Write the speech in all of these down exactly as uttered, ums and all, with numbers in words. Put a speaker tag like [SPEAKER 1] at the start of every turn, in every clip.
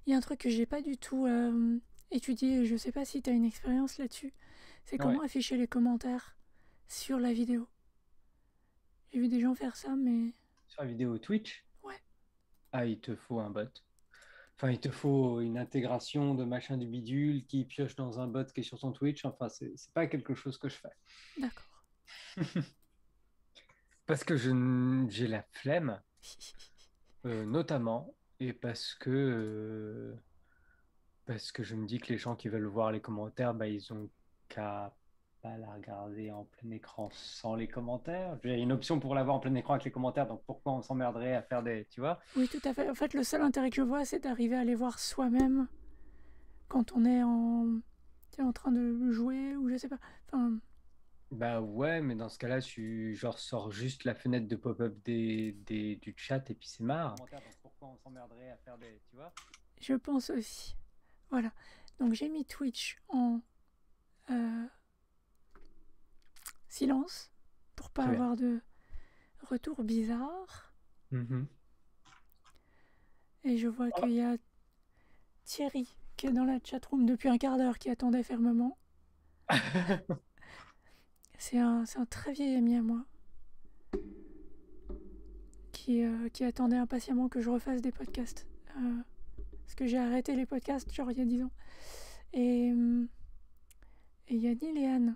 [SPEAKER 1] Il y a un truc que j'ai pas du tout euh, étudié, je sais pas si tu as une expérience là-dessus, c'est comment
[SPEAKER 2] Ouais.
[SPEAKER 1] afficher les commentaires sur la vidéo. J'ai vu des gens faire ça, mais
[SPEAKER 2] Sur la vidéo Twitch,
[SPEAKER 1] ouais,
[SPEAKER 2] ah, il te faut un bot. Enfin, il te faut une intégration de machin du bidule qui pioche dans un bot qui est sur ton Twitch. Enfin, c'est c'est pas quelque chose que je fais.
[SPEAKER 1] d'accord.
[SPEAKER 2] Parce que je, n- j'ai la flemme, euh, notamment, et parce que, euh, parce que je me dis que les gens qui veulent voir les commentaires, bah, ils ont qu'à pas la regarder en plein écran sans les commentaires. J'ai une option pour l'avoir en plein écran avec les commentaires, donc pourquoi on s'emmerderait à faire des, tu vois?
[SPEAKER 1] Oui, tout à fait. En fait, le seul intérêt que je vois, c'est d'arriver à les voir soi-même quand on est en, tu sais, en train de jouer ou je sais pas. Enfin,
[SPEAKER 2] Bah ouais, mais dans ce cas-là, tu genre sors juste la fenêtre de pop-up des, des, du chat et puis c'est marre. Commentaires, donc pourquoi on s'emmerderait à faire des, tu vois?
[SPEAKER 1] je pense aussi. Voilà. Donc j'ai mis Twitch en euh, silence pour pas
[SPEAKER 2] Très bien.
[SPEAKER 1] avoir de retour bizarre.
[SPEAKER 2] Mhm.
[SPEAKER 1] Et je vois qu'il
[SPEAKER 2] Ah.
[SPEAKER 1] y a Thierry qui est dans la chatroom depuis un quart d'heure qui attendait fermement. C'est un, c'est un très vieil ami à moi qui, euh, qui attendait impatiemment que je refasse des podcasts. Euh, parce que j'ai arrêté les podcasts genre il y a dix ans. Et euh, et il y a Niléane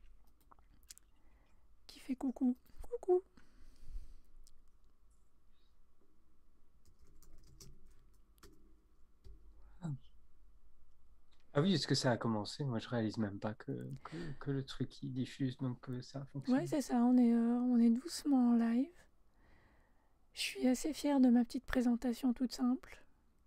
[SPEAKER 1] qui fait coucou. Coucou.
[SPEAKER 2] Ah oui, est-ce que ça a commencé? Moi, je réalise même pas que, que, que le truc il diffuse, donc euh, ça
[SPEAKER 1] Ouais,
[SPEAKER 2] fonctionne.
[SPEAKER 1] c'est ça, on est, euh, on est doucement en live. Je suis assez fière de ma petite présentation toute simple.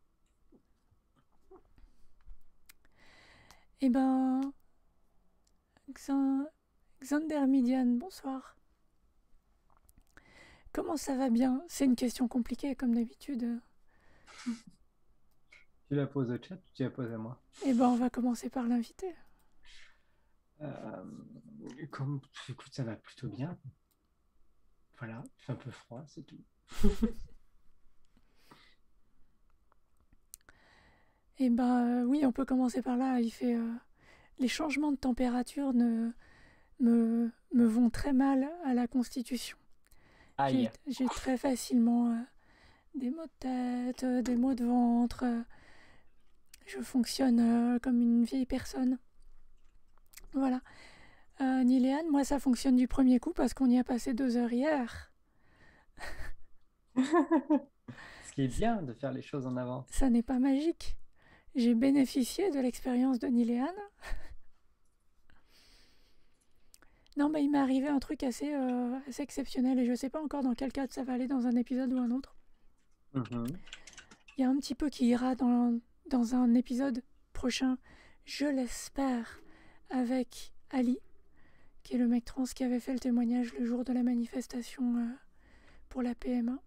[SPEAKER 1] Et ben, Xan- Xander Midian, bonsoir. Comment ça va bien? C'est une question compliquée comme d'habitude.
[SPEAKER 2] Tu la poses au chat ou tu la poses à moi?
[SPEAKER 1] Et ben, on va commencer par l'invité.
[SPEAKER 2] Euh, comme, écoute, ça va plutôt bien. Voilà, c'est un peu froid, c'est tout.
[SPEAKER 1] Et ben, euh, oui, on peut commencer par là. Il fait euh, les changements de température ne me, me vont très mal à la constitution. J'ai,
[SPEAKER 2] Aïe.
[SPEAKER 1] j'ai très facilement euh, des maux de tête, euh, des maux de ventre. euh, je fonctionne euh, comme une vieille personne. Voilà. Euh, Niléane, moi ça fonctionne du premier coup parce qu'on y a passé deux heures hier.
[SPEAKER 2] Ce qui est bien de faire les choses en avance.
[SPEAKER 1] Ça n'est pas magique. J'ai bénéficié de l'expérience de Niléane. Non, mais il m'est arrivé un truc assez, euh, assez exceptionnel et je sais pas encore dans quel cadre ça va aller dans un épisode ou un autre.
[SPEAKER 2] Mhm.
[SPEAKER 1] Il y a un petit peu qui ira dans, dans un épisode prochain, je l'espère, avec Ali, qui est le mec trans qui avait fait le témoignage le jour de la manifestation euh, pour la P M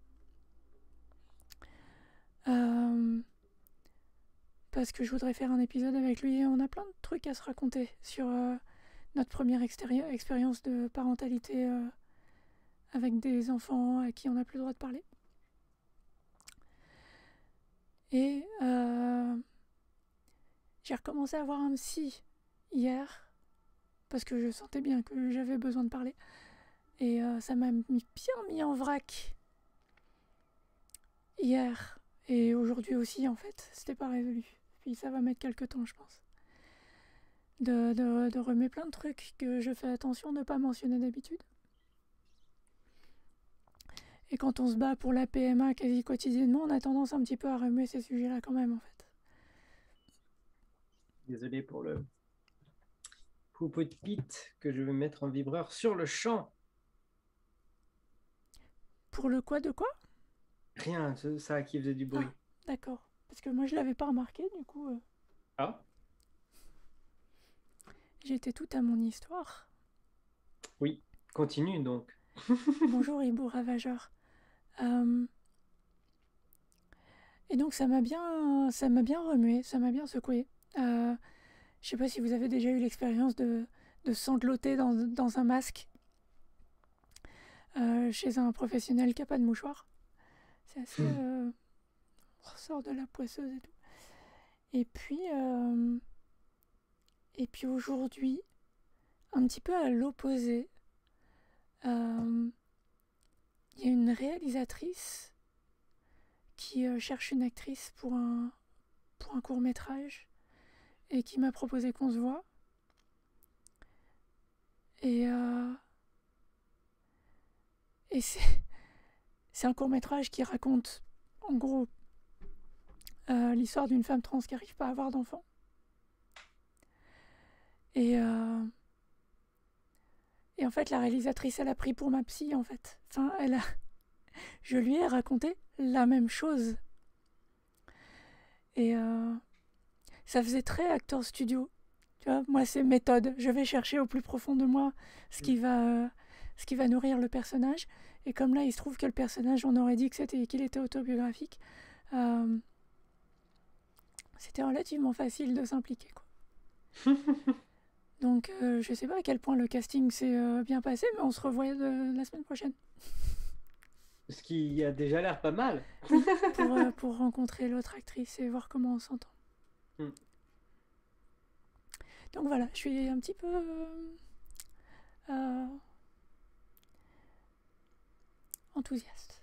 [SPEAKER 1] A. Euh, parce que je voudrais faire un épisode avec lui et on a plein de trucs à se raconter sur euh, notre première extéri- expérience de parentalité euh, avec des enfants à qui on n'a plus le droit de parler. Et euh, j'ai recommencé à voir un psy hier parce que je sentais bien que j'avais besoin de parler. Et euh, ça m'a mis, bien mis en vrac hier et aujourd'hui aussi en fait. C'était pas résolu. Puis ça va mettre quelques temps je pense. De, de, de remettre plein de trucs que je fais attention de ne pas mentionner d'habitude. Et quand on se bat pour la P M A quasi quotidiennement, on a tendance un petit peu à remuer ces sujets-là quand même en fait.
[SPEAKER 2] Désolé pour le poupeau de pite que je vais mettre en vibreur sur le champ.
[SPEAKER 1] Pour le quoi de quoi?
[SPEAKER 2] Rien, ça, ça qui faisait du
[SPEAKER 1] Ah,
[SPEAKER 2] bruit.
[SPEAKER 1] d'accord. Parce que moi je l'avais pas remarqué du coup. Euh,
[SPEAKER 2] Ah,
[SPEAKER 1] j'étais tout à mon histoire.
[SPEAKER 2] oui, continue donc.
[SPEAKER 1] Bonjour hibou ravageur. Euh, et donc ça m'a bien, ça m'a bien remué, ça m'a bien secoué. Euh, je sais pas si vous avez déjà eu l'expérience de, de sangloter dans, dans un masque euh, chez un professionnel qui a pas de mouchoir. C'est assez. Euh, on ressort de la poisseuse et tout. Et puis, euh, et puis aujourd'hui, un petit peu à l'opposé, euh, il y a une réalisatrice qui euh, cherche une actrice pour un, pour un court-métrage et qui m'a proposé qu'on se voit. Et, euh, et c'est, c'est un court-métrage qui raconte, en gros, euh, l'histoire d'une femme trans qui n'arrive pas à avoir d'enfant. Et, euh, et en fait, la réalisatrice, elle a pris pour ma psy, en fait. Enfin, elle a... Je lui ai raconté la même chose. Et euh, ça faisait très acteur studio. Tu vois, moi, c'est méthode. Je vais chercher au plus profond de moi ce qui va, euh, ce qui va nourrir le personnage. Et comme là, il se trouve que le personnage, on aurait dit que c'était, qu'il était autobiographique. Euh, c'était relativement facile de s'impliquer, quoi. Donc, euh, je sais pas à quel point le casting s'est euh, bien passé, mais on se revoit de, la semaine prochaine.
[SPEAKER 2] Ce qui a déjà l'air pas mal.
[SPEAKER 1] Oui, pour, euh, pour rencontrer l'autre actrice et voir comment on s'entend.
[SPEAKER 2] Mm.
[SPEAKER 1] Donc voilà, je suis un petit peu... Euh, euh, enthousiaste.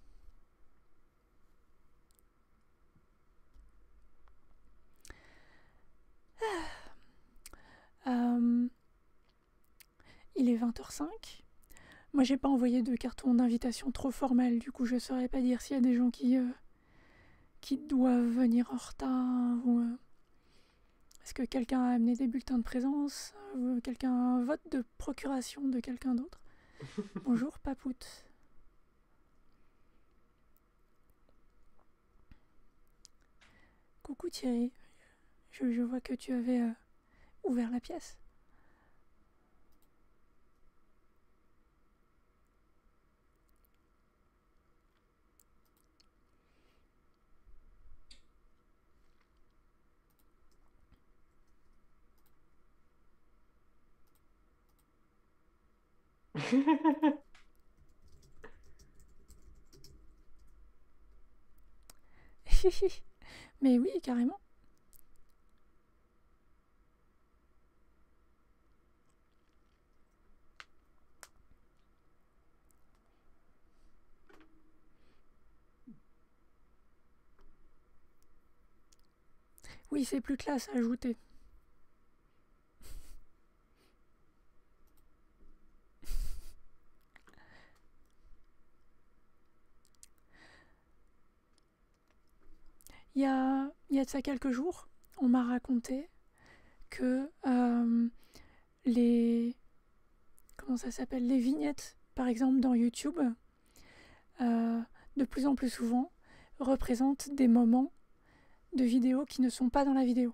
[SPEAKER 1] Euh, il est vingt heures cinq. Moi, j'ai pas envoyé de carton d'invitation trop formel. Du coup, je saurais pas dire s'il y a des gens qui, euh, qui doivent venir en retard ou... Euh, est-ce que quelqu'un a amené des bulletins de présence ou quelqu'un a un vote de procuration de quelqu'un d'autre. Bonjour, Papoute. Coucou Thierry. Je, je vois que tu avais euh, ouvert la pièce. Mais oui, carrément. Oui, c'est plus classe à ajouter. Il y a, il y a de ça quelques jours, on m'a raconté que euh, les... Comment ça s'appelle? Les vignettes, par exemple, dans YouTube, euh, de plus en plus souvent, représentent des moments de vidéos qui ne sont pas dans la vidéo.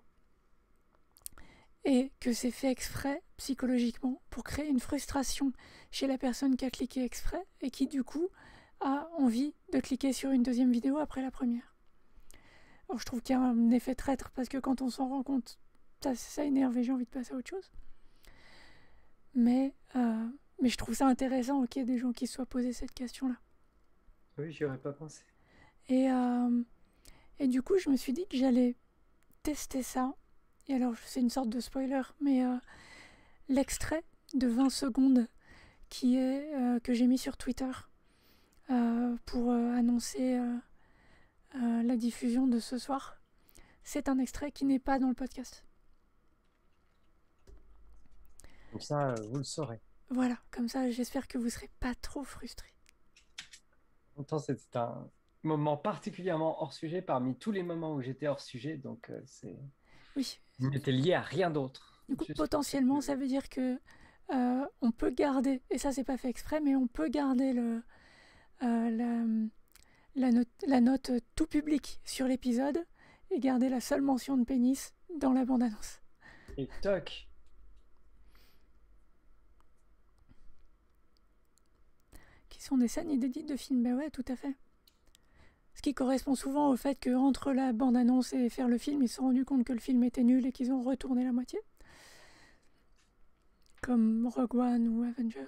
[SPEAKER 1] Et que c'est fait exprès, psychologiquement, pour créer une frustration chez la personne qui a cliqué exprès et qui, du coup, a envie de cliquer sur une deuxième vidéo après la première. Alors, je trouve qu'il y a un effet traître parce que quand on s'en rend compte, ça, ça énerve et j'ai envie de passer à autre chose. Mais, euh, mais je trouve ça intéressant qu'il y ait des gens qui se soient posés cette question-là.
[SPEAKER 2] Oui, j'y aurais pas pensé.
[SPEAKER 1] Et, euh, et du coup, je me suis dit que j'allais tester ça. Et alors, c'est une sorte de spoiler, mais euh, l'extrait de vingt secondes qui est, euh, que j'ai mis sur Twitter euh, pour euh, annoncer euh, euh, la diffusion de ce soir, c'est un extrait qui n'est pas dans le podcast.
[SPEAKER 2] Comme ça, euh, vous le saurez.
[SPEAKER 1] Voilà, comme ça, j'espère que vous ne serez pas trop frustrés.
[SPEAKER 2] Pourtant, c'était un moment particulièrement hors sujet parmi tous les moments où j'étais hors sujet, donc euh, c'est...
[SPEAKER 1] Oui.
[SPEAKER 2] Il n'était lié à rien d'autre.
[SPEAKER 1] Du coup,
[SPEAKER 2] Juste
[SPEAKER 1] potentiellement,
[SPEAKER 2] que...
[SPEAKER 1] ça veut dire que euh, on peut garder, et ça c'est pas fait exprès, mais on peut garder le, euh, la, la, note, la note tout public sur l'épisode et garder la seule mention de pénis dans la bande-annonce.
[SPEAKER 2] Et toc.
[SPEAKER 1] Qui sont des scènes inédites de films, ben ouais, tout à fait. Ce qui correspond souvent au fait qu'entre la bande-annonce et faire le film, ils se sont rendus compte que le film était nul et qu'ils ont retourné la moitié. Comme Rogue One ou Avengers.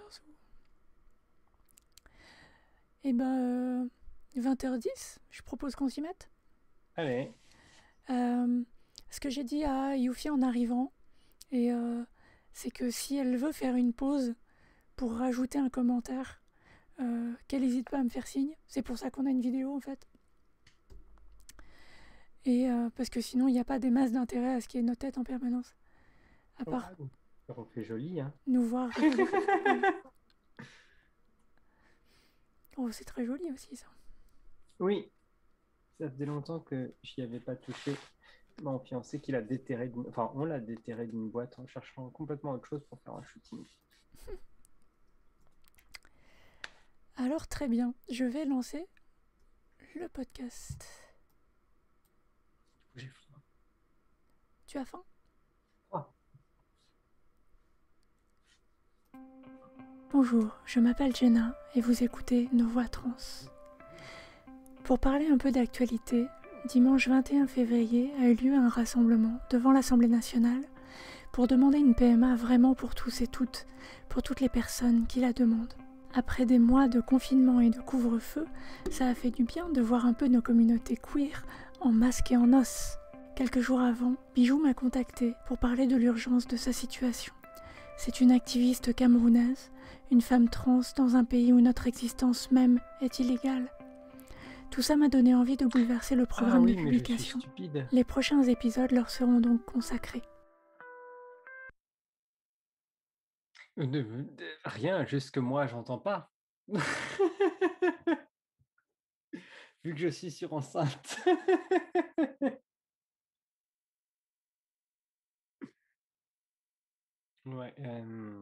[SPEAKER 1] Et ben, euh, vingt heures dix, je propose qu'on s'y mette.
[SPEAKER 2] Allez.
[SPEAKER 1] Euh, ce que j'ai dit à Youfi en arrivant, et euh, c'est que si elle veut faire une pause pour rajouter un commentaire, euh, qu'elle n'hésite pas à me faire signe. C'est pour ça qu'on a une vidéo en fait. Et euh, parce que sinon il n'y a pas des masses d'intérêt à ce qui est notre tête en permanence. À part
[SPEAKER 2] Oh, on fait joli, hein.
[SPEAKER 1] nous voir. Oh, c'est très joli aussi ça.
[SPEAKER 2] Oui, ça faisait longtemps que j'y avais pas touché. Mon fiancé qui l'a déterré, d'une... enfin on l'a déterré d'une boîte en cherchant complètement autre chose pour faire un shooting.
[SPEAKER 1] Alors très bien, je vais lancer le podcast.
[SPEAKER 2] J'ai faim.
[SPEAKER 1] Tu as faim?
[SPEAKER 2] Ah.
[SPEAKER 1] Bonjour, je m'appelle Jenna et vous écoutez Nos Voix Trans. Pour parler un peu d'actualité, dimanche vingt et un février a eu lieu un rassemblement devant l'Assemblée nationale pour demander une P M A vraiment pour tous et toutes, pour toutes les personnes qui la demandent. Après des mois de confinement et de couvre-feu, ça a fait du bien de voir un peu nos communautés queer en masque et en os. Quelques jours avant, Bijou m'a contactée pour parler de l'urgence de sa situation. C'est une activiste camerounaise, une femme trans dans un pays où notre existence même est illégale. Tout ça m'a donné envie de bouleverser le programme
[SPEAKER 2] ah oui,
[SPEAKER 1] de publication.
[SPEAKER 2] Mais je suis stupide.
[SPEAKER 1] Les prochains épisodes leur seront donc consacrés.
[SPEAKER 2] De, de, rien, juste que moi, j'entends pas. Vu que je suis sur enceinte. Ouais. Euh...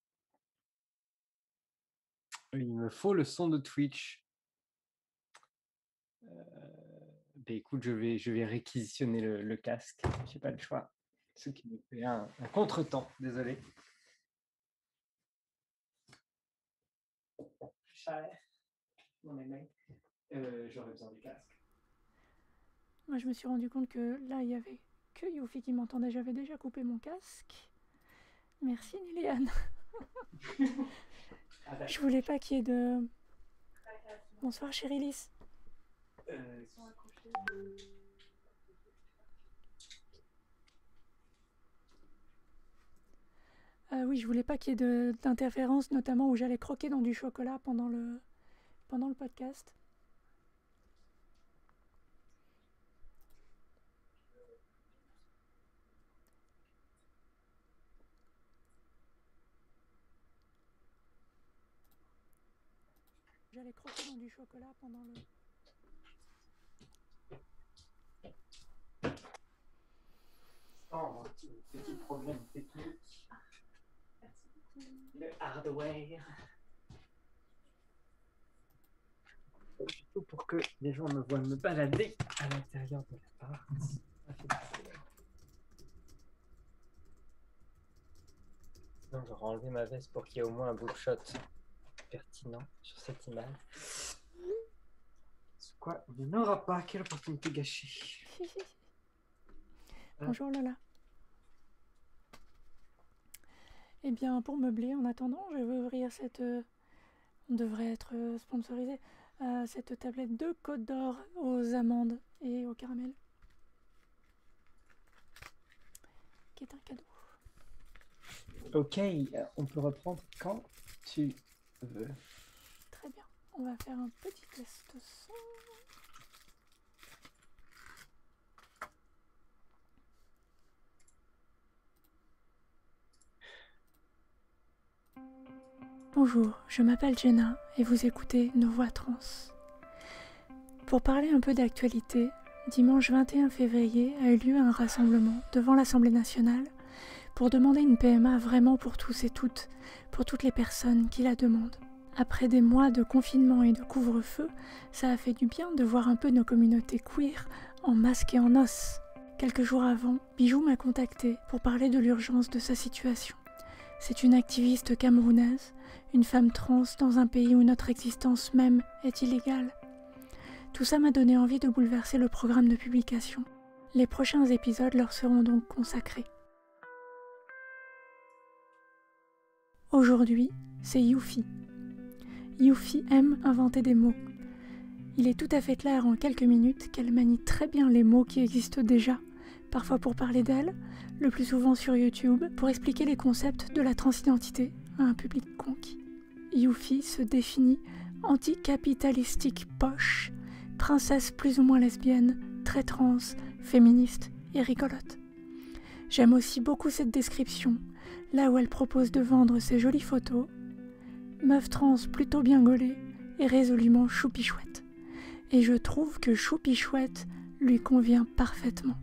[SPEAKER 2] Il me faut le son de Twitch. Euh... Ben écoute, je vais, je vais réquisitionner le, le casque. J'ai pas le choix. Ce qui me fait un, un contretemps. Désolé. Cher. Non mais mec, euh, j'aurais besoin du casque.
[SPEAKER 1] Moi, je me suis rendu compte que là, il y avait que Youfi qui m'entendait. J'avais déjà coupé mon casque. Merci, Néléane. Ah, je voulais pas qu'il y ait de... Bonsoir, chérie Lys. Euh... Euh, oui, je voulais pas qu'il y ait de, d'interférence, notamment où j'allais croquer dans du chocolat pendant le, pendant le podcast. J'allais croquer dans du chocolat pendant le...
[SPEAKER 2] Oh, petit problème technique. Le hardware. Surtout pour que les gens me voient me balader à l'intérieur de l'appart. Sinon, j'aurais enlevé ma veste pour qu'il y ait au moins un bookshot pertinent sur cette image. C'est quoi? Il n'y en aura pas. Quelle opportunité gâchée.
[SPEAKER 1] Bonjour Lola. Eh bien, pour meubler, en attendant, je vais ouvrir cette... Euh, on devrait être euh, sponsorisé. Euh, cette tablette de Côte d'Or aux amandes et au caramel. Qui est un cadeau.
[SPEAKER 2] Ok, on peut reprendre quand tu veux.
[SPEAKER 1] Très bien. On va faire un petit test son. Bonjour, je m'appelle Jenna et vous écoutez Nos Voix Trans. Pour parler un peu d'actualité, dimanche vingt et un février a eu lieu un rassemblement devant l'Assemblée nationale pour demander une P M A vraiment pour tous et toutes, pour toutes les personnes qui la demandent. Après des mois de confinement et de couvre-feu, ça a fait du bien de voir un peu nos communautés queer en masque et en os. Quelques jours avant, Bijou m'a contactée pour parler de l'urgence de sa situation. C'est une activiste camerounaise, une femme trans dans un pays où notre existence même est illégale. Tout ça m'a donné envie de bouleverser le programme de publication. Les prochains épisodes leur seront donc consacrés. Aujourd'hui, c'est Youfi. Youfi aime inventer des mots. Il est tout à fait clair en quelques minutes qu'elle manie très bien les mots qui existent déjà parfois pour parler d'elle, le plus souvent sur YouTube, pour expliquer les concepts de la transidentité à un public conquis. Youfi se définit anticapitalistique poche, princesse plus ou moins lesbienne, très trans, féministe et rigolote. J'aime aussi beaucoup cette description, là où elle propose de vendre ses jolies photos, meuf trans plutôt bien gaulée et résolument choupi-chouette. Et je trouve que choupi-chouette lui convient parfaitement.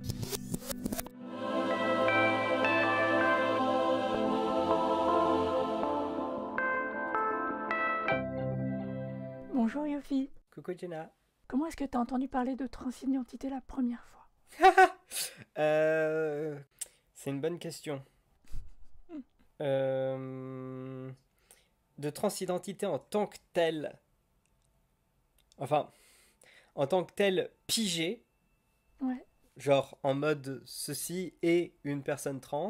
[SPEAKER 1] Bonjour Yofi.
[SPEAKER 3] Coucou Jenna.
[SPEAKER 1] Comment est-ce que tu as entendu parler de transidentité la première fois?
[SPEAKER 3] euh, C'est une bonne question. Euh, de transidentité en tant que telle. Enfin, en tant que telle pigée.
[SPEAKER 1] Ouais.
[SPEAKER 3] Genre en mode ceci est une personne trans.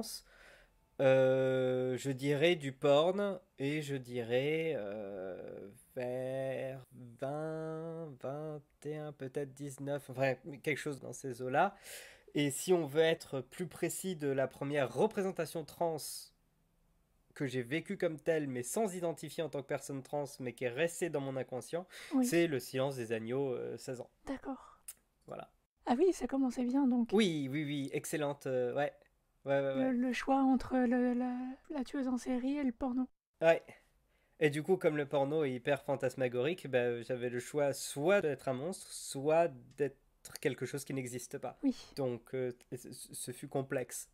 [SPEAKER 3] Euh, je dirais du porn et je dirais euh, vers vingt, vingt et un, peut-être dix-neuf, enfin quelque chose dans ces eaux-là. Et si on veut être plus précis de la première représentation trans que j'ai vécue comme telle, mais sans identifier en tant que personne trans, mais qui est restée dans mon inconscient,
[SPEAKER 1] Oui.
[SPEAKER 3] c'est Le Silence des agneaux, euh, seize ans.
[SPEAKER 1] D'accord.
[SPEAKER 3] Voilà.
[SPEAKER 1] Ah oui, ça commençait bien donc.
[SPEAKER 3] Oui, oui, oui, excellente, euh, ouais. Ouais, ouais, ouais.
[SPEAKER 1] Le, le choix entre le, la, la tueuse en série et le porno.
[SPEAKER 3] Ouais. Et du coup, comme le porno est hyper fantasmagorique, bah, j'avais le choix soit d'être un monstre, soit d'être quelque chose qui n'existe pas.
[SPEAKER 1] Oui.
[SPEAKER 3] Donc, euh, ce fut complexe.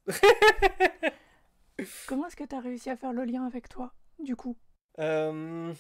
[SPEAKER 1] Comment est-ce que tu as réussi à faire le lien avec toi, du coup?
[SPEAKER 3] euh,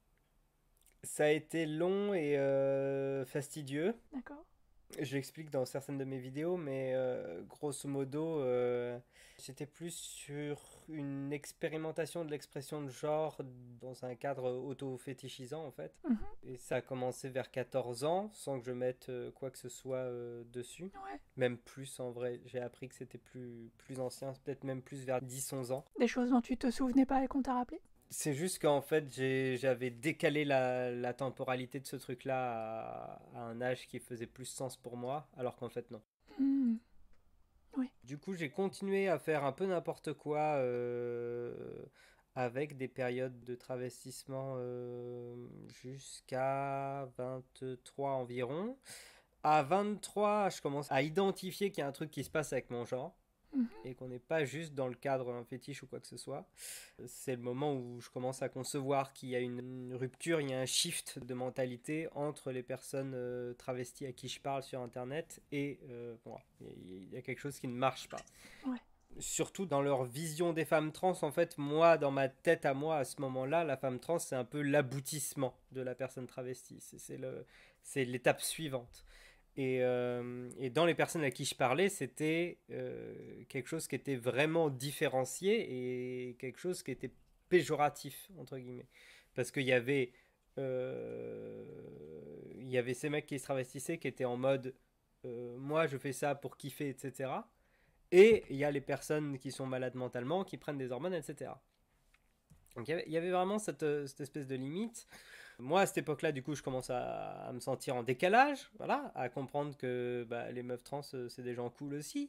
[SPEAKER 3] Ça a été long et euh, fastidieux.
[SPEAKER 1] D'accord.
[SPEAKER 3] Je l'explique dans certaines de mes vidéos, mais euh, grosso modo, euh, j'étais plus sur une expérimentation de l'expression de genre dans un cadre auto-fétichisant en fait.
[SPEAKER 1] Mm-hmm.
[SPEAKER 3] Et ça a commencé vers quatorze ans, sans que je mette euh, quoi que ce soit euh, dessus.
[SPEAKER 1] Ouais.
[SPEAKER 3] Même plus en vrai, j'ai appris que c'était plus, plus ancien, peut-être même plus vers dix onze ans.
[SPEAKER 1] Des choses dont tu te souvenais pas et qu'on t'a rappelé?
[SPEAKER 3] C'est juste qu'en fait, j'ai, j'avais décalé la, la temporalité de ce truc-là à, à un âge qui faisait plus sens pour moi, alors qu'en fait, non.
[SPEAKER 1] Mmh. Oui.
[SPEAKER 3] Du coup, j'ai continué à faire un peu n'importe quoi euh, avec des périodes de travestissement euh, jusqu'à vingt-trois environ. À vingt-trois, je commence à identifier qu'il y a un truc qui se passe avec mon genre. Et qu'on n'est pas juste dans le cadre d'un fétiche ou quoi que ce soit. C'est le moment où je commence à concevoir qu'il y a une rupture, il y a un shift de mentalité entre les personnes euh, travesties à qui je parle sur internet et euh, bon, il y a quelque chose qui ne marche pas.
[SPEAKER 1] Ouais.
[SPEAKER 3] Surtout dans leur vision des femmes trans, en fait, moi, dans ma tête à moi, à ce moment-là, la femme trans, c'est un peu l'aboutissement de la personne travestie. C'est, c'est, le, c'est l'étape suivante. Et, euh, et dans les personnes à qui je parlais, c'était euh, quelque chose qui était vraiment différencié et quelque chose qui était péjoratif, entre guillemets. Parce qu'il y avait, euh, il y avait ces mecs qui se travestissaient qui étaient en mode euh, moi je fais ça pour kiffer, et cetera. Et il y a les personnes qui sont malades mentalement, qui prennent des hormones, et cetera. Donc il y avait, il y avait vraiment cette, cette espèce de limite. Moi, à cette époque-là, du coup, je commence à, à me sentir en décalage, voilà, à comprendre que bah, les meufs trans, c'est des gens cool aussi.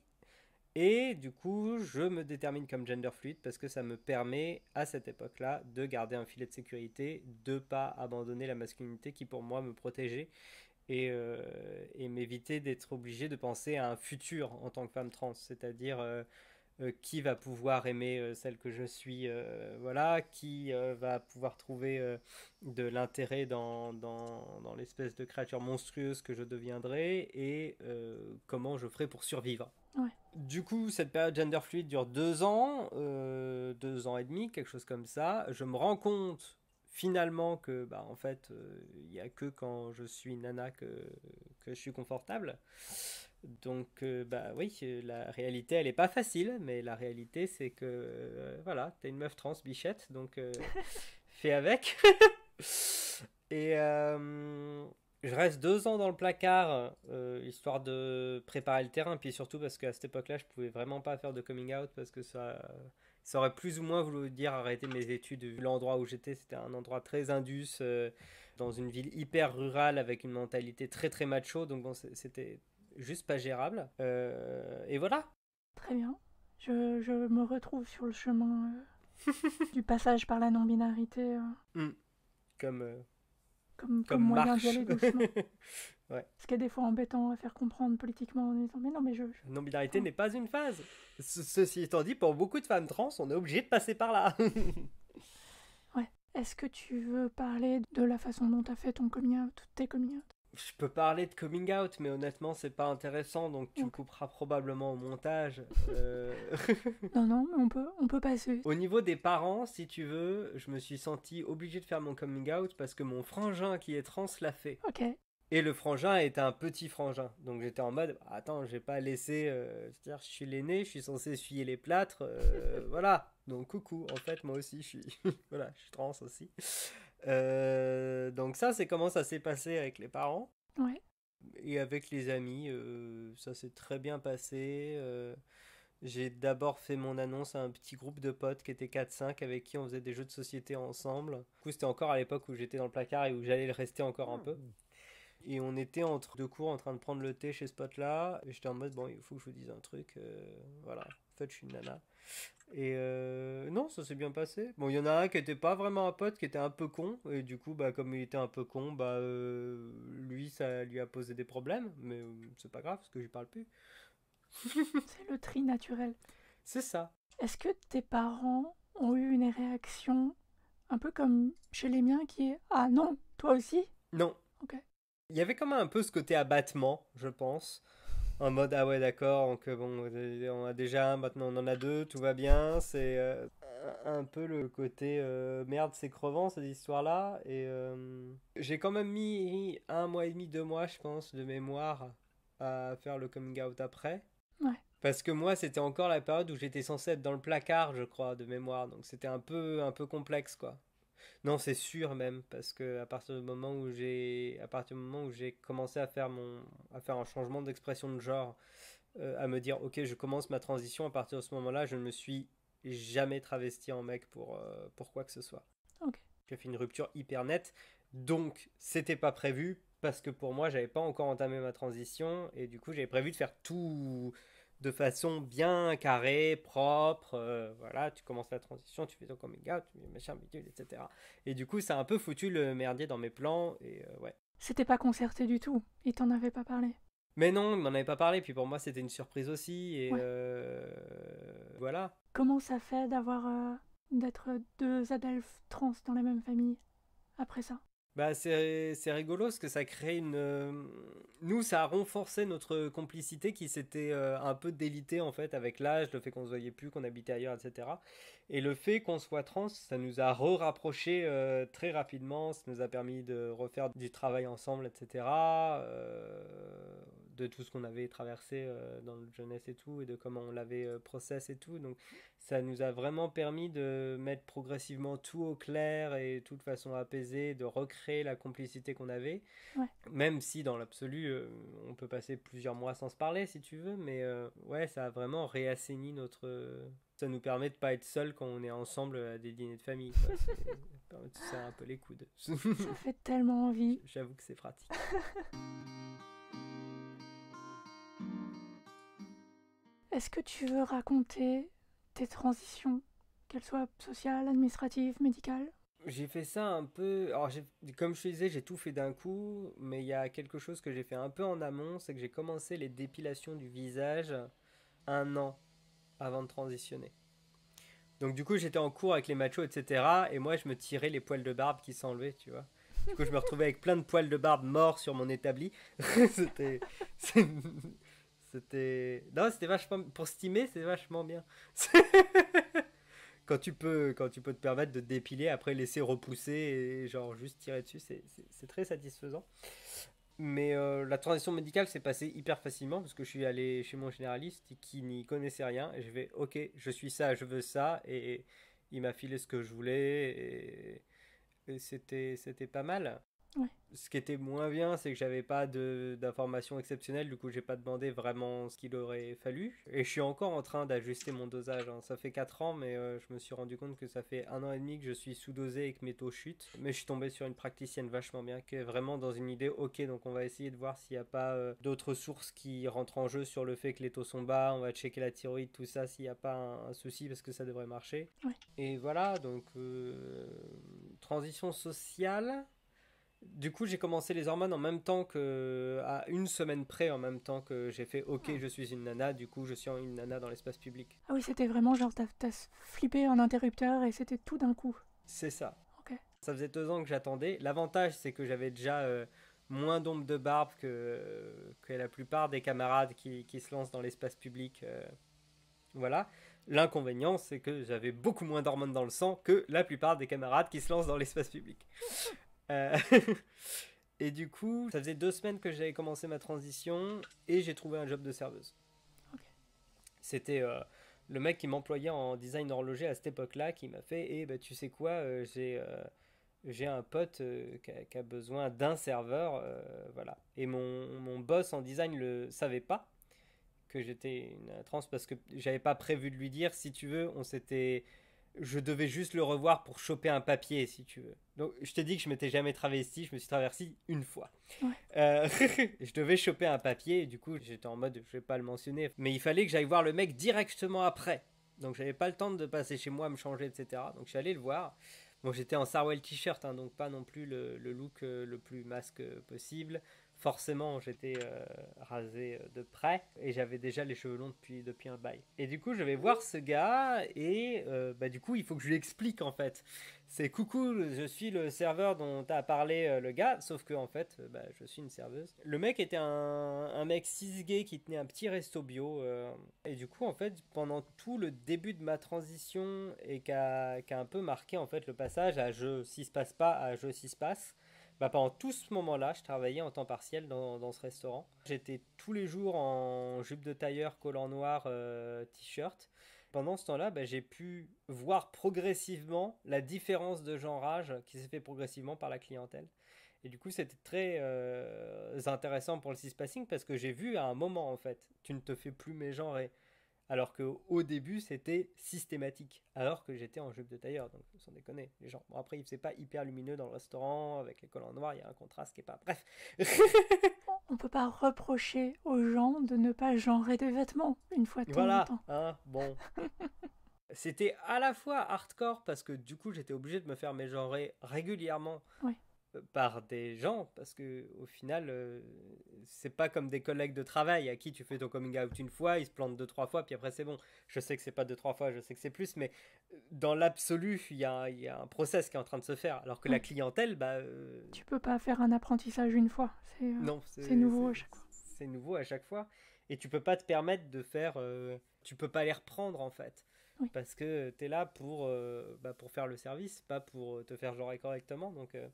[SPEAKER 3] Et du coup, je me détermine comme gender fluid parce que ça me permet, à cette époque-là, de garder un filet de sécurité, de ne pas abandonner la masculinité qui, pour moi, me protégeait et, euh, et m'éviter d'être obligé de penser à un futur en tant que femme trans, c'est-à-dire... Euh, Euh, qui va pouvoir aimer euh, celle que je suis, euh, voilà, qui euh, va pouvoir trouver euh, de l'intérêt dans, dans, dans l'espèce de créature monstrueuse que je deviendrai et euh, comment je ferai pour survivre.
[SPEAKER 1] Ouais.
[SPEAKER 3] Du coup, cette période gender fluid dure deux ans, euh, deux ans et demi, quelque chose comme ça. Je me rends compte finalement que, bah, en fait, il n'y a que quand je suis nana que, que je suis confortable. Donc, euh, bah oui, la réalité, elle est pas facile, mais la réalité, c'est que, euh, voilà, t'es une meuf trans, bichette, donc euh, fais avec. Et euh, je reste deux ans dans le placard, euh, histoire de préparer le terrain, puis surtout parce qu'à cette époque-là, je pouvais vraiment pas faire de coming out, parce que ça, ça aurait plus ou moins voulu dire arrêter mes études. Vu l'endroit où j'étais, c'était un endroit très indus, euh, dans une ville hyper rurale, avec une mentalité très très macho, donc bon, c'était... juste pas gérable. Euh, et voilà.
[SPEAKER 1] Très bien. Je, je me retrouve sur le chemin euh, du passage par la non-binarité. Euh,
[SPEAKER 3] mm. Comme, euh,
[SPEAKER 1] comme, comme,
[SPEAKER 3] comme
[SPEAKER 1] moyen
[SPEAKER 3] marche.
[SPEAKER 1] d'y aller doucement.
[SPEAKER 3] Ouais.
[SPEAKER 1] Ce qui est des fois embêtant à faire comprendre politiquement en disant mais non mais je... je...
[SPEAKER 3] Non-binarité n'est pas une phase. Ce- ceci étant dit, pour beaucoup de femmes trans, on est obligé de passer par là.
[SPEAKER 1] Ouais. Est-ce que tu veux parler de la façon dont tu as fait ton coming out, tes coming out?
[SPEAKER 3] Je peux parler de coming out, mais honnêtement, c'est pas intéressant, donc tu
[SPEAKER 1] Ok.
[SPEAKER 3] me couperas probablement au montage. Euh...
[SPEAKER 1] Non, non, mais on peut, on peut passer.
[SPEAKER 3] Au niveau des parents, si tu veux, je me suis senti obligé de faire mon coming out parce que mon frangin qui est trans l'a fait.
[SPEAKER 1] Ok.
[SPEAKER 3] Et le frangin était un petit frangin. Donc j'étais en mode, attends, j'ai pas laissé... Euh, c'est-à-dire, je suis l'aîné, je suis censé essuyer les plâtres. Euh, voilà. Donc coucou, en fait, moi aussi, je suis... voilà, je suis trans aussi. Euh, donc ça, c'est comment ça s'est passé avec les parents.
[SPEAKER 1] Ouais.
[SPEAKER 3] Et avec les amis, euh, ça s'est très bien passé. Euh, j'ai d'abord fait mon annonce à un petit groupe de potes qui étaient quatre cinq avec qui on faisait des jeux de société ensemble. Du coup, c'était encore à l'époque où j'étais dans le placard et où j'allais le rester encore un peu. Et on était entre deux cours en train de prendre le thé chez ce pote-là. Et j'étais en mode, bon, il faut que je vous dise un truc. Euh, voilà, en fait, je suis une nana. Et euh, non, ça s'est bien passé. Bon, il y en a un qui était pas vraiment un pote, qui était un peu con. Et du coup, bah, comme il était un peu con, bah, euh, lui, ça lui a posé des problèmes. Mais euh, c'est pas grave, parce que je parle plus.
[SPEAKER 1] C'est le tri naturel.
[SPEAKER 3] C'est ça.
[SPEAKER 1] Est-ce que tes parents ont eu une réaction un peu comme chez les miens qui est « Ah non, toi aussi ?»
[SPEAKER 3] Non.
[SPEAKER 1] Ok.
[SPEAKER 3] Il y avait quand même un peu ce côté abattement, je pense. En mode, ah ouais, d'accord, donc bon, on a déjà un, maintenant on en a deux, tout va bien. C'est euh, un peu le côté euh, merde, c'est crevant cette histoire-là. Et euh, j'ai quand même mis un mois et demi, deux mois, je pense, de mémoire à faire le coming out après.
[SPEAKER 1] Ouais.
[SPEAKER 3] Parce que moi, c'était encore la période où j'étais censé être dans le placard, je crois, de mémoire. Donc c'était un peu, un peu complexe, quoi. Non, c'est sûr même, parce que à partir du moment où j'ai, à partir du moment où j'ai commencé à faire mon, à faire un changement d'expression de genre, euh, à me dire, ok, je commence ma transition. À partir de ce moment-là, je ne me suis jamais travesti en mec pour, euh, pour quoi que ce soit.
[SPEAKER 1] Ok.
[SPEAKER 3] J'ai fait une rupture hyper nette, donc c'était pas prévu parce que pour moi, j'avais pas encore entamé ma transition et du coup, j'avais prévu de faire tout de façon bien carrée, propre. Euh, voilà, tu commences la transition, tu fais ton coming out, tu fais machin, bidule, et cetera. Et du coup, ça a un peu foutu le merdier dans mes plans et euh, ouais.
[SPEAKER 1] C'était pas concerté du tout. Ils t'en avaient pas parlé.
[SPEAKER 3] Mais non, il m'en avait pas parlé. Puis pour moi, c'était une surprise aussi. Et
[SPEAKER 1] Ouais.
[SPEAKER 3] euh, voilà.
[SPEAKER 1] Comment ça fait d'avoir euh, d'être deux adelphes trans dans la même famille après ça?
[SPEAKER 3] Bah, c'est, c'est rigolo parce que ça crée une. euh, Nous, ça a renforcé notre complicité qui s'était euh, un peu délitée en fait avec l'âge, le fait qu'on se voyait plus, qu'on habitait ailleurs, et cetera. Et le fait qu'on soit trans, ça nous a re-rapprochés euh, très rapidement. Ça nous a permis de refaire du travail ensemble, et cetera. euh, de tout ce qu'on avait traversé euh, dans notre jeunesse et tout, et de comment on l'avait euh, process et tout. Donc, ça nous a vraiment permis de mettre progressivement tout au clair et tout de façon apaisée, de recréer la complicité qu'on avait.
[SPEAKER 1] Ouais.
[SPEAKER 3] Même si dans l'absolu, euh, on peut passer plusieurs mois sans se parler si tu veux, mais euh, ouais, ça a vraiment réassaini notre... Ça nous permet de pas être seuls quand on est ensemble à des dîners de famille. Quoi. C'est... Ça permet de se serrer un peu les coudes.
[SPEAKER 1] Ça fait tellement envie.
[SPEAKER 3] J'avoue que c'est pratique.
[SPEAKER 1] Est-ce que tu veux raconter tes transitions, qu'elles soient sociales, administratives, médicales?
[SPEAKER 3] J'ai fait ça un peu... Alors, j'ai... comme je te disais, j'ai tout fait d'un coup, mais il y a quelque chose que j'ai fait un peu en amont, c'est que j'ai commencé les dépilations du visage un an avant de transitionner. Donc du coup, j'étais en cours avec les machos, et cetera. Et moi, je me tirais les poils de barbe qui s'enlevaient, tu vois. Du coup, je me retrouvais avec plein de poils de barbe morts sur mon établi. C'était... C'était... Non, c'était vachement... Pour stimer, c'est vachement bien. Quand tu peux, quand tu peux te permettre de te dépiler, après laisser repousser et genre juste tirer dessus, c'est, c'est, c'est très satisfaisant. Mais euh, la transition médicale s'est passée hyper facilement parce que je suis allé chez mon généraliste qui n'y connaissait rien et je vais, ok, je suis ça, je veux ça, et il m'a filé ce que je voulais et, et c'était, c'était pas mal.
[SPEAKER 1] Ouais.
[SPEAKER 3] Ce qui était moins bien, c'est que j'avais pas de, d'informations exceptionnelles, du coup j'ai pas demandé vraiment ce qu'il aurait fallu. Et je suis encore en train d'ajuster mon dosage, hein. Ça fait quatre ans, mais euh, je me suis rendu compte que ça fait un an et demi que je suis sous-dosé et que mes taux chutent. Mais je suis tombé sur une praticienne vachement bien, qui est vraiment dans une idée, ok, donc on va essayer de voir s'il n'y a pas euh, d'autres sources qui rentrent en jeu sur le fait que les taux sont bas, on va checker la thyroïde, tout ça, s'il n'y a pas un, un souci, parce que ça devrait marcher.
[SPEAKER 1] Ouais.
[SPEAKER 3] Et voilà, donc euh, transition sociale. Du coup, j'ai commencé les hormones en même temps que, à une semaine près, en même temps que j'ai fait OK, je suis une nana. Du coup, je suis une nana dans l'espace public.
[SPEAKER 1] Ah oui, c'était vraiment genre, t'as, t'as flippé un interrupteur et c'était tout d'un coup.
[SPEAKER 3] C'est ça.
[SPEAKER 1] Ok.
[SPEAKER 3] Ça faisait deux ans que j'attendais. L'avantage, c'est que j'avais déjà euh, moins d'ombre de barbe que, que la plupart des camarades qui, qui se lancent dans l'espace public. euh, Voilà. L'inconvénient, c'est que j'avais beaucoup moins d'hormones dans le sang que la plupart des camarades qui se lancent dans l'espace public. Euh, et du coup, ça faisait deux semaines que j'avais commencé ma transition et j'ai trouvé un job de serveuse.
[SPEAKER 1] Ok.
[SPEAKER 3] C'était euh, le mec qui m'employait en design horloger à cette époque-là qui m'a fait eh ben, tu sais quoi, euh, j'ai, euh, j'ai un pote euh, qui, a, qui a besoin d'un serveur. Euh, voilà. Et mon, mon boss en design le savait pas que j'étais une trans parce que j'avais pas prévu de lui dire. Si tu veux, on s'était. Je devais juste le revoir pour choper un papier, si tu veux. Donc, je t'ai dit que je m'étais jamais travesti, je me suis travesti une fois.
[SPEAKER 1] Ouais.
[SPEAKER 3] Euh, je devais choper un papier, et du coup, j'étais en mode, je vais pas le mentionner, mais il fallait que j'aille voir le mec directement après. Donc, j'avais pas le temps de passer chez moi, me changer, et cetera. Donc, je suis allé le voir. Bon, j'étais en Sarwell t-shirt, hein, donc pas non plus le, le look euh, le plus masque possible. Forcément, j'étais euh, rasé de près et j'avais déjà les cheveux longs depuis, depuis un bail. Et du coup, je vais voir ce gars et euh, bah, du coup, il faut que je lui explique en fait. C'est coucou, je suis le serveur dont t'as parlé euh, le gars, sauf que en fait, bah, je suis une serveuse. Le mec était un, un mec cis-gay qui tenait un petit resto bio. Euh, et du coup, en fait, pendant tout le début de ma transition et qui a, qui a un peu marqué en fait le passage à je si se passe pas à je si se passe. Bah, pendant tout ce moment-là, je travaillais en temps partiel dans, dans ce restaurant. J'étais tous les jours en jupe de tailleur, collant noir, euh, t-shirt. Pendant ce temps-là, bah, j'ai pu voir progressivement la différence de genrage qui s'est fait progressivement par la clientèle. Et du coup, c'était très euh, intéressant pour le cispassing parce que j'ai vu à un moment, en fait, tu ne te fais plus mégenrer. Alors qu'au début, c'était systématique. Alors que j'étais en jupe de tailleur, donc sans déconner, les gens. Bon, après, il faisait pas hyper lumineux dans le restaurant, avec les collants noirs, il y a un contraste qui est pas. Bref.
[SPEAKER 1] On peut pas reprocher aux gens de ne pas genrer des vêtements une fois de temps
[SPEAKER 3] Voilà,
[SPEAKER 1] en temps.
[SPEAKER 3] hein, bon. C'était à la fois hardcore parce que du coup, j'étais obligé de me faire mégenrer régulièrement.
[SPEAKER 1] Ouais.
[SPEAKER 3] Par des gens, parce que au final, euh, c'est pas comme des collègues de travail à qui tu fais ton coming out une fois, ils se plantent deux, trois fois, puis après c'est bon. Je sais que c'est pas deux, trois fois, je sais que c'est plus, mais dans l'absolu, il y a, y a un process qui est en train de se faire, alors que
[SPEAKER 1] Ouais.
[SPEAKER 3] la clientèle, bah. Euh...
[SPEAKER 1] Tu peux pas faire un apprentissage une fois, c'est, euh,
[SPEAKER 3] non,
[SPEAKER 1] c'est nouveau à chaque fois.
[SPEAKER 3] C'est nouveau à chaque fois, et tu peux pas te permettre de faire. Euh... Tu peux pas les reprendre en fait.
[SPEAKER 1] Oui.
[SPEAKER 3] Parce que t'es là pour, euh, bah, pour faire le service, pas pour te faire genrer correctement, donc. Euh...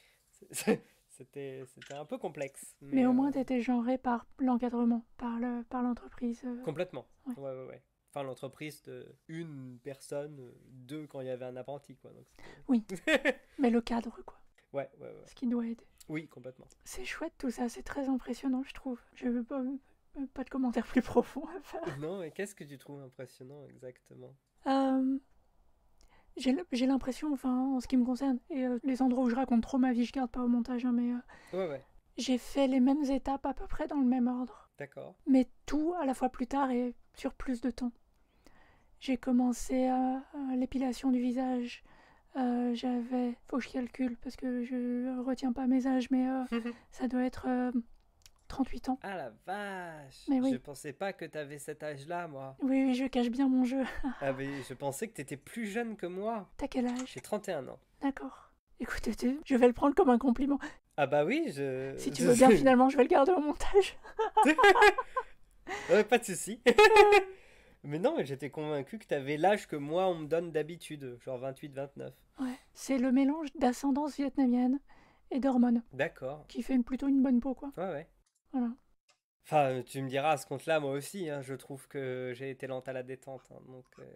[SPEAKER 3] C'était, c'était un peu complexe.
[SPEAKER 1] Mais, mais au
[SPEAKER 3] euh...
[SPEAKER 1] moins, tu étais genré par l'encadrement, par, le, par l'entreprise. Euh...
[SPEAKER 3] Complètement.
[SPEAKER 1] Ouais.
[SPEAKER 3] Ouais, ouais, ouais. Enfin, l'entreprise de une personne, deux quand il y avait un apprenti, quoi. Donc
[SPEAKER 1] oui, mais le cadre, quoi.
[SPEAKER 3] Ouais, ouais, ouais.
[SPEAKER 1] Ce qui doit aider.
[SPEAKER 3] Oui, complètement.
[SPEAKER 1] C'est chouette tout ça, c'est très impressionnant, je trouve. Je veux pas, pas de commentaires plus profonds à faire.
[SPEAKER 3] Non, mais qu'est-ce que tu trouves impressionnant exactement?
[SPEAKER 1] euh... J'ai, j'ai l'impression, enfin, en ce qui me concerne, et euh, les endroits où je raconte trop ma vie, je garde pas au montage, hein, mais euh,
[SPEAKER 3] ouais, ouais.
[SPEAKER 1] j'ai fait les mêmes étapes à peu près dans le même ordre.
[SPEAKER 3] D'accord.
[SPEAKER 1] Mais tout à la fois plus tard et sur plus de temps. J'ai commencé à, à l'épilation du visage. Euh, j'avais, faut que je calcule parce que je retiens pas mes âges, mais euh, ça doit être euh, trente-huit ans.
[SPEAKER 3] Ah la vache.
[SPEAKER 1] Mais oui.
[SPEAKER 3] Je pensais pas que t'avais cet âge-là, moi.
[SPEAKER 1] Oui, oui, je cache bien mon jeu.
[SPEAKER 3] Ah mais je pensais que t'étais plus jeune que moi.
[SPEAKER 1] T'as quel âge?
[SPEAKER 3] J'ai trente et un ans.
[SPEAKER 1] D'accord. Écoute, je vais le prendre comme un compliment.
[SPEAKER 3] Ah bah oui, je...
[SPEAKER 1] Si tu veux bien, finalement, je vais le garder au montage.
[SPEAKER 3] Ouais, pas de souci. Mais non, mais j'étais convaincu que t'avais l'âge que moi, on me donne d'habitude, genre vingt-huit vingt-neuf.
[SPEAKER 1] Ouais, c'est le mélange d'ascendance vietnamienne et d'hormones.
[SPEAKER 3] D'accord.
[SPEAKER 1] Qui fait une, plutôt une bonne peau, quoi.
[SPEAKER 3] Ouais, ouais.
[SPEAKER 1] Voilà.
[SPEAKER 3] Enfin, tu me diras, à ce compte-là, moi aussi, hein, je trouve que j'ai été lente à la détente. Hein, donc, euh...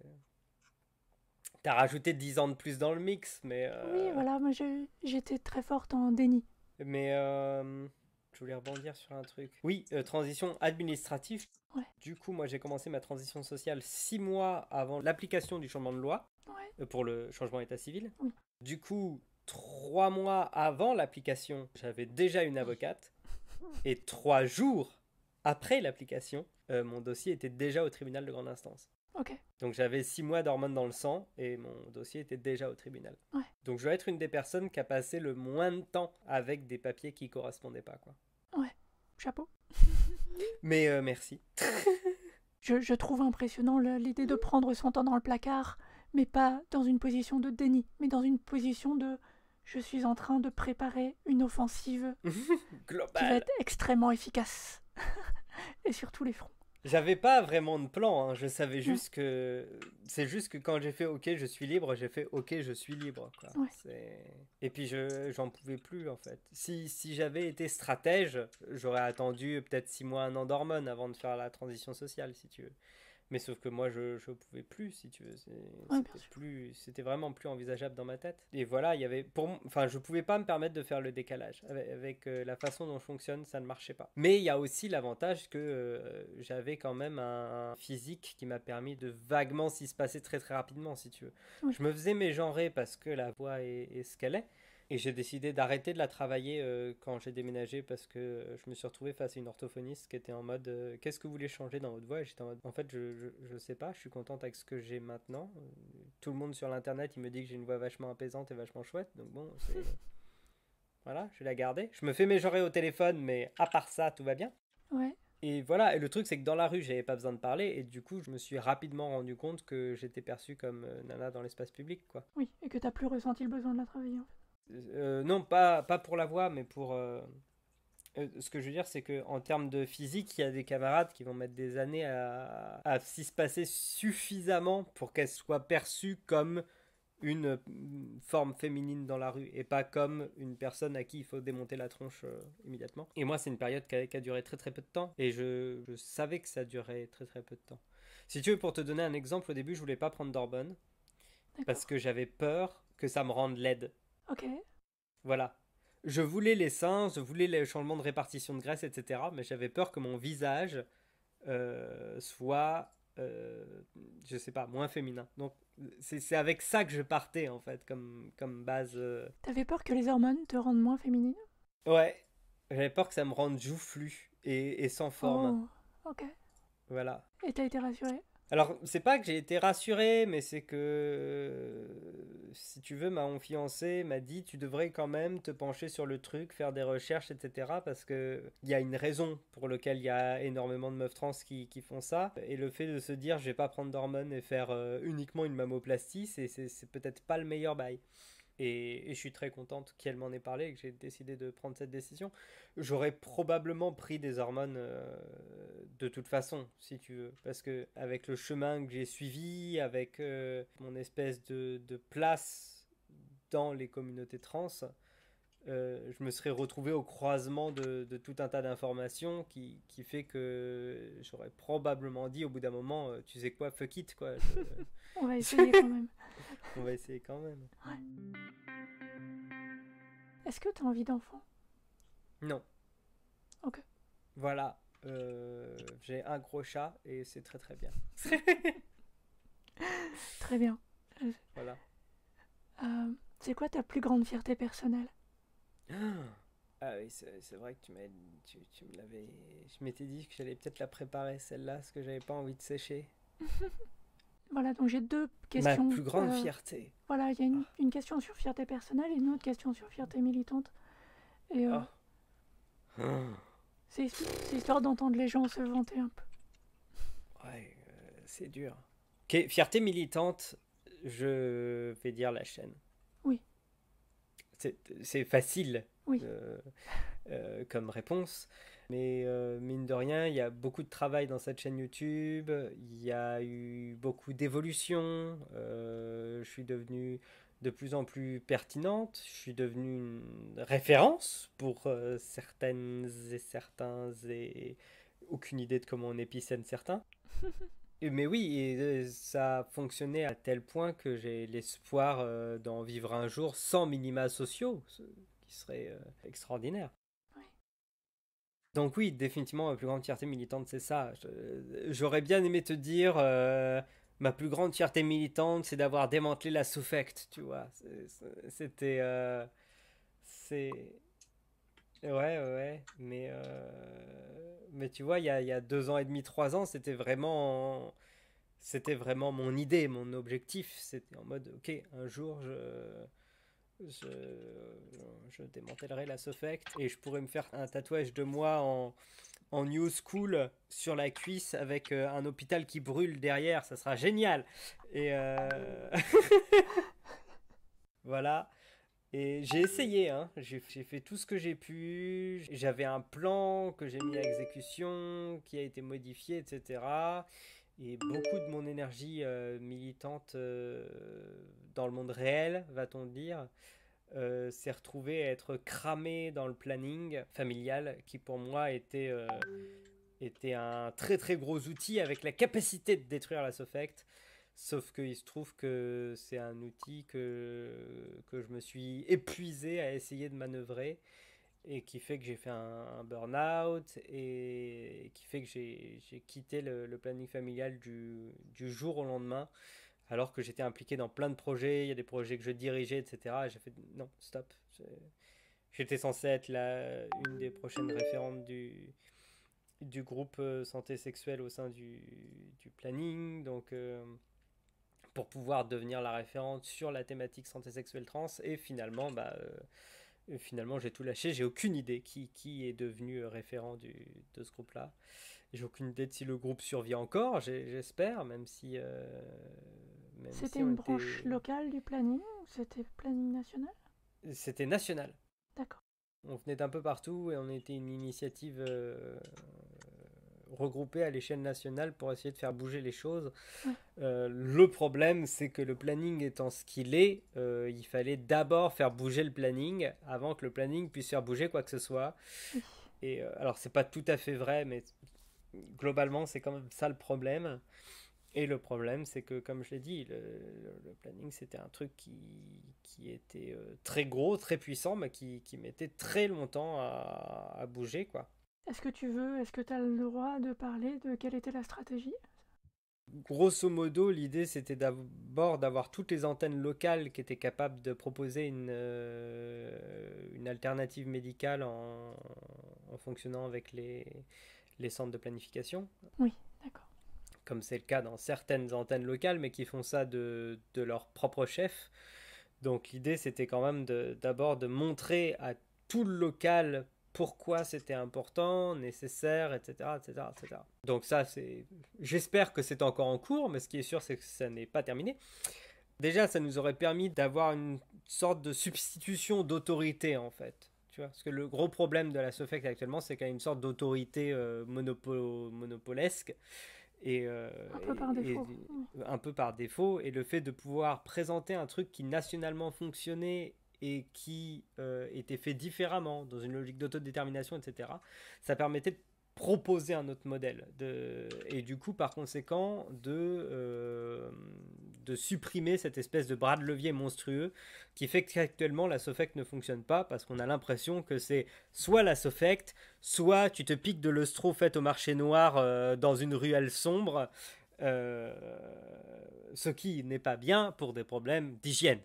[SPEAKER 3] t'as rajouté dix ans de plus dans le mix, mais... Euh...
[SPEAKER 1] Oui, voilà, moi je, j'étais très forte en déni.
[SPEAKER 3] Mais euh, je voulais rebondir sur un truc. Oui, euh, transition administrative.
[SPEAKER 1] Ouais.
[SPEAKER 3] Du coup, moi, j'ai commencé ma transition sociale six mois avant l'application du changement de loi
[SPEAKER 1] Ouais.
[SPEAKER 3] euh, pour le changement d'état civil.
[SPEAKER 1] Oui.
[SPEAKER 3] Du coup, trois mois avant l'application, j'avais déjà une avocate. Et trois jours après l'application, euh, mon dossier était déjà au tribunal de grande instance.
[SPEAKER 1] Ok.
[SPEAKER 3] Donc j'avais six mois d'hormones dans le sang et mon dossier était déjà au tribunal.
[SPEAKER 1] Ouais.
[SPEAKER 3] Donc je dois être une des personnes qui a passé le moins de temps avec des papiers qui correspondaient pas, quoi.
[SPEAKER 1] Ouais. Chapeau.
[SPEAKER 3] Mais euh, merci.
[SPEAKER 1] Je, je trouve impressionnant le- l'idée de prendre son temps dans le placard, mais pas dans une position de déni, mais dans une position de je suis en train de préparer une offensive qui va
[SPEAKER 3] Global.
[SPEAKER 1] être extrêmement efficace. Et sur tous les fronts.
[SPEAKER 3] J'avais pas vraiment de plan, hein. Je savais juste que... C'est juste que quand j'ai fait OK, je suis libre, j'ai fait OK, je suis libre, quoi.
[SPEAKER 1] Ouais.
[SPEAKER 3] C'est... Et puis je j'en pouvais plus, en fait. Si, si j'avais été stratège, j'aurais attendu peut-être six mois, un an d'hormones avant de faire la transition sociale, si tu veux. Mais sauf que moi, je, je pouvais plus, si tu veux. C'est-
[SPEAKER 1] Ouais, bien
[SPEAKER 3] C'était
[SPEAKER 1] sûr.
[SPEAKER 3] plus, c'était vraiment plus envisageable dans ma tête. Et voilà, il y avait, pour, m- enfin, je pouvais pas me permettre de faire le décalage avec, avec, euh, la façon dont je fonctionne, ça ne marchait pas. Mais il y a aussi l'avantage que euh, j'avais quand même un, un physique qui m'a permis de vaguement s'y se passer très très rapidement, si tu veux.
[SPEAKER 1] Oui.
[SPEAKER 3] Je me faisais mégenrer parce que la voix est, est ce qu'elle est. Et j'ai décidé d'arrêter de la travailler euh, quand j'ai déménagé parce que euh, je me suis retrouvé face à une orthophoniste qui était en mode euh, qu'est-ce que vous voulez changer dans votre voix? Et j'étais en mode en fait, je, je, je sais pas, je suis contente avec ce que j'ai maintenant. Euh, Tout le monde sur l'internet il me dit que j'ai une voix vachement apaisante et vachement chouette, donc bon, c'est. Voilà, je vais la garder. Je me fais mégenrer au téléphone, mais à part ça, tout va bien.
[SPEAKER 1] Ouais.
[SPEAKER 3] Et voilà, et le truc c'est que dans la rue, j'avais pas besoin de parler, et du coup, je me suis rapidement rendu compte que j'étais perçu comme euh, nana dans l'espace public, quoi.
[SPEAKER 1] Oui. Et que t'as plus ressenti le besoin de la travailler. En fait.
[SPEAKER 3] Euh, non, pas, pas pour la voix, mais pour. euh, euh, ce que je veux dire, c'est que en termes de physique, il y a des camarades qui vont mettre des années à, à s'y se passer suffisamment pour qu'elle soit perçue comme une euh, forme féminine dans la rue et pas comme une personne à qui il faut démonter la tronche euh, immédiatement. Et moi, c'est une période qui a, qui a duré très très peu de temps et je, je savais que ça durait très très peu de temps. Si tu veux, pour te donner un exemple, au début, je voulais pas prendre d'hormones parce
[SPEAKER 1] D'accord.
[SPEAKER 3] que j'avais peur que ça me rende laide.
[SPEAKER 1] Ok.
[SPEAKER 3] Voilà. Je voulais les seins, je voulais les changements de répartition de graisse, et cetera. Mais j'avais peur que mon visage euh, soit, euh, je sais pas, moins féminin. Donc c'est c'est avec ça que je partais en fait, comme, comme base. euh.
[SPEAKER 1] T'avais peur que les hormones te rendent moins féminine?
[SPEAKER 3] Ouais, j'avais peur que ça me rende joufflu et, et sans forme.
[SPEAKER 1] Oh. Ok.
[SPEAKER 3] Voilà.
[SPEAKER 1] Et t'as été rassurée?
[SPEAKER 3] Alors, c'est pas que j'ai été rassuré, mais c'est que, euh, si tu veux, ma fiancée m'a dit, tu devrais quand même te pencher sur le truc, faire des recherches, et cetera. Parce que il y a une raison pour laquelle il y a énormément de meufs trans qui, qui font ça. Et le fait de se dire, je vais pas prendre d'hormones et faire euh, uniquement une mammoplastie, c'est c'est- c'est peut-être pas le meilleur bail. Et, et je suis très contente qu'elle m'en ait parlé et que j'ai décidé de prendre cette décision. J'aurais probablement pris des hormones euh, de toute façon, si tu veux. Parce que avec le chemin que j'ai suivi, avec euh, mon espèce de, de place dans les communautés trans, euh, je me serais retrouvé au croisement de, de tout un tas d'informations qui, qui fait que j'aurais probablement dit au bout d'un moment, euh, tu sais quoi, fuck it, quoi. Je-
[SPEAKER 1] On va essayer quand même.
[SPEAKER 3] on va essayer quand même.
[SPEAKER 1] Est-ce que t'as envie d'enfant?
[SPEAKER 3] Non.
[SPEAKER 1] Ok.
[SPEAKER 3] Voilà. Euh, j'ai un gros chat et c'est très très bien.
[SPEAKER 1] Très bien.
[SPEAKER 3] Voilà.
[SPEAKER 1] Euh, c'est quoi ta plus grande fierté personnelle?
[SPEAKER 3] Ah oui, c'est c'est vrai que tu m'as, tu, tu me l'avais, je m'étais dit que j'allais peut-être la préparer celle-là, parce que j'avais pas envie de sécher.
[SPEAKER 1] Voilà, donc j'ai deux
[SPEAKER 3] Ma
[SPEAKER 1] questions.
[SPEAKER 3] plus grande
[SPEAKER 1] euh,
[SPEAKER 3] fierté.
[SPEAKER 1] Voilà, il y a une, une question sur fierté personnelle et une autre question sur fierté militante. Et euh,
[SPEAKER 3] Oh. Hum.
[SPEAKER 1] c'est c'est histoire d'entendre les gens se vanter un peu.
[SPEAKER 3] Ouais, euh, c'est dur. Ok, fierté militante, je vais dire la chaîne.
[SPEAKER 1] Oui.
[SPEAKER 3] C'est c'est facile
[SPEAKER 1] Oui.
[SPEAKER 3] euh, euh, comme réponse, mais euh, mine de rien, il y a beaucoup de travail dans cette chaîne YouTube, il y a eu beaucoup d'évolutions, euh, je suis devenu de plus en plus pertinente, je suis devenu une référence pour euh, certaines et certains et aucune idée de comment on épicène certains. Et- Mais oui, et euh, ça a fonctionné à tel point que j'ai l'espoir euh, d'en vivre un jour sans minima sociaux, ce qui serait euh, extraordinaire.
[SPEAKER 1] Oui.
[SPEAKER 3] Donc oui, définitivement, ma plus grande fierté militante, c'est ça. Je- J'aurais bien aimé te dire, euh, ma plus grande fierté militante, c'est d'avoir démantelé la Sofect, tu vois. C'est- c'est- C'était... euh, c'est... Ouais, ouais, ouais. Mais, euh, mais tu vois, il y a, il y a deux ans et demi, trois ans, c'était vraiment... C'était vraiment mon idée, mon objectif. C'était en mode, ok, un jour, je... Je, je démantèlerai la Sofect et je pourrais me faire un tatouage de moi en, en new school sur la cuisse avec euh, un hôpital qui brûle derrière, ça sera génial. Et euh... voilà. Et j'ai essayé, hein. J'ai, j'ai fait tout ce que j'ai pu. J'avais un plan que j'ai mis à exécution, qui a été modifié, et cetera. Et beaucoup de mon énergie euh, militante euh, dans le monde réel, va-t-on dire, euh, s'est retrouvé à être cramé dans le planning familial qui pour moi était, euh, était un très très gros outil avec la capacité de détruire la Sofect. Sauf qu'il se trouve que c'est un outil que, que je me suis épuisé à essayer de manœuvrer et qui fait que j'ai fait un, un burn-out et qui fait que j'ai, j'ai quitté le, le planning familial du, du jour au lendemain alors que j'étais impliqué dans plein de projets, il y a des projets que je dirigeais, et cetera. Et j'ai fait non, stop. J'étais censé être la, une des prochaines référentes du, du groupe euh, santé sexuelle au sein du, du planning, donc euh, pour pouvoir devenir la référente sur la thématique santé sexuelle trans. Et finalement, bah, euh, finalement j'ai tout lâché. J'ai aucune idée qui, qui est devenu référent du, de ce groupe-là. J'ai aucune idée de si le groupe survit encore, j'espère, même si... Euh, même
[SPEAKER 1] C'était
[SPEAKER 3] si on
[SPEAKER 1] une
[SPEAKER 3] était...
[SPEAKER 1] branche locale du planning ou c'était planning national?
[SPEAKER 3] C'était national.
[SPEAKER 1] D'accord.
[SPEAKER 3] On venait d'un peu partout et on était une initiative euh, regroupée à l'échelle nationale pour essayer de faire bouger les choses.
[SPEAKER 1] Ouais.
[SPEAKER 3] Euh, le problème, c'est que le planning étant ce qu'il est, euh, il fallait d'abord faire bouger le planning avant que le planning puisse faire bouger quoi que ce soit.
[SPEAKER 1] Oui.
[SPEAKER 3] Et euh, alors, c'est pas tout à fait vrai, mais globalement, c'est quand même ça le problème. Et le problème, c'est que, comme je l'ai dit, le, le planning, c'était un truc qui, qui était euh, très gros, très puissant, mais qui, qui mettait très longtemps à, à bouger, quoi.
[SPEAKER 1] Est-ce que tu veux, est-ce que tu as le droit de parler de quelle était la stratégie?
[SPEAKER 3] Grosso modo, l'idée, c'était d'abord d'avoir toutes les antennes locales qui étaient capables de proposer une, euh, une alternative médicale en, en fonctionnant avec les, les centres de planification.
[SPEAKER 1] Oui, d'accord.
[SPEAKER 3] Comme c'est le cas dans certaines antennes locales, mais qui font ça de, de leur propre chef. Donc l'idée, c'était quand même de, d'abord de montrer à tout le local pourquoi c'était important, nécessaire, et cetera, et cetera, et cetera. Donc ça, c'est... J'espère que c'est encore en cours, mais ce qui est sûr, c'est que ça n'est pas terminé. Déjà, ça nous aurait permis d'avoir une sorte de substitution d'autorité, en fait. Tu vois, parce que le gros problème de la Sofect actuellement, c'est qu'elle a une sorte d'autorité euh, monopo- monopolesque. Et, euh,
[SPEAKER 1] Un peu par
[SPEAKER 3] et-
[SPEAKER 1] défaut.
[SPEAKER 3] et- un peu par défaut. Et le fait de pouvoir présenter un truc qui nationalement fonctionnait et qui euh, était fait différemment, dans une logique d'autodétermination, et cetera, ça permettait de proposer un autre modèle. De, et du coup, par conséquent, de, euh, de supprimer cette espèce de bras de levier monstrueux qui fait qu'actuellement, la Sofect ne fonctionne pas parce qu'on a l'impression que c'est soit la Sofect, soit tu te piques de l'œustro fait au marché noir euh, dans une ruelle sombre, euh, ce qui n'est pas bien pour des problèmes d'hygiène.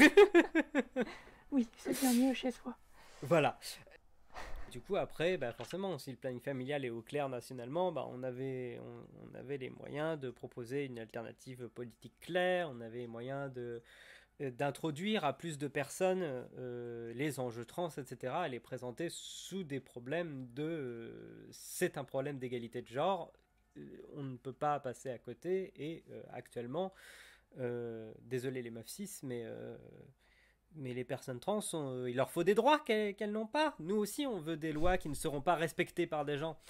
[SPEAKER 1] Oui, c'est bien mieux chez soi.
[SPEAKER 3] Voilà. Du coup, après, bah forcément, si le planning familial est au clair nationalement, bah on, avait, on, on avait les moyens de proposer une alternative politique claire, on avait les moyens de, d'introduire à plus de personnes euh, les enjeux trans, et cetera, et les présenter sous des problèmes de... Euh, c'est un problème d'égalité de genre, euh, on ne peut pas passer à côté, et euh, actuellement, euh, désolé les meufs cis, mais... Euh, mais les personnes trans, sont, euh, il leur faut des droits qu'elles, qu'elles n'ont pas. Nous aussi, on veut des lois qui ne seront pas respectées par des gens.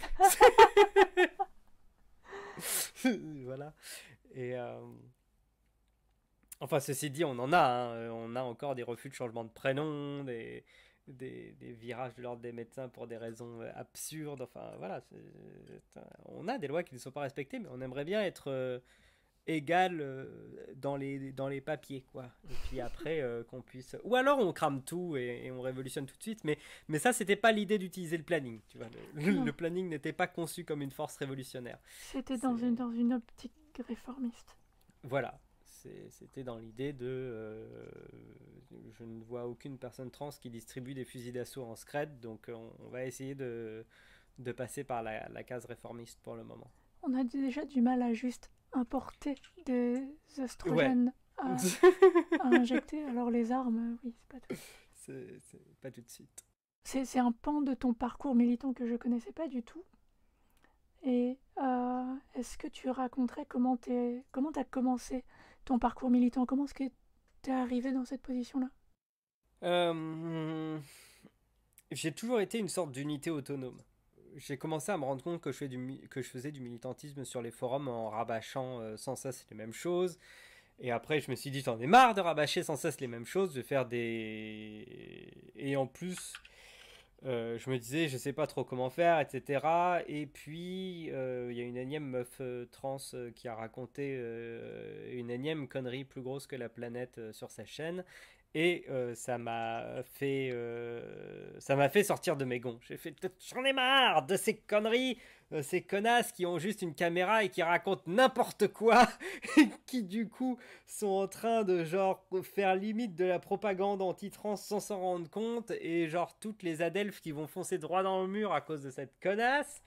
[SPEAKER 3] Voilà. Et euh... enfin, ceci dit, on en a. Hein. On a encore des refus de changement de prénom, des, des, des virages de l'ordre des médecins pour des raisons absurdes. Enfin, voilà. C'est... On a des lois qui ne sont pas respectées, mais on aimerait bien être... Euh égale euh, dans, les, dans les papiers, quoi. Et puis après, euh, qu'on puisse... Ou alors on crame tout et, et on révolutionne tout de suite, mais, mais ça, c'était pas l'idée d'utiliser le planning, tu vois. Le, le, le planning n'était pas conçu comme une force révolutionnaire.
[SPEAKER 1] C'était dans une, dans une optique réformiste.
[SPEAKER 3] Voilà. C'était dans l'idée de... Euh, je ne vois aucune personne trans qui distribue des fusils d'assaut en scred, donc on, on va essayer de, de passer par la, la case réformiste pour le moment.
[SPEAKER 1] On a déjà du mal à juste importer des oestrogènes ouais. à, à injecter, alors les armes, oui, c'est pas tout.
[SPEAKER 3] C'est pas tout de suite.
[SPEAKER 1] C'est un pan de ton parcours militant que je connaissais pas du tout. Et euh, est-ce que tu raconterais comment t'es, comment t'as commencé ton parcours militant? Comment est-ce que t'es arrivé dans cette position-là?
[SPEAKER 3] euh, J'ai toujours été une sorte d'unité autonome. J'ai commencé à me rendre compte que je, fais du, que je faisais du militantisme sur les forums en rabâchant euh, sans cesse les mêmes choses. Et après, je me suis dit, j'en ai marre de rabâcher sans cesse les mêmes choses, de faire des... Et en plus, euh, je me disais, je sais pas trop comment faire, et cetera. Et puis, il euh, y a une énième meuf euh, trans euh, qui a raconté euh, une énième connerie plus grosse que la planète euh, sur sa chaîne. Et euh, ça m'a fait, euh, ça m'a fait sortir de mes gonds. J'ai fait, j'en ai marre de ces conneries, euh, ces connasses qui ont juste une caméra et qui racontent n'importe quoi, et qui du coup sont en train de genre faire limite de la propagande anti-trans sans s'en rendre compte, et genre toutes les adelphes qui vont foncer droit dans le mur à cause de cette connasse.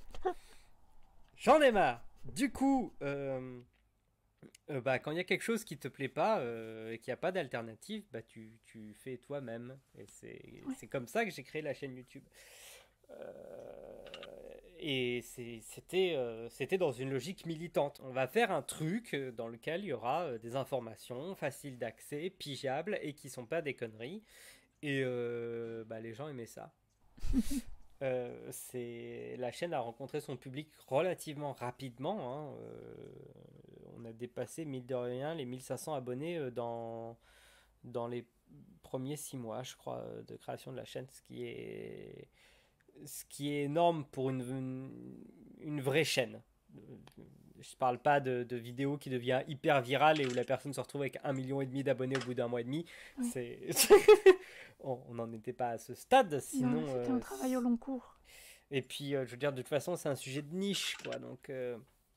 [SPEAKER 3] J'en ai marre. Du coup. Euh, Euh, bah, quand il y a quelque chose qui te plaît pas euh, et qu'il n'y a pas d'alternative, bah, tu, tu fais toi-même. Et c'est ouais. comme ça que j'ai créé la chaîne YouTube. Euh, et c'était euh, c'était dans une logique militante. On va faire un truc dans lequel il y aura euh, des informations faciles d'accès, pigeables et qui sont pas des conneries. Et euh, bah, les gens aimaient ça. Euh, c'est la chaîne a rencontré son public relativement rapidement. Hein. Euh, on a dépassé, mille de rien, les mille cinq cents abonnés dans, dans les premiers six mois, je crois, de création de la chaîne, ce qui est, ce qui est énorme pour une, une, une vraie chaîne. Je parle pas de, de vidéo qui devient hyper virale et où la personne se retrouve avec un million et demi d'abonnés au bout d'un mois et demi. Oui. C'est... on n'en était pas à ce stade, sinon...
[SPEAKER 1] C'était euh, un travail au long cours.
[SPEAKER 3] Et puis, euh, je veux dire, de toute façon, c'est un sujet de niche, quoi. Donc, euh,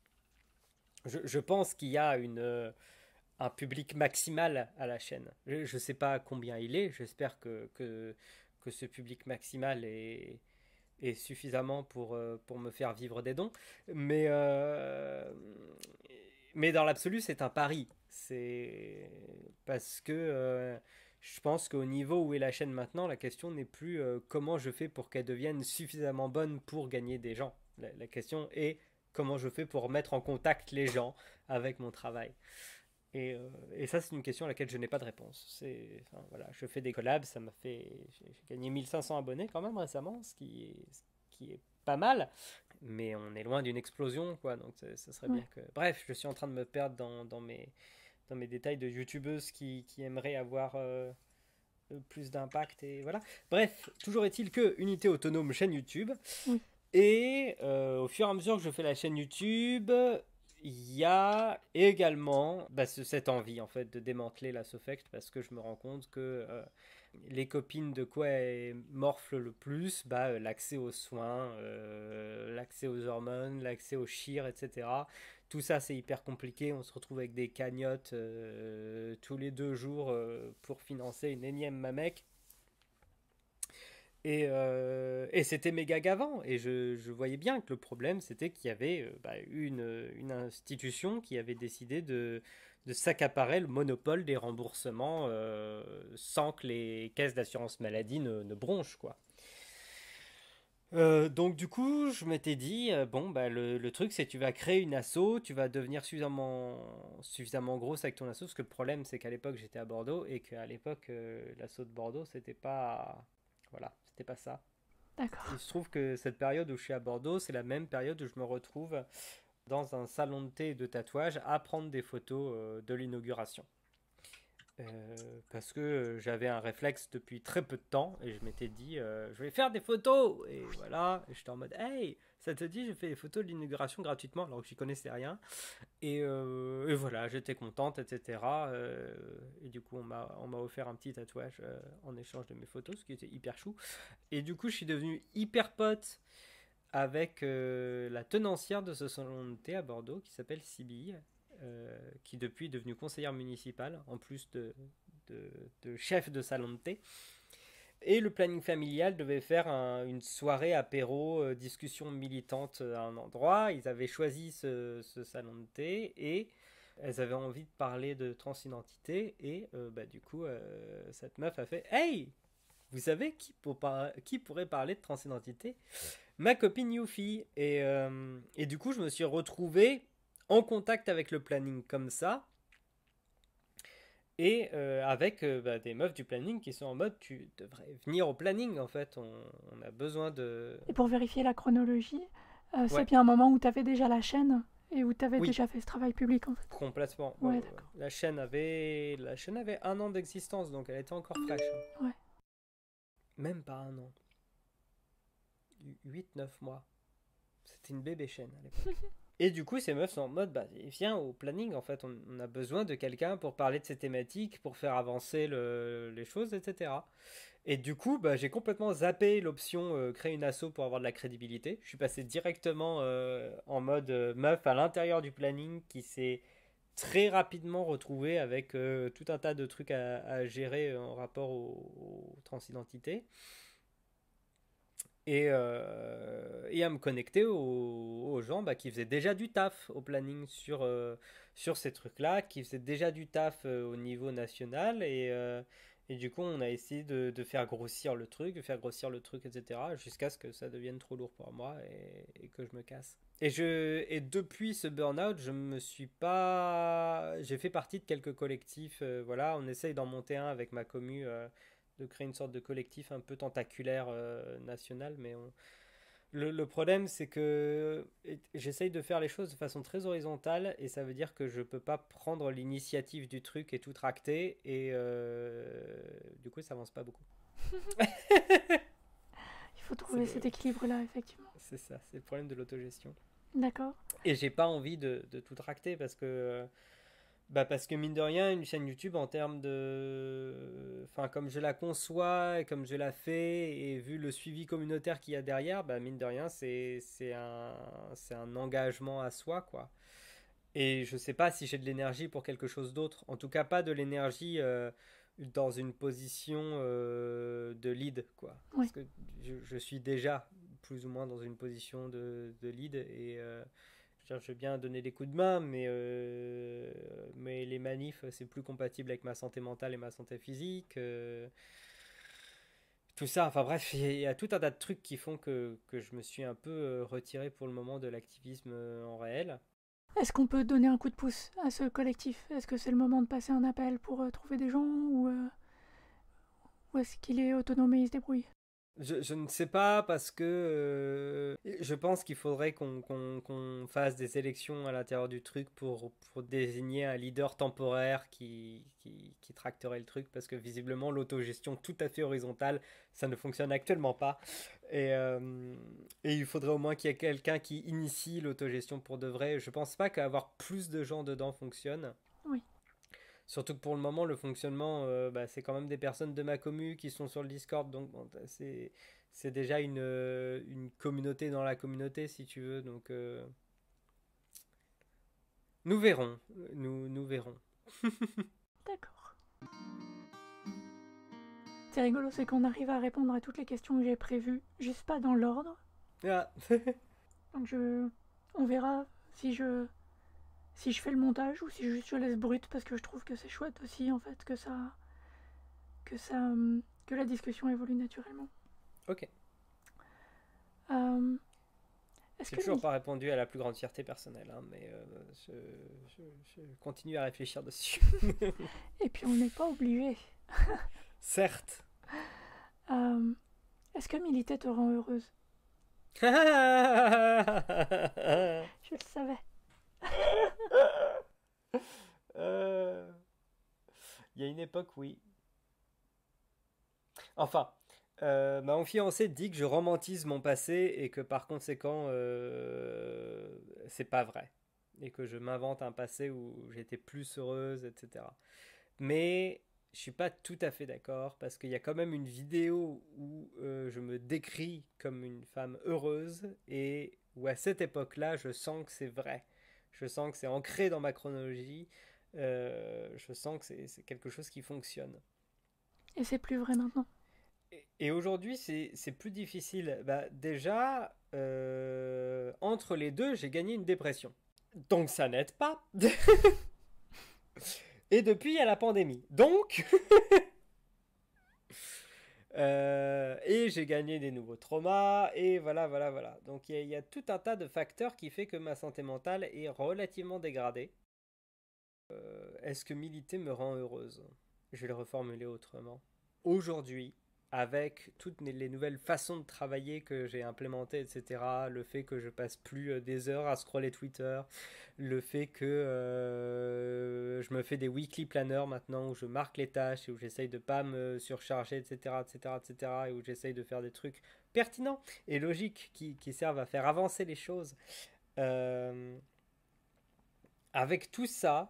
[SPEAKER 3] je, je pense qu'il y a une, euh, un public maximal à la chaîne. Je ne sais pas combien il est. J'espère que, que, que ce public maximal est... et suffisamment pour, euh, pour me faire vivre des dons. Mais, euh, mais dans l'absolu, c'est un pari. C'est parce que euh, je pense qu'au niveau où est la chaîne maintenant, la question n'est plus euh, comment je fais pour qu'elle devienne suffisamment bonne pour gagner des gens. La, la question est comment je fais pour mettre en contact les gens avec mon travail. Et, euh, et ça, c'est une question à laquelle je n'ai pas de réponse. Enfin, voilà, je fais des collabs, ça m'a fait... J'ai gagné mille cinq cents abonnés quand même récemment, ce qui est, ce qui est pas mal. Mais on est loin d'une explosion, quoi. Donc ça serait ouais. bien que... Bref, je suis en train de me perdre dans, dans, mes, dans mes détails de youtubeuses qui, qui aimeraient avoir euh, plus d'impact. Et voilà. Bref, toujours est-il que unité autonome chaîne YouTube. Oui. Et euh, au fur et à mesure que je fais la chaîne YouTube... il y a également bah, cette envie en fait de démanteler la Sofect parce que je me rends compte que euh, les copines de quoi elles morflent le plus, bah, l'accès aux soins, euh, l'accès aux hormones, l'accès aux chires, et cetera. Tout ça c'est hyper compliqué, on se retrouve avec des cagnottes euh, tous les deux jours euh, pour financer une énième mamec. Et, euh, et c'était méga gavant. Et je, je voyais bien que le problème, c'était qu'il y avait euh, bah, une, une institution qui avait décidé de, de s'accaparer le monopole des remboursements euh, sans que les caisses d'assurance maladie ne, ne bronchent, quoi. Euh, donc du coup, je m'étais dit, euh, bon, bah, le, le truc, c'est que tu vas créer une asso, tu vas devenir suffisamment, suffisamment grosse avec ton asso, parce que le problème, c'est qu'à l'époque, j'étais à Bordeaux, et qu'à l'époque, euh, l'asso de Bordeaux, c'était pas... Voilà, c'était pas ça.
[SPEAKER 1] D'accord.
[SPEAKER 3] Il se trouve que cette période où je suis à Bordeaux, c'est la même période où je me retrouve dans un salon de thé et de tatouage à prendre des photos euh, de l'inauguration. Euh, parce que j'avais un réflexe depuis très peu de temps et je m'étais dit euh, je vais faire des photos et voilà, et j'étais en mode hey, ça te dit je fais des photos de l'inauguration gratuitement alors que j'y connaissais rien et, euh, et voilà, j'étais contente, etc. Euh, et du coup on m'a on m'a offert un petit tatouage euh, en échange de mes photos, ce qui était hyper chou, et du coup je suis devenu hyper pote avec euh, la tenancière de ce salon de thé à Bordeaux qui s'appelle Sybille, euh, qui depuis est devenue conseillère municipale, en plus de, de, de chef de salon de thé. Et le planning familial devait faire un- une soirée apéro, euh, discussion militante à un endroit. Ils avaient choisi ce, ce salon de thé et elles avaient envie de parler de transidentité. Et euh, bah, du coup, euh, cette meuf a fait hey, vous savez qui, pour par- qui pourrait parler de transidentité? Ma copine Yuffie. Et, euh, et du coup, je me suis retrouvé en contact avec le planning comme ça. Et euh, avec euh, bah, des meufs du planning qui sont en mode tu devrais venir au planning en fait, on, on a besoin de...
[SPEAKER 1] Et pour vérifier la chronologie, euh, c'est
[SPEAKER 3] Ouais,
[SPEAKER 1] bien un moment où tu avais déjà la chaîne et où tu avais
[SPEAKER 3] oui,
[SPEAKER 1] déjà fait ce travail public en fait.
[SPEAKER 3] complètement. Ouais,
[SPEAKER 1] Ouais,
[SPEAKER 3] ouais, ouais.
[SPEAKER 1] d'accord.
[SPEAKER 3] La chaîne avait, la chaîne avait un an d'existence, donc elle était encore fraîche, hein.
[SPEAKER 1] Ouais.
[SPEAKER 3] Même pas un an. huit neuf mois. C'était une bébé chaîne à l'époque. Et du coup, ces meufs sont en mode, bah, viens au planning, en fait, on, on a besoin de quelqu'un pour parler de ces thématiques, pour faire avancer le- les choses, et cetera. Et du coup, bah, j'ai complètement zappé l'option euh, créer une asso pour avoir de la crédibilité. Je suis passé directement euh, en mode euh, meuf à l'intérieur du planning qui s'est très rapidement retrouvé avec euh, tout un tas de trucs à, à gérer en rapport aux, aux transidentités. Et, euh, et à me connecter aux, aux gens bah, qui faisaient déjà du taf au planning sur, euh, sur ces trucs-là, qui faisaient déjà du taf euh, au niveau national. Et, euh, et du coup, on a essayé de, de faire grossir le truc, de faire grossir le truc, et cetera, jusqu'à ce que ça devienne trop lourd pour moi et, et que je me casse. Et, je, et depuis ce burn-out, je me suis pas... J'ai fait partie de quelques collectifs. Euh, voilà, on essaye d'en monter un avec ma commu. Euh, de créer une sorte de collectif un peu tentaculaire euh, national, mais on... le, le problème c'est que j'essaye de faire les choses de façon très horizontale et ça veut dire que je peux pas prendre l'initiative du truc et tout tracter et euh, du coup ça avance pas beaucoup.
[SPEAKER 1] Il faut
[SPEAKER 3] C'est
[SPEAKER 1] trouver
[SPEAKER 3] le...
[SPEAKER 1] cet équilibre-là, effectivement.
[SPEAKER 3] c'est ça, c'est le problème de l'autogestion.
[SPEAKER 1] D'accord.
[SPEAKER 3] Et j'ai pas envie de, de tout tracter parce que bah parce que mine de rien, une chaîne YouTube en termes de... Enfin, comme je la conçois, et comme je la fais, et vu le suivi communautaire qu'il y a derrière, bah mine de rien, c'est, c'est un, c'est un engagement à soi, quoi. Et je sais pas si j'ai de l'énergie pour quelque chose d'autre. En tout cas, pas de l'énergie euh, dans une position euh, de lead, quoi.
[SPEAKER 1] Oui.
[SPEAKER 3] Parce que je, je suis déjà plus ou moins dans une position de, de lead et... euh, je veux bien donner des coups de main, mais, euh, mais les manifs, c'est plus compatible avec ma santé mentale et ma santé physique. Euh, tout ça, enfin bref, il y, y a tout un tas de trucs qui font que, que je me suis un peu euh, retiré pour le moment de l'activisme euh, en réel.
[SPEAKER 1] Est-ce qu'on peut donner un coup de pouce à ce collectif? Est-ce que c'est le moment de passer un appel pour euh, trouver des gens ou, euh, ou est-ce qu'il est autonome et il se débrouille?
[SPEAKER 3] Je, je ne sais pas parce que euh, je pense qu'il faudrait qu'on qu'on, qu'on fasse des élections à l'intérieur du truc pour, pour désigner un leader temporaire qui, qui, qui tracterait le truc parce que visiblement l'autogestion tout à fait horizontale ça ne fonctionne actuellement pas et, euh, et il faudrait au moins qu'il y ait quelqu'un qui initie l'autogestion pour de vrai. Je pense pas qu'avoir plus de gens dedans fonctionne.
[SPEAKER 1] Oui.
[SPEAKER 3] Surtout que pour le moment, le fonctionnement, euh, bah, c'est quand même des personnes de ma commu qui sont sur le Discord, donc bon, c'est, c'est déjà une, euh, une communauté dans la communauté, si tu veux. Donc, euh, nous verrons, nous, nous verrons.
[SPEAKER 1] D'accord. C'est rigolo, c'est qu'on arrive à répondre à toutes les questions que j'ai prévues, juste pas dans l'ordre.
[SPEAKER 3] Ah.
[SPEAKER 1] Donc je... on verra si je... si je fais le montage ou si juste je laisse brut parce que je trouve que c'est chouette aussi en fait que ça... que ça... que la discussion évolue naturellement.
[SPEAKER 3] Ok.
[SPEAKER 1] Euh... Est-ce
[SPEAKER 3] J'ai
[SPEAKER 1] que
[SPEAKER 3] toujours
[SPEAKER 1] Mil-
[SPEAKER 3] pas répondu à la plus grande fierté personnelle, hein, mais euh, je, je, je continue à réfléchir dessus.
[SPEAKER 1] Et puis on n'est pas obligé.
[SPEAKER 3] Certes.
[SPEAKER 1] Euh... Est-ce que militer te rend heureuse?
[SPEAKER 3] euh...
[SPEAKER 1] Je le savais.
[SPEAKER 3] Il y a une époque, oui. Enfin, euh, ma fiancée dit que je romantise mon passé et que par conséquent, euh, c'est pas vrai. Et que je m'invente un passé où j'étais plus heureuse, et cetera. Mais je suis pas tout à fait d'accord parce qu'il y a quand même une vidéo où euh, je me décris comme une femme heureuse et où à cette époque-là, je sens que c'est vrai. Je sens que c'est ancré dans ma chronologie. Euh, je sens que c'est c'est quelque chose qui fonctionne.
[SPEAKER 1] Et c'est plus vrai maintenant.
[SPEAKER 3] Et, et aujourd'hui, c'est c'est plus difficile. Bah, déjà, euh, entre les deux, j'ai gagné une dépression. Donc ça n'aide pas. Et depuis, il y a la pandémie. Donc, euh, et j'ai gagné des nouveaux traumas. Et voilà, voilà, voilà. Donc il y, a- il y a tout un tas de facteurs qui fait que ma santé mentale est relativement dégradée. Euh, est-ce que militer me rend heureuse? Je vais le reformuler autrement. Aujourd'hui, avec toutes les nouvelles façons de travailler que j'ai implémentées, et cetera, le fait que je passe plus euh, des heures à scroller Twitter, le fait que euh, je me fais des weekly planners maintenant où je marque les tâches et où j'essaye de pas me surcharger, et cetera, et cetera, et cetera, et où j'essaye de faire des trucs pertinents et logiques qui, qui servent à faire avancer les choses. Euh, avec tout ça,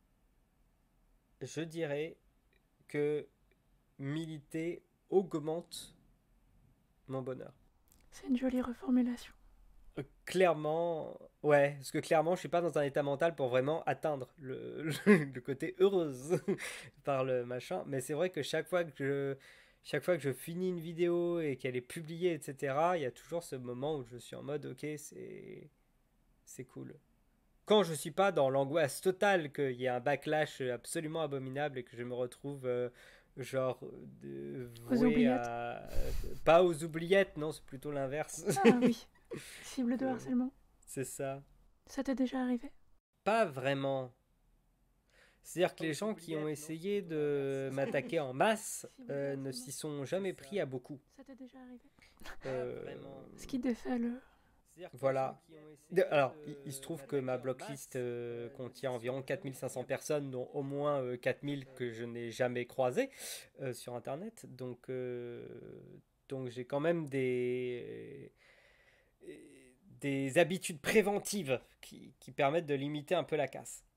[SPEAKER 3] je dirais que militer augmente mon bonheur.
[SPEAKER 1] C'est une jolie reformulation.
[SPEAKER 3] Euh, Clairement, ouais, parce que clairement, je suis pas dans un état mental pour vraiment atteindre le, le, le côté heureuse par le machin. Mais c'est vrai que chaque fois que je, chaque fois que je finis une vidéo et qu'elle est publiée, et cetera, il y a toujours ce moment où je suis en mode, ok, c'est, c'est cool. Quand je suis pas dans l'angoisse totale qu'il y ait un backlash absolument abominable et que je me retrouve euh, genre de,
[SPEAKER 1] Aux
[SPEAKER 3] voué
[SPEAKER 1] oubliettes.
[SPEAKER 3] à pas aux oubliettes, non, c'est plutôt l'inverse.
[SPEAKER 1] Ah oui. Cible de
[SPEAKER 3] Euh,
[SPEAKER 1] harcèlement.
[SPEAKER 3] c'est ça.
[SPEAKER 1] Ça t'est déjà arrivé?
[SPEAKER 3] Pas vraiment. C'est-à-dire que les gens qui ont essayé de m'attaquer en masse euh, ne s'y sont jamais pris à beaucoup.
[SPEAKER 1] Ça t'est déjà arrivé?
[SPEAKER 3] Euh,
[SPEAKER 1] Ce qui défait le...
[SPEAKER 3] Voilà. De- Alors, il, il se trouve que ma blocklist euh, contient environ quatre mille cinq cents personnes, dont au moins euh, quatre mille que je n'ai jamais croisées euh, sur Internet. Donc, euh, donc j'ai quand même des, des habitudes préventives qui, qui permettent de limiter un peu la casse.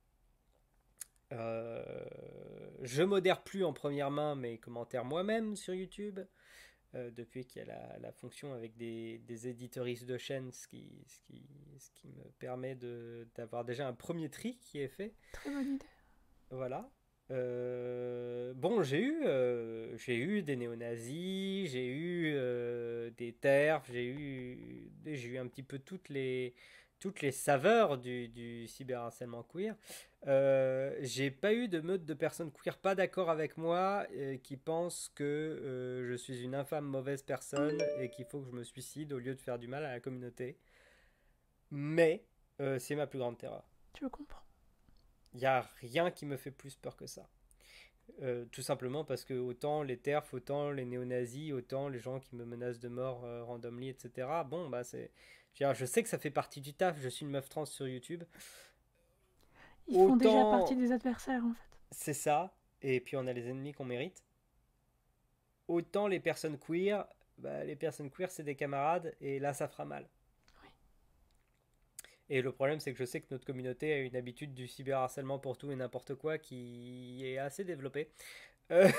[SPEAKER 3] Euh, je modère plus en première main mes commentaires moi-même sur YouTube. Euh, depuis qu'il y a la, la fonction avec des, des éditeuristes de chaîne, ce qui, ce qui, ce qui me permet de, d'avoir déjà un premier tri qui est fait.
[SPEAKER 1] Très bonne idée.
[SPEAKER 3] Voilà. Euh, bon, j'ai eu, euh, j'ai eu des néo-nazis, j'ai eu euh, des terfs, j'ai eu, j'ai eu un petit peu toutes les, toutes les saveurs du, du cyberharcèlement queer. Euh, j'ai pas eu de meute de personnes queer pas d'accord avec moi euh, qui pensent que euh, je suis une infâme mauvaise personne et qu'il faut que je me suicide au lieu de faire du mal à la communauté. Mais euh, c'est ma plus grande terreur.
[SPEAKER 1] Je comprends.
[SPEAKER 3] Il n'y a rien qui me fait plus peur que ça. Euh, tout simplement parce que autant les terfs, autant les néo-nazis, autant les gens qui me menacent de mort euh, randomly, et cetera. Bon, bah c'est... Je veux dire, je sais que ça fait partie du taf, je suis une meuf trans sur YouTube.
[SPEAKER 1] Ils font déjà
[SPEAKER 3] Autant
[SPEAKER 1] partie des adversaires, en fait.
[SPEAKER 3] c'est ça, et puis on a les ennemis qu'on mérite. Autant les personnes queer, bah, les personnes queer c'est des camarades, et là ça fera mal.
[SPEAKER 1] Oui.
[SPEAKER 3] Et le problème, c'est que je sais que notre communauté a une habitude du cyberharcèlement pour tout et n'importe quoi qui est assez développée. Euh,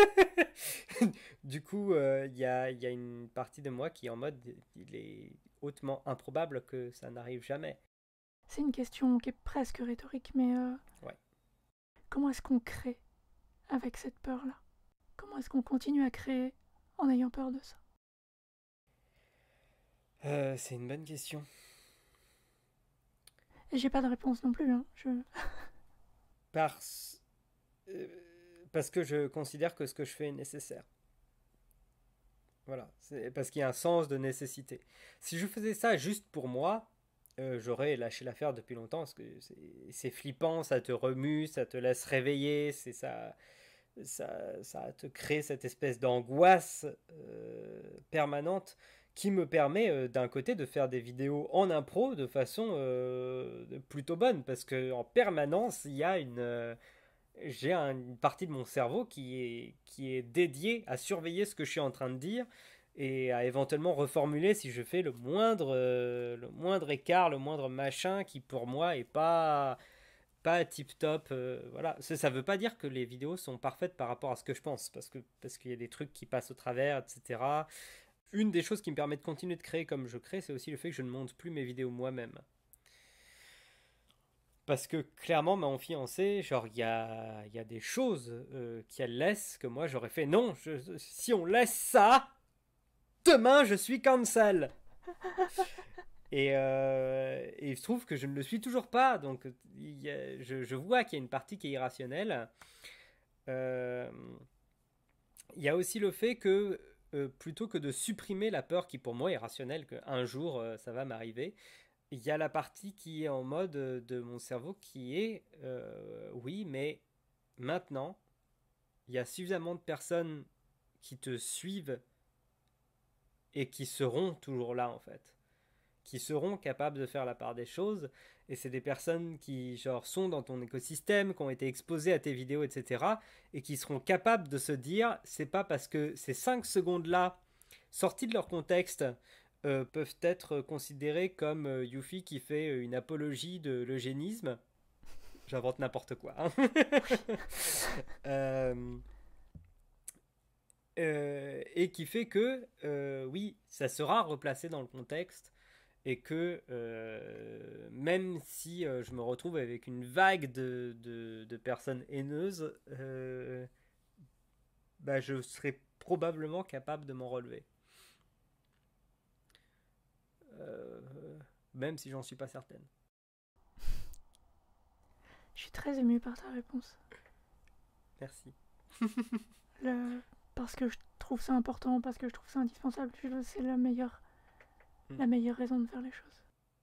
[SPEAKER 3] du coup, il euh, y, a, y a une partie de moi qui est en mode, il est hautement improbable que ça n'arrive jamais.
[SPEAKER 1] C'est une question qui est presque rhétorique, mais euh,
[SPEAKER 3] Ouais.
[SPEAKER 1] comment est-ce qu'on crée avec cette peur-là? Comment est-ce qu'on continue à créer en ayant peur de ça?
[SPEAKER 3] Euh, c'est une bonne question.
[SPEAKER 1] Et j'ai pas de réponse non plus, hein. Je...
[SPEAKER 3] Parce, euh, parce que je considère que ce que je fais est nécessaire. Voilà, c'est parce qu'il y a un sens de nécessité. Si je faisais ça juste pour moi, euh, j'aurais lâché l'affaire depuis longtemps parce que c'est, c'est flippant, ça te remue, ça te laisse réveiller, c'est ça, ça, ça te crée cette espèce d'angoisse euh, permanente qui me permet euh, d'un côté de faire des vidéos en impro de façon euh, plutôt bonne parce que en permanence il y a une, euh, j'ai un- une partie de mon cerveau qui est, qui est dédiée à surveiller ce que je suis en train de dire et à éventuellement reformuler si je fais le moindre, euh, le moindre écart, le moindre machin qui pour moi est pas, pas tip top. Euh, voilà. Ça, ça veut pas dire que les vidéos sont parfaites par rapport à ce que je pense, parce que, parce qu'il y a des trucs qui passent au travers, et cetera. Une des choses qui me permet de continuer de créer comme je crée, c'est aussi le fait que je ne monte plus mes vidéos moi-même. Parce que clairement, mon fiancée, genre, il y a, il y a des choses euh, qu'elle laisse que moi j'aurais fait. Non, je- si on laisse ça, demain je suis cancel. Et, euh, et il se trouve que je ne le suis toujours pas. Donc il y a- je, je vois qu'il y a une partie qui est irrationnelle. Euh, il y a aussi le fait que euh, plutôt que de supprimer la peur qui pour moi est rationnelle, qu'un jour euh, ça va m'arriver, il y a la partie qui est en mode euh, de mon cerveau qui est euh, oui, mais maintenant, il y a suffisamment de personnes qui te suivent et qui seront toujours là en fait, qui seront capables de faire la part des choses. Et c'est des personnes qui genre sont dans ton écosystème, qui ont été exposées à tes vidéos, et cetera. Et qui seront capables de se dire, c'est pas parce que ces cinq secondes là, sorties de leur contexte, euh, peuvent être considérées comme euh, Yuffie qui fait une apologie de l'eugénisme. J'invente n'importe quoi. Hein. euh, euh, et qui fait que, euh, oui, ça sera replacé dans le contexte et que euh, même si euh, je me retrouve avec une vague de, de, de personnes haineuses, euh, bah, je serai probablement capable de m'en relever. Euh, même si j'en suis pas certaine.
[SPEAKER 1] Je suis très émue par ta réponse.
[SPEAKER 3] Merci.
[SPEAKER 1] Le... Parce que je trouve ça important, parce que je trouve ça indispensable. C'est la meilleure,
[SPEAKER 3] Mm.
[SPEAKER 1] la meilleure raison de faire les choses.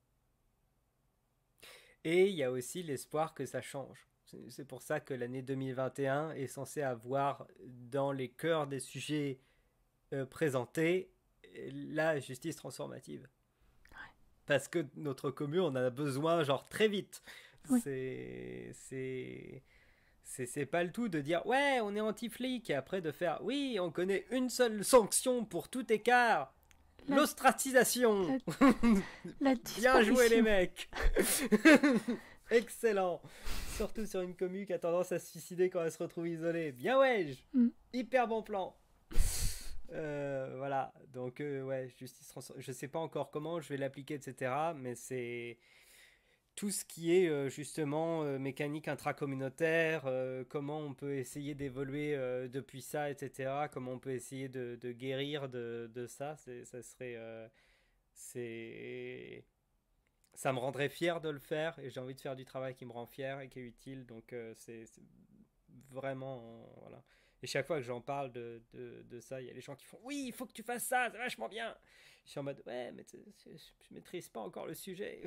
[SPEAKER 3] Et il y a aussi l'espoir que ça change. C'est- C'est pour ça que l'année deux mille vingt et un est censée avoir dans les cœurs des sujets euh, présentés la justice transformative. Parce que notre commune on en a besoin genre très vite.
[SPEAKER 1] Oui.
[SPEAKER 3] C'est c'est c'est c'est pas le tout de dire ouais on est anti-flic et après de faire oui on connaît une seule sanction pour tout écart.
[SPEAKER 1] La-
[SPEAKER 3] L'ostracisation.
[SPEAKER 1] La
[SPEAKER 3] Bien joué les
[SPEAKER 1] disparition.
[SPEAKER 3] mecs. Excellent. Surtout sur une commu qui a tendance à se suicider quand elle se retrouve isolée. Bien ouais.
[SPEAKER 1] Mm.
[SPEAKER 3] Hyper bon plan. Euh, voilà, donc euh, ouais, justice transform- je sais pas encore comment je vais l'appliquer, et cetera. Mais c'est tout ce qui est euh, justement euh, mécanique intracommunautaire, euh, comment on peut essayer d'évoluer euh, depuis ça, et cetera. Comment on peut essayer de, de guérir de, de ça, c'est, ça serait, euh, c'est, ça me rendrait fier de le faire et j'ai envie de faire du travail qui me rend fier et qui est utile. Donc euh, c'est, c'est vraiment, euh, voilà. Et chaque fois que j'en parle de, de, de ça, il y a les gens qui font oui, il faut que tu fasses ça, c'est vachement bien. Je suis en mode ouais, mais c'est- c'est- je maîtrise pas encore le sujet.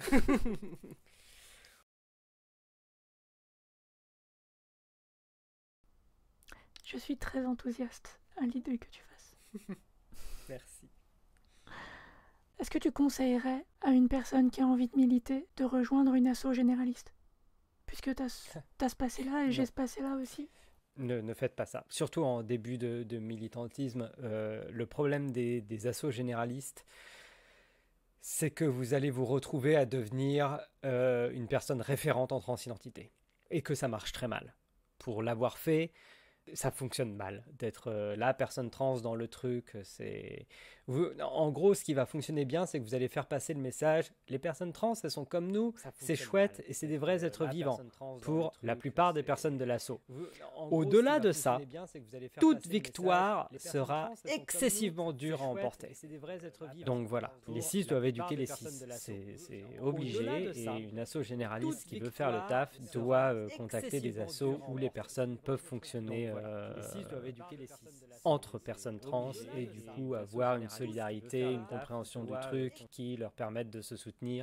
[SPEAKER 1] Je suis très enthousiaste à l'idée que tu fasses.
[SPEAKER 3] Merci.
[SPEAKER 1] Est-ce que tu conseillerais à une personne qui a envie de militer de rejoindre une asso généraliste? Puisque t'as ce- t'as ce passé-là et j'ai
[SPEAKER 3] Non.
[SPEAKER 1] ce passé-là aussi.
[SPEAKER 3] Ne, ne faites pas ça. Surtout en début de, de militantisme, euh, le problème des, des assos généralistes, c'est que vous allez vous retrouver à devenir euh, une personne référente en transidentité. Et que ça marche très mal. Pour l'avoir fait, ça fonctionne mal. D'être euh, la personne trans dans le truc, c'est... Vous, en gros, ce qui va fonctionner bien, c'est que vous allez faire passer le message. Les personnes trans, elles sont comme nous, c'est chouette et c'est des vrais êtres vivants pour la plupart des personnes de l'asso. Au-delà de ça, toute victoire sera excessivement dure à emporter. Donc voilà, les cis doivent éduquer les cis. C'est, c'est obligé et une asso généraliste qui veut faire le taf doit euh, contacter des assos où les personnes peuvent fonctionner euh, entre personnes trans et du coup avoir une solidarité, une compréhension du truc qui leur permettent de se soutenir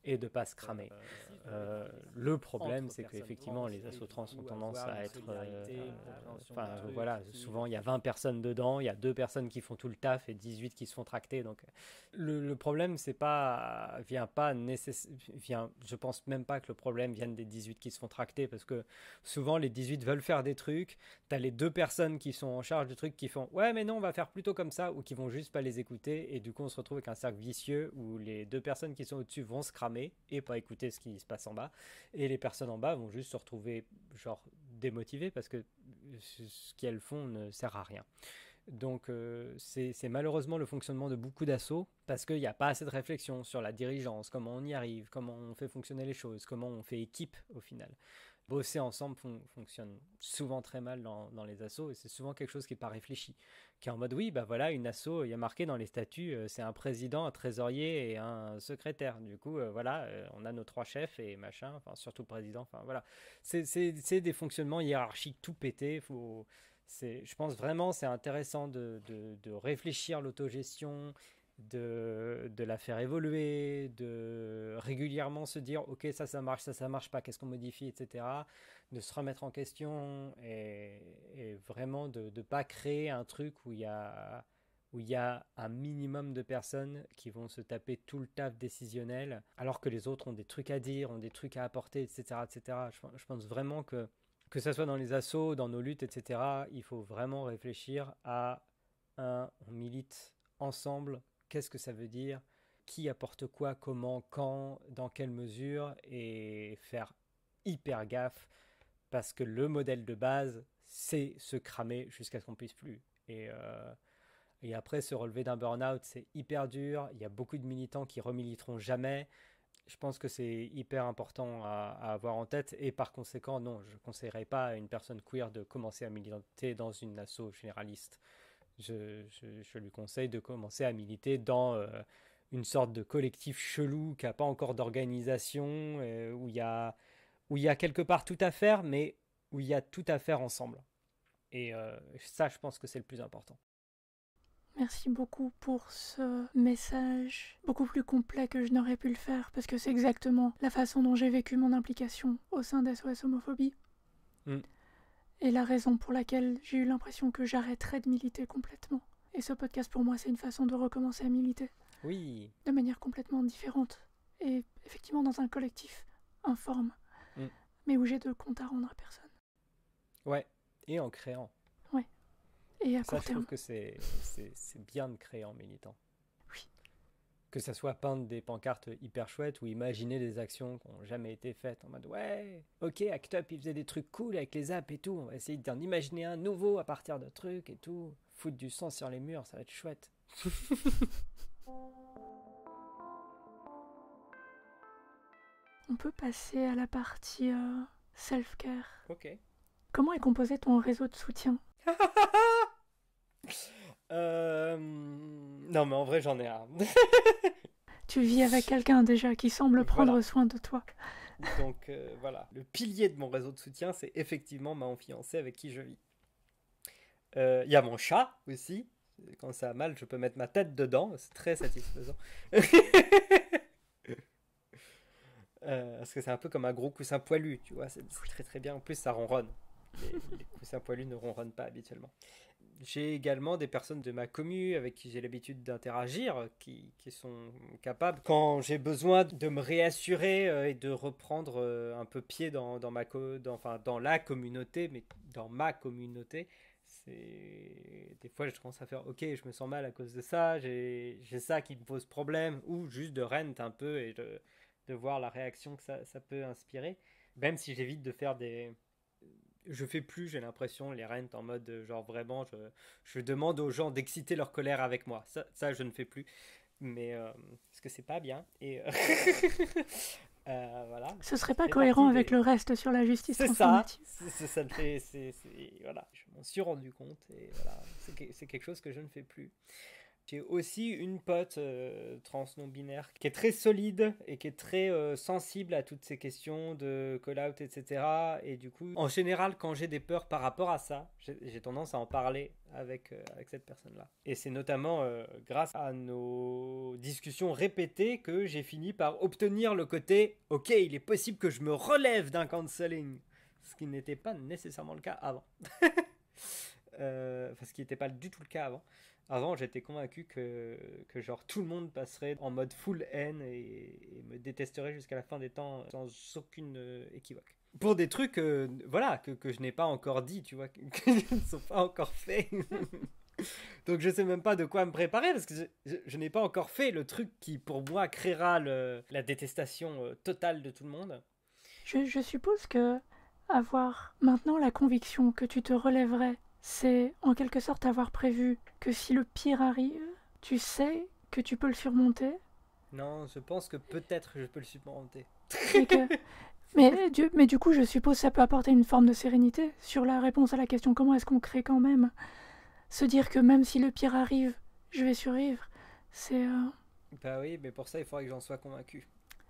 [SPEAKER 3] et de pas se cramer. Euh, le problème, c'est qu'effectivement, les assos trans ont tendance à être... Euh, euh, enfin, euh, voilà, souvent, il y a vingt personnes dedans, il y a deux personnes qui font tout le taf et dix-huit qui se font tracter. Donc, le, le problème, c'est pas... vient pas nécessairement... Vient, je pense même pas que le problème vienne des dix-huit qui se font tracter, parce que souvent, les dix-huit veulent faire des trucs. T'as les deux personnes qui sont en charge du truc qui font « Ouais, mais non, on va faire plutôt comme ça », ou qui vont juste pas les écouter. Et du coup, on se retrouve avec un cercle vicieux où les deux personnes qui sont au-dessus vont se cramer et pas écouter ce qui se passe en bas, et les personnes en bas vont juste se retrouver genre démotivées parce que ce qu'elles font ne sert à rien. Donc euh, c'est, c'est malheureusement le fonctionnement de beaucoup d'assauts, parce qu'il n'y a pas assez de réflexion sur la dirigeance, comment on y arrive, comment on fait fonctionner les choses, comment on fait équipe au final. Bosser ensemble fon- fonctionne souvent très mal dans, dans les assos, et c'est souvent quelque chose qui n'est pas réfléchi, qui est en mode oui, bah voilà, une asso, il y a marqué dans les statuts, euh, c'est un président, un trésorier et un secrétaire. Du coup, euh, voilà, euh, on a nos trois chefs et machin, enfin surtout le président, enfin voilà. C'est, c'est, c'est des fonctionnements hiérarchiques tout pétés. Faut, c'est, je pense vraiment c'est intéressant de, de, de réfléchir l'autogestion, de, de la faire évoluer, de régulièrement se dire ok, ça ça marche, ça ça marche pas, qu'est-ce qu'on modifie, et cetera. De se remettre en question, et, et vraiment de ne pas créer un truc où il y a où il y a un minimum de personnes qui vont se taper tout le taf décisionnel alors que les autres ont des trucs à dire, ont des trucs à apporter, et cetera, et cetera. Je, je pense vraiment que que ça soit dans les assos, dans nos luttes, et cetera, il faut vraiment réfléchir à un, on milite ensemble. Qu'est-ce que ça veut dire? Qui apporte quoi, comment, quand, dans quelle mesure, et faire hyper gaffe, parce que le modèle de base, c'est se cramer jusqu'à ce qu'on puisse plus. Et, euh, et après, se relever d'un burn-out, c'est hyper dur. Il y a beaucoup de militants qui remiliteront jamais. Je pense que c'est hyper important à, à avoir en tête, et par conséquent, non, je ne conseillerais pas à une personne queer de commencer à militer dans une asso généraliste. Je, je, je lui conseille de commencer à militer dans euh, une sorte de collectif chelou qui n'a pas encore d'organisation, euh, où il y a, où il y a quelque part tout à faire, mais où il y a tout à faire ensemble. Et euh, ça, je pense que c'est le plus important.
[SPEAKER 1] Merci beaucoup pour ce message beaucoup plus complet que je n'aurais pu le faire, parce que c'est exactement la façon dont j'ai vécu mon implication au sein d'S O S Homophobie. Mm. Et la raison pour laquelle j'ai eu l'impression que j'arrêterais de militer complètement. Et ce podcast, pour moi, c'est une façon de recommencer à militer.
[SPEAKER 3] Oui.
[SPEAKER 1] De manière complètement différente. Et effectivement dans un collectif informe. Mm. Mais où j'ai de compte à rendre à personne.
[SPEAKER 3] Ouais, et en créant.
[SPEAKER 1] Ouais. Et à
[SPEAKER 3] ça,
[SPEAKER 1] court
[SPEAKER 3] je
[SPEAKER 1] terme.
[SPEAKER 3] trouve que c'est, c'est, c'est bien de créer en militant.
[SPEAKER 1] Oui.
[SPEAKER 3] Que ça soit peindre des pancartes hyper chouettes ou imaginer des actions qui n'ont jamais été faites en mode ouais, ok, Act Up il faisait des trucs cool avec les apps et tout, on va essayer d'en imaginer un nouveau à partir de trucs et tout, foutre du sang sur les murs, ça va être chouette.
[SPEAKER 1] On peut passer à la partie euh, self-care.
[SPEAKER 3] Ok.
[SPEAKER 1] Comment est composé ton réseau de soutien?
[SPEAKER 3] euh... Non mais en vrai j'en ai un.
[SPEAKER 1] Tu vis avec quelqu'un déjà qui semble prendre
[SPEAKER 3] voilà.
[SPEAKER 1] soin de toi.
[SPEAKER 3] Donc euh, voilà, le pilier de mon réseau de soutien, c'est effectivement ma fiancée avec qui je vis. Il euh, y a mon chat aussi. Quand ça va mal, je peux mettre ma tête dedans. C'est très satisfaisant. euh, parce que c'est un peu comme un gros coussin poilu, tu vois. C'est, c'est très très bien. En plus, ça ronronne. Les, les coussins poilus ne ronronnent pas habituellement. J'ai également des personnes de ma commu avec qui j'ai l'habitude d'interagir, qui, qui sont capables, quand j'ai besoin de me réassurer euh, et de reprendre euh, un peu pied dans, dans, ma co- dans, enfin, dans la communauté, mais dans ma communauté, c'est... des fois je commence à faire « Ok, je me sens mal à cause de ça, j'ai, j'ai ça qui me pose problème », ou juste de rent un peu et de, de voir la réaction que ça, ça peut inspirer, même si j'évite de faire des... Je fais plus, j'ai l'impression, les rents en mode genre vraiment, je, je demande aux gens d'exciter leur colère avec moi. Ça, ça je ne fais plus. Mais euh, parce que c'est pas bien. Et euh, euh, voilà.
[SPEAKER 1] Ce serait pas cohérent avec
[SPEAKER 3] des...
[SPEAKER 1] le reste sur la justice
[SPEAKER 3] c'est
[SPEAKER 1] transformative.
[SPEAKER 3] Ça, c'est, ça me fait, c'est, c'est, voilà. Je m'en suis rendu compte et voilà, c'est, c'est quelque chose que je ne fais plus. J'ai aussi une pote euh, trans non-binaire qui est très solide et qui est très euh, sensible à toutes ces questions de call-out, et cetera. Et du coup, en général, quand j'ai des peurs par rapport à ça, j'ai, j'ai tendance à en parler avec, euh, avec cette personne-là. Et c'est notamment euh, grâce à nos discussions répétées que j'ai fini par obtenir le côté « Ok, il est possible que je me relève d'un counseling », ce qui n'était pas nécessairement le cas avant. euh, enfin, ce qui n'était pas du tout le cas avant. Avant, j'étais convaincu que, que genre tout le monde passerait en mode full haine et, et me détesterait jusqu'à la fin des temps sans aucune euh, équivoque. Pour des trucs, euh, voilà, que, que je n'ai pas encore dit, tu vois, que, que ne sont pas encore faits. Donc je sais même pas de quoi me préparer parce que je, je, je n'ai pas encore fait le truc qui, pour moi, créera le, la détestation euh, totale de tout le monde.
[SPEAKER 1] Je, je suppose que avoir maintenant la conviction que tu te relèverais, c'est en quelque sorte avoir prévu que si le pire arrive, tu sais que tu peux le surmonter.
[SPEAKER 3] Non, je pense que peut-être je peux le surmonter.
[SPEAKER 1] Et que... mais, du, mais du coup, je suppose que ça peut apporter une forme de sérénité sur la réponse à la question comment est-ce qu'on crée quand même. Se dire que même si le pire arrive, je vais survivre, c'est... Euh...
[SPEAKER 3] Bah oui, mais pour ça, il faudrait que j'en sois convaincu.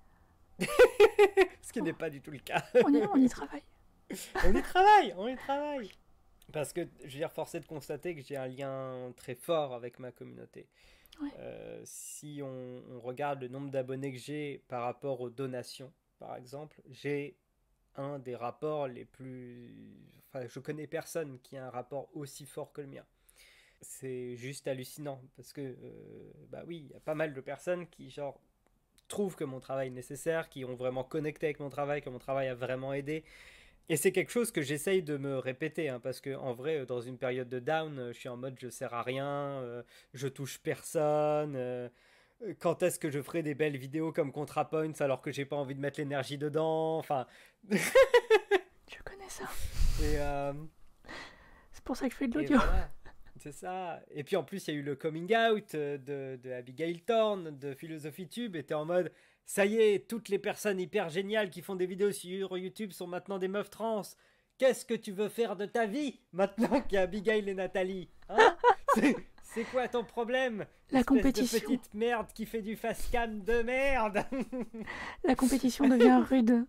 [SPEAKER 3] Ce qui n'est pas du tout le cas.
[SPEAKER 1] on, y, on y travaille.
[SPEAKER 3] on y travaille, on y travaille. Parce que je veux dire, forcé de constater que j'ai un lien très fort avec ma communauté.
[SPEAKER 1] Ouais.
[SPEAKER 3] Euh, si on, on regarde le nombre d'abonnés que j'ai par rapport aux donations, par exemple, j'ai un des rapports les plus... Enfin, je connais personne qui a un rapport aussi fort que le mien. C'est juste hallucinant, parce que, euh, bah oui, il y a pas mal de personnes qui, genre, trouvent que mon travail est nécessaire, qui ont vraiment connecté avec mon travail, que mon travail a vraiment aidé. Et c'est quelque chose que j'essaye de me répéter, hein, parce que en vrai, dans une période de down, je suis en mode je sers à rien, euh, je touche personne. Euh, quand est-ce que je ferai des belles vidéos comme ContraPoints alors que j'ai pas envie de mettre l'énergie dedans, enfin.
[SPEAKER 1] Je connais ça.
[SPEAKER 3] Et euh,
[SPEAKER 1] c'est pour ça que je fais de l'audio.
[SPEAKER 3] Voilà, c'est ça. Et puis en plus, il y a eu le coming out de, de Abigail Thorne de PhilosophyTube, et t'es en mode. Ça y est, toutes les personnes hyper géniales qui font des vidéos sur YouTube sont maintenant des meufs trans. Qu'est-ce que tu veux faire de ta vie maintenant qu'il y a Abigail et Nathalie, hein? c'est, c'est quoi ton problème?
[SPEAKER 1] La
[SPEAKER 3] Espèce
[SPEAKER 1] compétition.
[SPEAKER 3] de petite merde qui fait du fast cam de merde.
[SPEAKER 1] La compétition devient rude.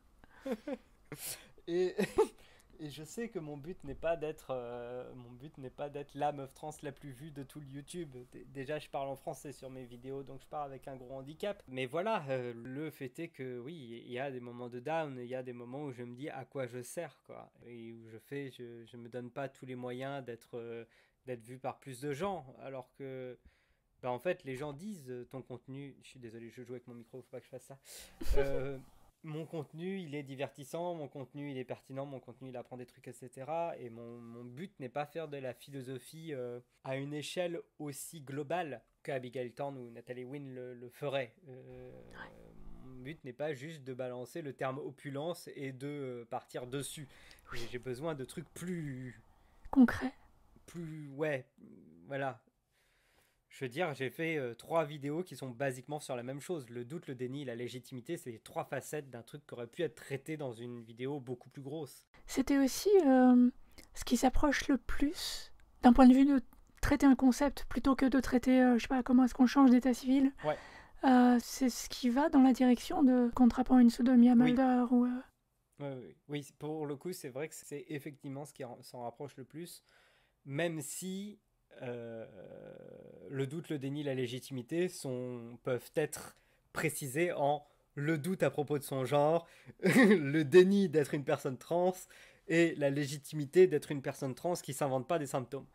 [SPEAKER 3] Et... Et je sais que mon but n'est pas d'être euh, mon but n'est pas d'être la meuf trans la plus vue de tout le YouTube. D- déjà, je parle en français sur mes vidéos, donc je parle avec un gros handicap. Mais voilà, euh, le fait est que oui, il y a des moments de down, il y a des moments où je me dis à quoi je sers, quoi, et où je fais, je, je me donne pas tous les moyens d'être euh, d'être vu par plus de gens, alors que bah en fait les gens disent euh, ton contenu. Je suis désolé, je joue avec mon micro, faut pas que je fasse ça. Euh, Mon contenu, il est divertissant, mon contenu, il est pertinent, mon contenu, il apprend des trucs, et cetera. Et mon, mon but n'est pas faire de la philosophie euh, à une échelle aussi globale qu'Abigail Thorne ou Nathalie Wynne le, le ferait. Euh, mon but n'est pas juste de balancer le terme opulence et de euh, partir dessus. Oui. J'ai besoin de trucs plus...
[SPEAKER 1] concrets.
[SPEAKER 3] Plus... Ouais, voilà. Je veux dire, j'ai fait euh, trois vidéos qui sont basiquement sur la même chose. Le doute, le déni, la légitimité, c'est les trois facettes d'un truc qui aurait pu être traité dans une vidéo beaucoup plus grosse.
[SPEAKER 1] C'était aussi euh, ce qui s'approche le plus d'un point de vue de traiter un concept plutôt que de traiter, euh, je sais pas, comment est-ce qu'on change d'état civil.
[SPEAKER 3] Ouais.
[SPEAKER 1] Euh, c'est ce qui va dans la direction de ContraPoints ou de Mia Mulder. Oui. Ou, euh...
[SPEAKER 3] oui, oui, oui, pour le coup, c'est vrai que c'est effectivement ce qui s'en rapproche le plus, même si... Euh, le doute, le déni, la légitimité sont, peuvent être précisés en le doute à propos de son genre, le déni d'être une personne trans et la légitimité d'être une personne trans qui s'invente pas des symptômes.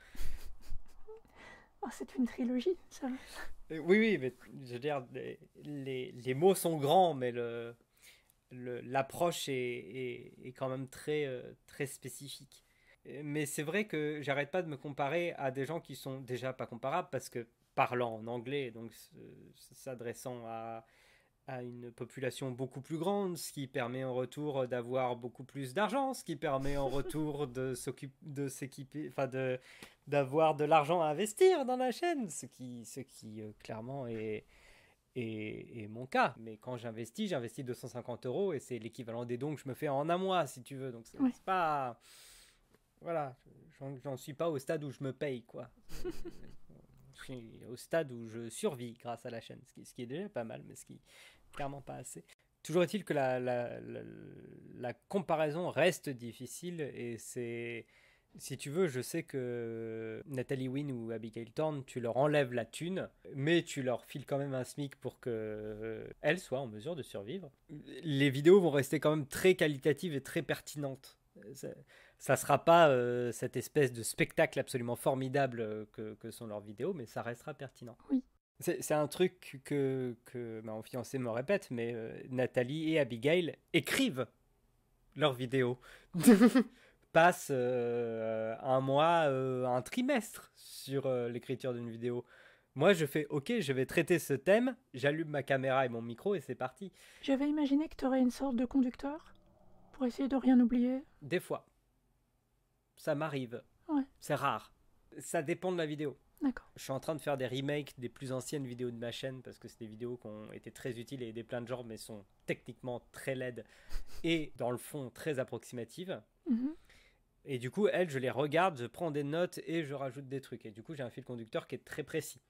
[SPEAKER 1] Oh, c'est une trilogie, ça.
[SPEAKER 3] Oui, oui, mais je veux dire, les, les, les mots sont grands, mais le, le, l'approche est, est, est quand même très, euh, très spécifique. Mais c'est vrai que j'arrête pas de me comparer à des gens qui sont déjà pas comparables parce que parlant en anglais, donc s'adressant à, à une population beaucoup plus grande, ce qui permet en retour d'avoir beaucoup plus d'argent, ce qui permet en retour de s'occuper, de s'équiper, enfin de d'avoir de l'argent à investir dans la chaîne, ce qui, ce qui euh, clairement est, est, est mon cas. Mais quand j'investis, j'investis deux cent cinquante euros et c'est l'équivalent des dons que je me fais en un mois, si tu veux. Donc c'est, oui. c'est pas... Voilà, j'en, j'en suis pas au stade où je me paye, quoi. suis au stade où je survis grâce à la chaîne, ce qui, ce qui est déjà pas mal, mais ce qui est clairement pas assez. Toujours est-il que la, la, la, la comparaison reste difficile et c'est... Si tu veux, je sais que Nathalie Wynn ou Abigail Thorne, tu leur enlèves la thune, mais tu leur files quand même un SMIC pour qu'elles soient en mesure de survivre. Les vidéos vont rester quand même très qualitatives et très pertinentes. Ça ne sera pas euh, cette espèce de spectacle absolument formidable que, que sont leurs vidéos, mais ça restera pertinent.
[SPEAKER 1] Oui.
[SPEAKER 3] C'est, c'est un truc que, que ma fiancée me répète, mais euh, Nathalie et Abigail écrivent leurs vidéos. Passent euh, un mois, euh, un trimestre sur euh, l'écriture d'une vidéo. Moi, je fais « Ok, je vais traiter ce thème, j'allume ma caméra et mon micro et c'est parti. »
[SPEAKER 1] J'avais imaginé que tu aurais une sorte de conducteur pour essayer de rien oublier.
[SPEAKER 3] Des fois. Ça m'arrive.
[SPEAKER 1] Ouais.
[SPEAKER 3] C'est rare. Ça dépend de la vidéo.
[SPEAKER 1] D'accord.
[SPEAKER 3] Je suis en train de faire des remakes des plus anciennes vidéos de ma chaîne parce que c'est des vidéos qui ont été très utiles et aidé plein de gens, mais sont techniquement très laides et dans le fond très approximatives.
[SPEAKER 1] Mm-hmm.
[SPEAKER 3] Et du coup, elles, je les regarde, je prends des notes et je rajoute des trucs. Et du coup, j'ai un fil conducteur qui est très précis.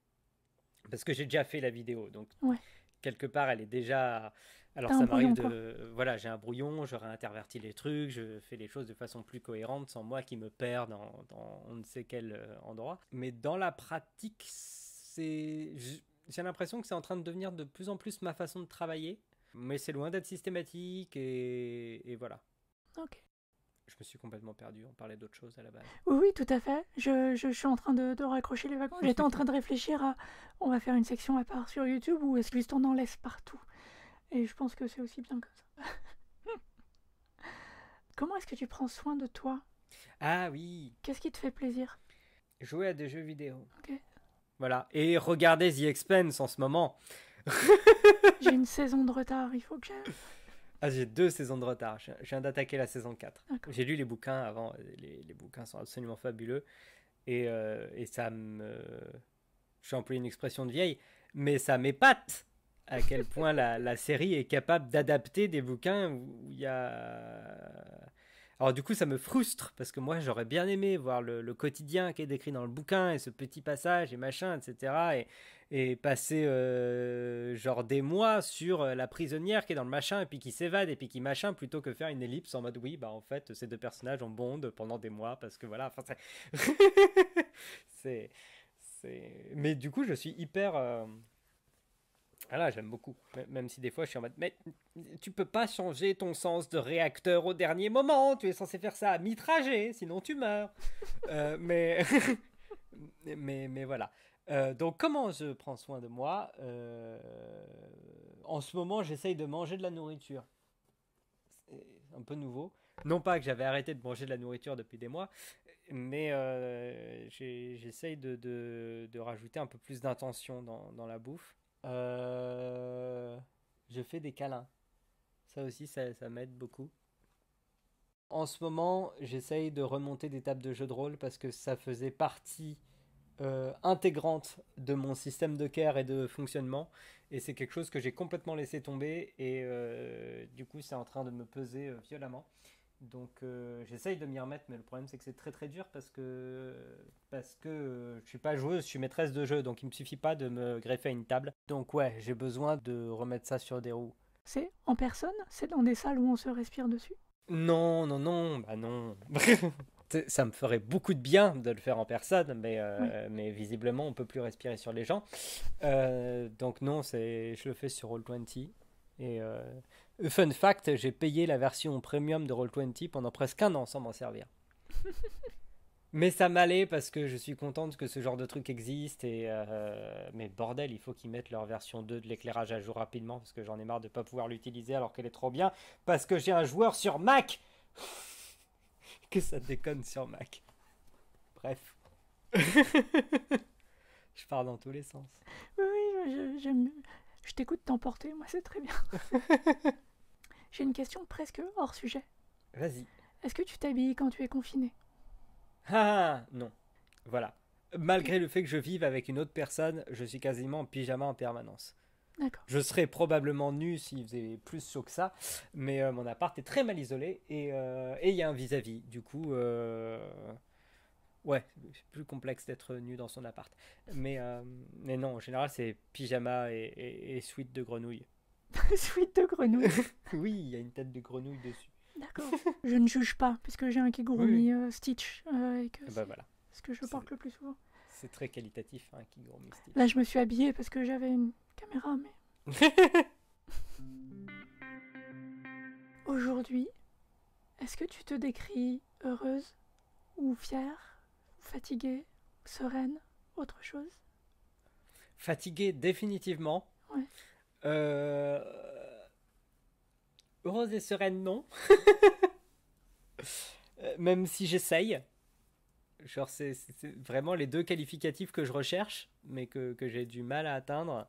[SPEAKER 3] Parce que j'ai déjà fait la vidéo. Donc,
[SPEAKER 1] ouais.
[SPEAKER 3] quelque part, elle est déjà... Alors,
[SPEAKER 1] T'as
[SPEAKER 3] ça
[SPEAKER 1] un
[SPEAKER 3] m'arrive
[SPEAKER 1] brouillon,
[SPEAKER 3] de... Quoi. Voilà, j'ai un brouillon, je réintervertis les trucs, je fais les choses de façon plus cohérente, sans moi qui me perds dans, dans on ne sait quel euh, endroit. Mais dans la pratique, c'est... j'ai l'impression que c'est en train de devenir de plus en plus ma façon de travailler. Mais c'est loin d'être systématique et, et voilà.
[SPEAKER 1] Ok.
[SPEAKER 3] Je me suis complètement perdu, on parlait d'autre chose à la base.
[SPEAKER 1] Oui, oui, tout à fait. Je, je, je suis en train de, de raccrocher les wagons. J'étais en train de réfléchir à... On va faire une section à part sur YouTube ou est-ce qu'on en laisse partout? Et je pense que c'est aussi bien comme ça. Comment est-ce que tu prends soin de toi?
[SPEAKER 3] Ah oui.
[SPEAKER 1] Qu'est-ce qui te fait plaisir?
[SPEAKER 3] Jouer à des jeux vidéo.
[SPEAKER 1] Ok.
[SPEAKER 3] Voilà. Et regarder The Expanse en ce moment.
[SPEAKER 1] J'ai une saison de retard, il faut que j'aille...
[SPEAKER 3] Ah, j'ai deux saisons de retard. Je viens d'attaquer la saison quatre.
[SPEAKER 1] D'accord.
[SPEAKER 3] J'ai lu les bouquins avant. Les, les bouquins sont absolument fabuleux. Et, euh, et ça me... Je vais employer une expression de vieille, mais ça m'épate à quel point la, la série est capable d'adapter des bouquins où il y a... Alors du coup, ça me frustre, parce que moi, j'aurais bien aimé voir le, le quotidien qui est décrit dans le bouquin, et ce petit passage, et machin, et cetera. Et, et passer euh, genre des mois sur la prisonnière qui est dans le machin, et puis qui s'évade, et puis qui machin, plutôt que faire une ellipse en mode, oui, bah en fait, ces deux personnages ont bondé pendant des mois, parce que voilà, enfin, c'est... c'est... c'est... Mais du coup, je suis hyper... Euh... Voilà, j'aime beaucoup, même si des fois je suis en mode, mais tu peux pas changer ton sens de réacteur au dernier moment, tu es censé faire ça à mi-trajet, sinon tu meurs. euh, mais... mais, mais voilà. Euh, donc comment je prends soin de moi? euh, En ce moment, j'essaye de manger de la nourriture. C'est un peu nouveau. Non pas que j'avais arrêté de manger de la nourriture depuis des mois, mais euh, j'essaye de, de, de rajouter un peu plus d'intention dans, dans la bouffe. Euh, je fais des câlins. Ça aussi, ça, ça m'aide beaucoup. En ce moment, j'essaye de remonter des tables de jeux de rôle parce que ça faisait partie euh, intégrante de mon système de care et de fonctionnement. Et c'est quelque chose que j'ai complètement laissé tomber. Et euh, du coup, c'est en train de me peser euh, violemment. Donc euh, j'essaye de m'y remettre, mais le problème c'est que c'est très très dur parce que parce que euh, je suis pas joueuse, je suis maîtresse de jeu, donc il me suffit pas de me greffer à une table. Donc ouais, j'ai besoin de remettre ça sur des roues.
[SPEAKER 1] C'est en personne? C'est dans des salles où on se respire dessus?
[SPEAKER 3] Non, non, non, bah non. Ça me ferait beaucoup de bien de le faire en personne, mais, euh, oui. mais visiblement on peut plus respirer sur les gens. Euh, donc non, c'est, je le fais sur roll vingt. Et euh, fun fact, j'ai payé la version premium de roll vingt pendant presque un an sans m'en servir. Mais ça m'allait parce que je suis contente que ce genre de truc existe. Et euh, mais bordel, il faut qu'ils mettent leur version deux de l'éclairage à jour rapidement parce que j'en ai marre de ne pas pouvoir l'utiliser alors qu'elle est trop bien. Parce que j'ai un joueur sur Mac. Que ça déconne sur Mac. Bref. Je pars dans tous les sens.
[SPEAKER 1] Oui, oui, je, je, je t'écoute t'emporter, moi c'est très bien. J'ai une question presque hors sujet.
[SPEAKER 3] Vas-y.
[SPEAKER 1] Est-ce que tu t'habilles quand tu es confiné?
[SPEAKER 3] Ah non. Voilà. Malgré le fait que je vive avec une autre personne, je suis quasiment en pyjama en permanence.
[SPEAKER 1] D'accord.
[SPEAKER 3] Je serais probablement nu s'il faisait plus chaud que ça, mais euh, mon appart est très mal isolé et il euh, y a un vis-à-vis. Du coup, euh... Ouais, c'est plus complexe d'être nu dans son appart. Mais, euh, mais non, en général, c'est pyjama et, et, et suite de grenouille.
[SPEAKER 1] Suite de grenouille.
[SPEAKER 3] Oui, il y a une tête de grenouille dessus.
[SPEAKER 1] D'accord. Je ne juge pas, puisque j'ai un Kigurumi euh, Stitch, euh, et que
[SPEAKER 3] Et
[SPEAKER 1] c'est
[SPEAKER 3] bah voilà,
[SPEAKER 1] ce que je
[SPEAKER 3] C'est-
[SPEAKER 1] porte le plus souvent.
[SPEAKER 3] c'est très qualitatif, hein, Kigurumi Stitch.
[SPEAKER 1] Là, je me suis habillée parce que j'avais une caméra, mais aujourd'hui, est-ce que tu te décris heureuse, ou fière, ou fatiguée, ou sereine, autre chose?
[SPEAKER 3] Fatigué, définitivement.
[SPEAKER 1] Ouais.
[SPEAKER 3] Euh... Heureuse et sereine, non. Euh, Même si j'essaye. Genre, c'est c'est- c'est vraiment les deux qualificatifs que je recherche, mais que, que j'ai du mal à atteindre.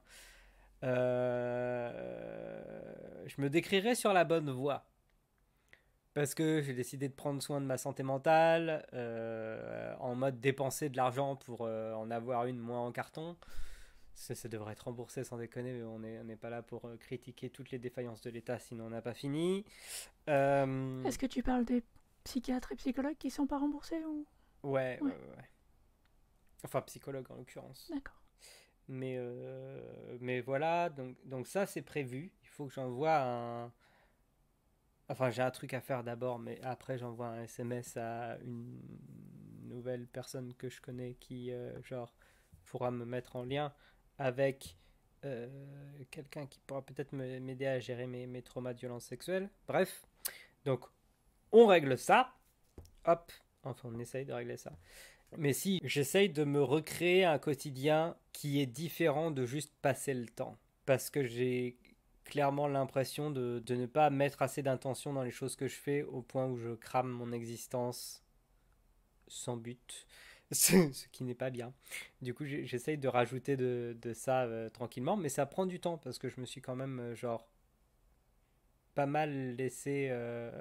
[SPEAKER 3] Euh, Je me décrirais sur la bonne voie. Parce que j'ai décidé de prendre soin de ma santé mentale, euh, en mode dépenser de l'argent pour euh, en avoir une moins en carton. Ça, ça devrait être remboursé sans déconner, mais on n'est on n'est pas là pour euh, critiquer toutes les défaillances de l'État, sinon on n'a pas fini. Euh,
[SPEAKER 1] Est-ce que tu parles des psychiatres et psychologues qui sont pas remboursés ou...
[SPEAKER 3] Ouais, ouais,
[SPEAKER 1] Ouais.
[SPEAKER 3] ouais, ouais. Enfin, psychologue en l'occurrence.
[SPEAKER 1] D'accord.
[SPEAKER 3] Mais, euh, mais voilà, donc, donc ça c'est prévu. Il faut que j'envoie un... Enfin, j'ai un truc à faire d'abord, mais après j'envoie un S M S à une nouvelle personne que je connais qui, euh, genre, pourra me mettre en lien avec euh, quelqu'un qui pourra peut-être me- m'aider à gérer mes, mes traumas de violence sexuelle. Bref, donc on règle ça. Hop, enfin on essaye de régler ça. Mais si, j'essaye de me recréer un quotidien qui est différent de juste passer le temps. Parce que j'ai clairement l'impression de, de ne pas mettre assez d'intention dans les choses que je fais au point où je crame mon existence sans but. Ce, ce qui n'est pas bien. Du coup, j'ai- j'essaye de rajouter de, de ça euh, tranquillement, mais ça prend du temps parce que je me suis quand même, euh, genre, pas mal laissé euh,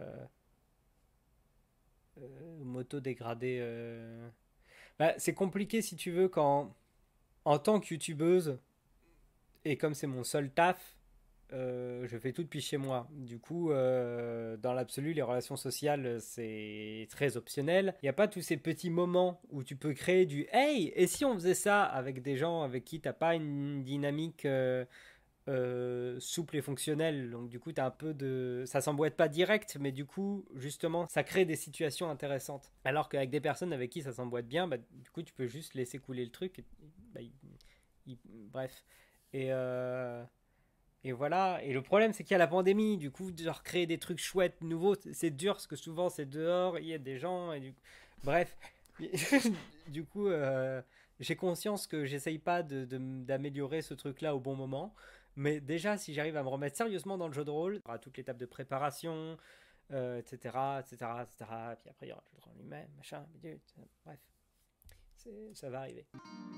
[SPEAKER 3] euh, m'auto-dégrader. euh. Bah, c'est compliqué si tu veux quand, en tant que youtubeuse, et comme c'est mon seul taf, euh, je fais tout depuis chez moi. Du coup, euh, dans l'absolu, les relations sociales, c'est très optionnel. Il n'y a pas tous ces petits moments où tu peux créer du «Hey, et si on faisait ça?» avec des gens avec qui t'as pas une dynamique euh, euh, souple et fonctionnelle. Donc du coup, t'as un peu de... Ça s'emboîte pas direct, mais du coup, justement, ça crée des situations intéressantes. Alors qu'avec des personnes avec qui ça s'emboîte bien, bah, du coup, tu peux juste laisser couler le truc. Et, bah, il- il- bref. Et... Euh... Et voilà, et le problème c'est qu'il y a la pandémie, du coup, de recréer des trucs chouettes, nouveaux, c'est dur parce que souvent c'est dehors, il y a des gens, et du bref, du coup, euh, j'ai conscience que j'essaye pas de, de- d'améliorer ce truc-là au bon moment, mais déjà, si j'arrive à me remettre sérieusement dans le jeu de rôle, à toute l'étape de préparation, euh, et cetera, et cetera, et cetera, puis après il y aura le jeu de rôle lui-même, machin, bidule, bref, c'est- ça va arriver.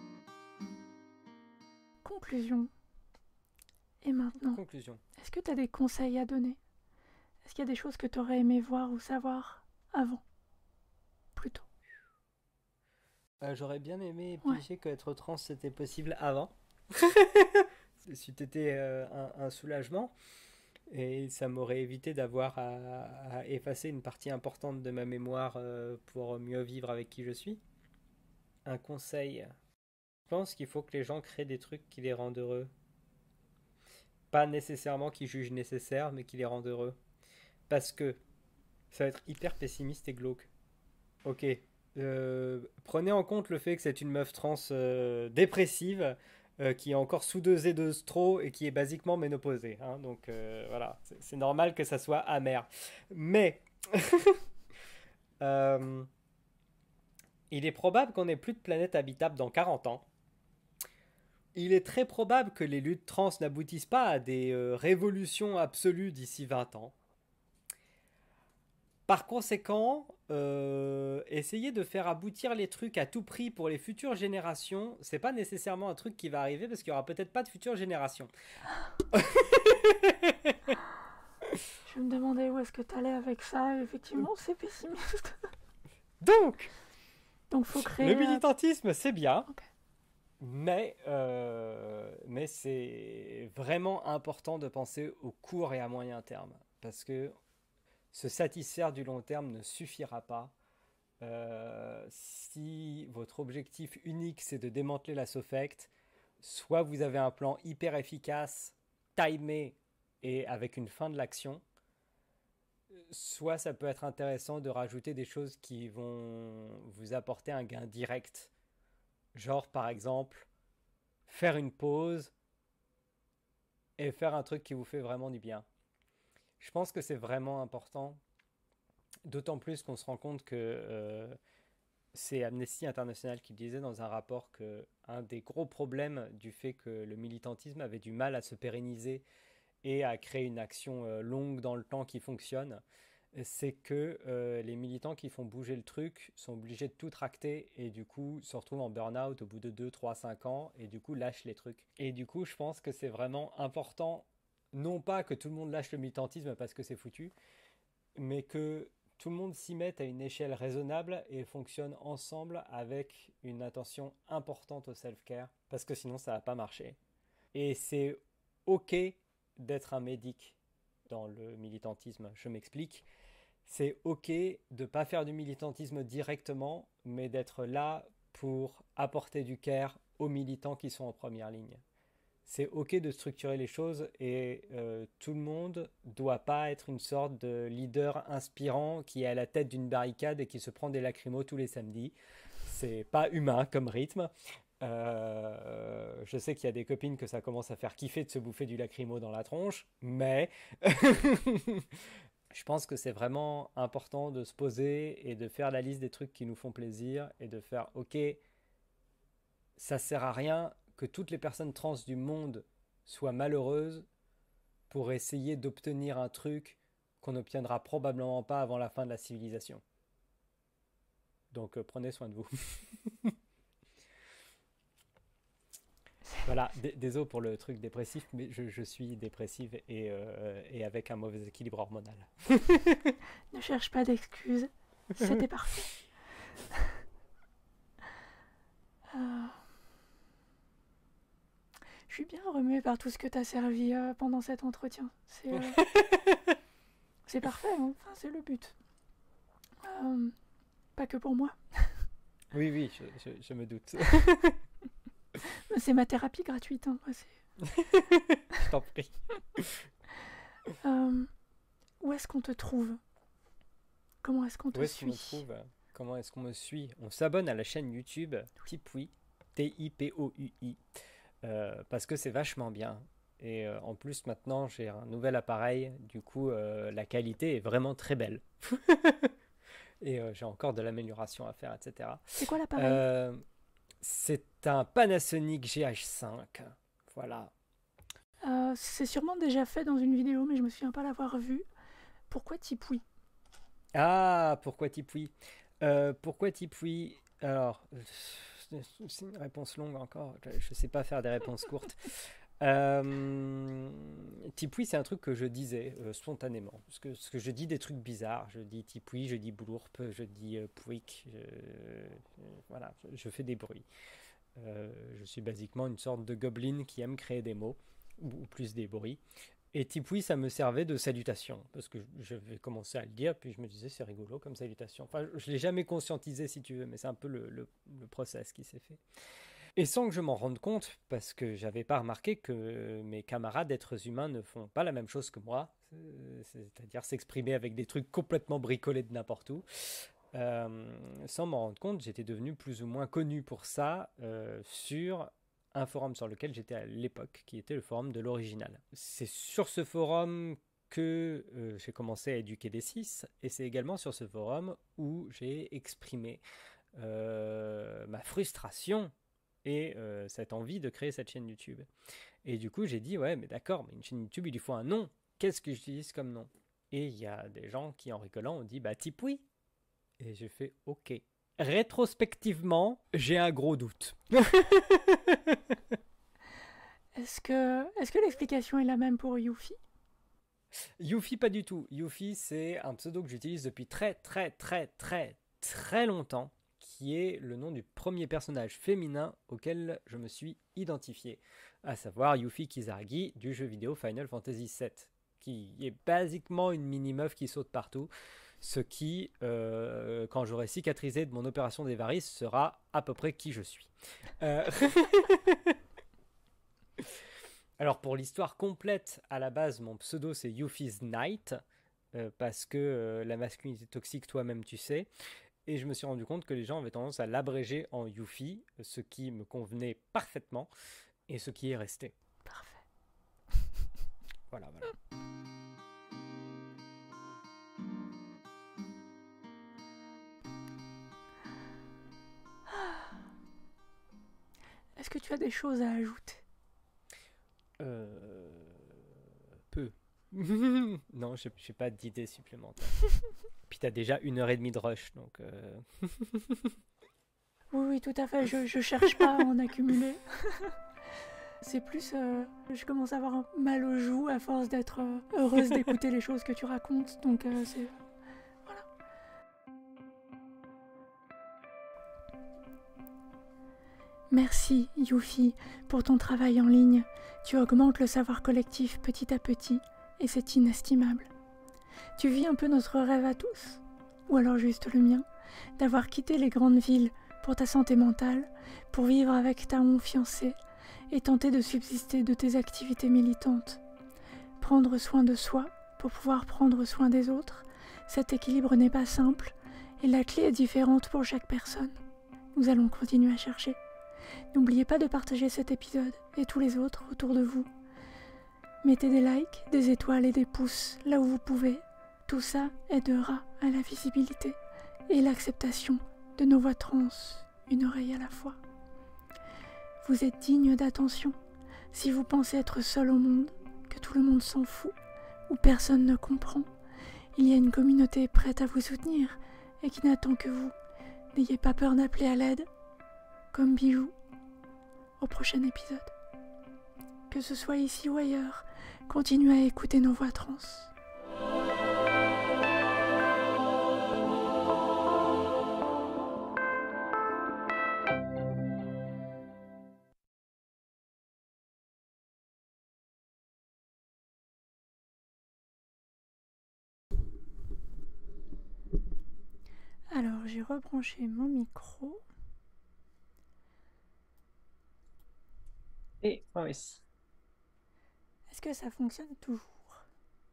[SPEAKER 1] Conclusion. Et maintenant,
[SPEAKER 3] Conclusion.
[SPEAKER 1] est-ce que tu as des conseils à donner? Est-ce qu'il y a des choses que tu aurais aimé voir ou savoir avant? Plutôt.
[SPEAKER 3] Euh, j'aurais bien aimé
[SPEAKER 1] Ouais.
[SPEAKER 3] piger qu'être trans c'était possible avant. Si t'étais euh, un, un soulagement. Et ça m'aurait évité d'avoir à, à effacer une partie importante de ma mémoire euh, pour mieux vivre avec qui je suis. Un conseil. Je pense qu'il faut que les gens créent des trucs qui les rendent heureux. Pas nécessairement qu'ils jugent nécessaire, mais qui les rendent heureux. Parce que ça va être hyper pessimiste et glauque. Ok. Euh, prenez en compte le fait que c'est une meuf trans euh, dépressive euh, qui est encore sous-dosée de stro et qui est basiquement ménopausée. Hein, donc euh, voilà, c'est c'est normal que ça soit amer. Mais euh, il est probable qu'on n'ait plus de planète habitable dans quarante ans. Il est très probable que les luttes trans n'aboutissent pas à des euh, révolutions absolues d'ici vingt ans. Par conséquent, euh, essayer de faire aboutir les trucs à tout prix pour les futures générations, c'est pas nécessairement un truc qui va arriver parce qu'il y aura peut-être pas de futures générations.
[SPEAKER 1] Je me demandais où est-ce que tu allais avec ça. Et effectivement, c'est pessimiste.
[SPEAKER 3] Donc,
[SPEAKER 1] Donc, faut créer.
[SPEAKER 3] le
[SPEAKER 1] euh,
[SPEAKER 3] militantisme, c'est bien,
[SPEAKER 1] Ok.
[SPEAKER 3] mais, euh, mais c'est vraiment important de penser au court et à moyen terme parce que se satisfaire du long terme ne suffira pas. euh, si votre objectif unique c'est de démanteler la Sofect, soit vous avez un plan hyper efficace, timé et avec une fin de l'action, soit ça peut être intéressant de rajouter des choses qui vont vous apporter un gain direct. Genre par exemple, faire une pause et faire un truc qui vous fait vraiment du bien. Je pense que c'est vraiment important, d'autant plus qu'on se rend compte que euh, c'est Amnesty International qui disait dans un rapport que un des gros problèmes du fait que le militantisme avait du mal à se pérenniser et à créer une action euh, longue dans le temps qui fonctionne, c'est que euh, les militants qui font bouger le truc sont obligés de tout tracter et du coup se retrouvent en burn-out au bout de deux, trois, cinq ans et du coup lâchent les trucs. Et du coup je pense que c'est vraiment important, non pas que tout le monde lâche le militantisme parce que c'est foutu, mais que tout le monde s'y mette à une échelle raisonnable et fonctionne ensemble avec une attention importante au self-care, parce que sinon ça va pas marcher. Et c'est ok d'être un médic dans le militantisme, je m'explique. C'est ok de ne pas faire du militantisme directement, mais d'être là pour apporter du care aux militants qui sont en première ligne. C'est ok de structurer les choses et euh, tout le monde ne doit pas être une sorte de leader inspirant qui est à la tête d'une barricade et qui se prend des lacrymos tous les samedis. C'est pas humain comme rythme. Euh, je sais qu'il y a des copines que ça commence à faire kiffer de se bouffer du lacrymo dans la tronche, mais je pense que c'est vraiment important de se poser et de faire la liste des trucs qui nous font plaisir et de faire ok, ça sert à rien que toutes les personnes trans du monde soient malheureuses pour essayer d'obtenir un truc qu'on n'obtiendra probablement pas avant la fin de la civilisation. Donc euh, prenez soin de vous. Voilà, d- désolé pour le truc dépressif, mais je, je suis dépressive et, euh, et avec un mauvais équilibre hormonal.
[SPEAKER 1] Ne cherche pas d'excuses, c'était parfait. Euh, Je suis bien remuée par tout ce que t'as servi euh, pendant cet entretien. C'est, euh, c'est parfait, hein. Enfin, c'est le but. Euh, pas que pour moi.
[SPEAKER 3] Oui, oui, je, je, je me doute.
[SPEAKER 1] C'est ma thérapie gratuite. Hein. Moi, c'est...
[SPEAKER 3] Je t'en prie.
[SPEAKER 1] Euh, où est-ce qu'on te trouve? Comment est-ce qu'on te
[SPEAKER 3] Où est-ce qu'on me
[SPEAKER 1] suit?
[SPEAKER 3] trouve? Comment est-ce qu'on me suit? On s'abonne à la chaîne YouTube Tipoui, T I P O U I, euh, parce que c'est vachement bien. Et euh, en plus, maintenant, j'ai un nouvel appareil. Du coup, euh, la qualité est vraiment très belle. Et euh, j'ai encore de l'amélioration à faire, et cetera.
[SPEAKER 1] C'est quoi l'appareil?
[SPEAKER 3] Euh, c'est un Panasonic G H cinq. Voilà.
[SPEAKER 1] Euh, C'est sûrement déjà fait dans une vidéo, mais je me souviens pas l'avoir vu. Pourquoi Tipoui?
[SPEAKER 3] Ah, pourquoi Tipoui? Euh, pourquoi Tipoui? Alors, c'est une réponse longue encore. Je ne sais pas faire des réponses courtes. Euh, Tipoui, c'est un truc que je disais euh, spontanément. Parce que, parce que je dis des trucs bizarres. Je dis Tipoui, je dis Boulourp, je dis euh, Pouic. Je, je- voilà, je, je fais des bruits. Euh, je suis basiquement une sorte de goblin qui aime créer des mots, ou, ou plus des bruits. Et Tipoui, ça me servait de salutation, parce que je vais commencer à le dire, puis je me disais, c'est rigolo comme salutation. Enfin, je ne l'ai jamais conscientisé, si tu veux, mais c'est un peu le, le, le process qui s'est fait. Et sans que je m'en rende compte, parce que j'avais pas remarqué que mes camarades êtres humains ne font pas la même chose que moi, c'est-à-dire s'exprimer avec des trucs complètement bricolés de n'importe où. Euh, sans m'en rendre compte, j'étais devenu plus ou moins connu pour ça euh, sur un forum sur lequel j'étais à l'époque, qui était le forum de l'original. C'est sur ce forum que euh, j'ai commencé à éduquer des cis, et c'est également sur ce forum où j'ai exprimé euh, ma frustration et euh, cette envie de créer cette chaîne YouTube. Et du coup, j'ai dit, ouais, mais d'accord, mais une chaîne YouTube, il lui faut un nom. Qu'est-ce que j'utilise comme nom? Et il y a des gens qui, en rigolant, ont dit, bah, Tipoui. Et j'ai fait, ok. Rétrospectivement, j'ai un gros doute.
[SPEAKER 1] Est-ce que, est-ce que l'explication est la même pour Yuffie?
[SPEAKER 3] Yuffie, pas du tout. Yuffie, c'est un pseudo que j'utilise depuis très, très, très, très, très longtemps, qui est le nom du premier personnage féminin auquel je me suis identifié, à savoir Yuffie Kisaragi du jeu vidéo Final Fantasy sept, qui est basiquement une mini-meuf qui saute partout. ce qui, euh, quand j'aurai cicatrisé de mon opération des varices, sera à peu près qui je suis. Euh... Alors pour l'histoire complète, à la base, mon pseudo c'est Yuffie's Night, euh, parce que euh, la masculinité toxique, toi-même tu sais, et je me suis rendu compte que les gens avaient tendance à l'abréger en Yuffie, ce qui me convenait parfaitement, et ce qui est resté.
[SPEAKER 1] Parfait.
[SPEAKER 3] Voilà, voilà.
[SPEAKER 1] Est-ce que tu as des choses à ajouter?
[SPEAKER 3] Euh... Peu. Non, je n'ai pas d'idées supplémentaires. Puis tu as déjà une heure et demie de rush, donc... Euh...
[SPEAKER 1] Oui, oui, tout à fait. Je ne cherche pas à en accumuler. C'est plus... Euh, je commence à avoir un mal aux joues à force d'être euh, heureuse d'écouter les choses que tu racontes. Donc, euh, c'est... Voilà. Merci, Yuffie, pour ton travail en ligne. Tu augmentes le savoir collectif petit à petit, et c'est inestimable. Tu vis un peu notre rêve à tous, ou alors juste le mien, d'avoir quitté les grandes villes pour ta santé mentale, pour vivre avec ta fiancée et tenter de subsister de tes activités militantes. Prendre soin de soi pour pouvoir prendre soin des autres, cet équilibre n'est pas simple et la clé est différente pour chaque personne. Nous allons continuer à chercher. N'oubliez pas de partager cet épisode et tous les autres autour de vous. Mettez des likes, des étoiles et des pouces là où vous pouvez. Tout ça aidera à la visibilité et l'acceptation de nos voix trans, une oreille à la fois. Vous êtes digne d'attention. Si vous pensez être seul au monde, que tout le monde s'en fout, ou personne ne comprend, il y a une communauté prête à vous soutenir et qui n'attend que vous. N'ayez pas peur d'appeler à l'aide, comme Bijou, au prochain épisode. Que ce soit ici ou ailleurs, continuez à écouter nos voix trans. Alors, j'ai rebranché mon micro.
[SPEAKER 2] Et moi aussi.
[SPEAKER 1] Est-ce que ça fonctionne toujours?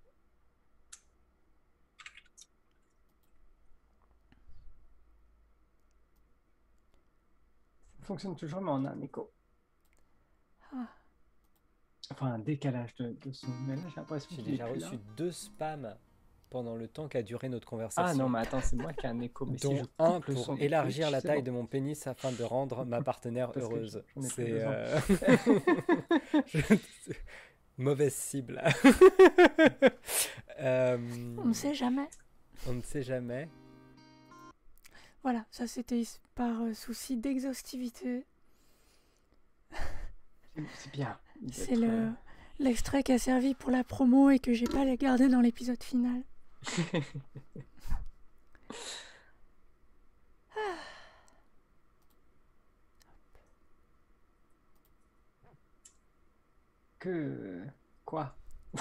[SPEAKER 2] Ça fonctionne toujours, mais on a un écho.
[SPEAKER 1] Ah.
[SPEAKER 2] Enfin, un décalage de, de son. Mais là, j'ai l'impression
[SPEAKER 3] J'ai
[SPEAKER 2] qu'il
[SPEAKER 3] déjà
[SPEAKER 2] est plus
[SPEAKER 3] reçu
[SPEAKER 2] là.
[SPEAKER 3] deux spams pendant le temps qu'a duré notre conversation.
[SPEAKER 2] Ah non, mais attends, c'est moi qui ai un écho. Mais
[SPEAKER 3] dont
[SPEAKER 2] si je
[SPEAKER 3] un
[SPEAKER 2] coupe le
[SPEAKER 3] pour
[SPEAKER 2] son de
[SPEAKER 3] élargir
[SPEAKER 2] Twitch,
[SPEAKER 3] la
[SPEAKER 2] c'est
[SPEAKER 3] taille
[SPEAKER 2] bon.
[SPEAKER 3] de mon pénis afin de rendre ma partenaire
[SPEAKER 2] Parce que
[SPEAKER 3] heureuse.
[SPEAKER 2] j'en ai plus
[SPEAKER 3] C'est
[SPEAKER 2] besoin.
[SPEAKER 3] euh... je- mauvaise cible. Euh,
[SPEAKER 1] On ne sait jamais.
[SPEAKER 3] On ne sait jamais.
[SPEAKER 1] Voilà, ça c'était par euh, souci d'exhaustivité.
[SPEAKER 2] C'est- C'est bien.
[SPEAKER 1] C'est
[SPEAKER 2] d'être,
[SPEAKER 1] le
[SPEAKER 2] euh,
[SPEAKER 1] l'extrait qui a servi pour la promo et que j'ai pas gardé dans l'épisode final.
[SPEAKER 2] Que... Quoi?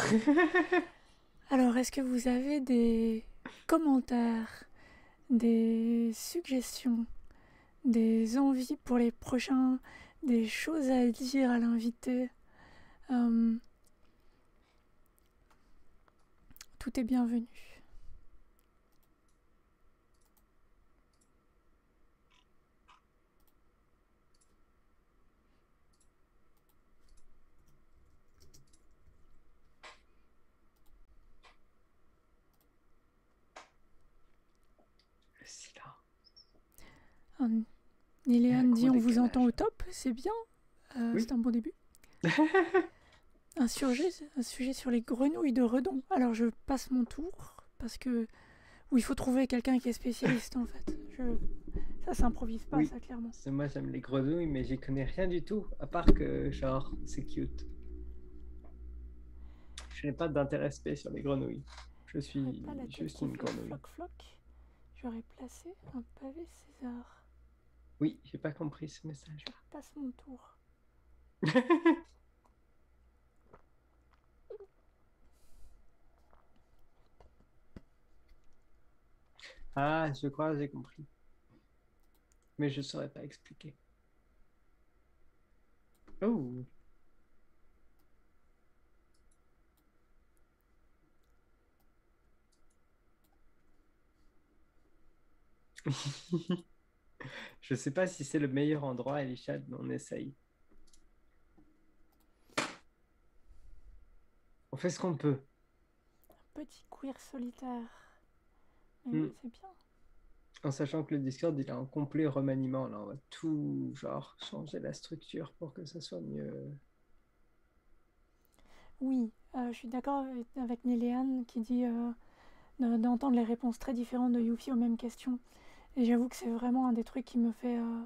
[SPEAKER 1] Alors, est-ce que vous avez des commentaires, des suggestions, des envies pour les prochains, des choses à dire à l'invité? Euh, Tout est bienvenu.
[SPEAKER 2] Le silence.
[SPEAKER 1] Euh, Néléane
[SPEAKER 2] gros
[SPEAKER 1] dit on vous
[SPEAKER 2] décalage.
[SPEAKER 1] entend au top, c'est bien. Euh,
[SPEAKER 2] Oui.
[SPEAKER 1] C'est un bon début. Un sujet, un sujet sur les grenouilles de Redon. Alors je passe mon tour parce que où il faut trouver quelqu'un qui est spécialiste en fait. Je... Ça s'improvise pas,
[SPEAKER 2] Oui.
[SPEAKER 1] ça clairement.
[SPEAKER 2] C'est moi, j'aime les grenouilles, mais j'y connais rien du tout, à part que, genre, c'est cute. Je n'ai pas d'intérêt spé sur les grenouilles. Je suis
[SPEAKER 1] J'aurais pas la tête
[SPEAKER 2] juste
[SPEAKER 1] qui
[SPEAKER 2] une
[SPEAKER 1] fait
[SPEAKER 2] grenouille.
[SPEAKER 1] floc floc. J'aurais placé un pavé César.
[SPEAKER 2] Oui, j'ai pas compris ce message.
[SPEAKER 1] Je passe mon tour.
[SPEAKER 2] Ah, je crois que j'ai compris. Mais je saurais pas expliquer. Oh. Je sais pas si c'est le meilleur endroit, Elishad, mais on essaye. On fait ce qu'on peut.
[SPEAKER 1] Un petit queer solitaire. Mais
[SPEAKER 2] Mm.
[SPEAKER 1] oui, c'est bien.
[SPEAKER 2] En sachant que le Discord, il est en complet remaniement. Là, on va tout, genre, changer la structure pour que ça soit mieux.
[SPEAKER 1] Oui, euh, je suis d'accord avec, avec Néléane qui dit euh, de- d'entendre les réponses très différentes de Yuffie aux mêmes questions. Et j'avoue que c'est vraiment un des trucs qui me fait... euh,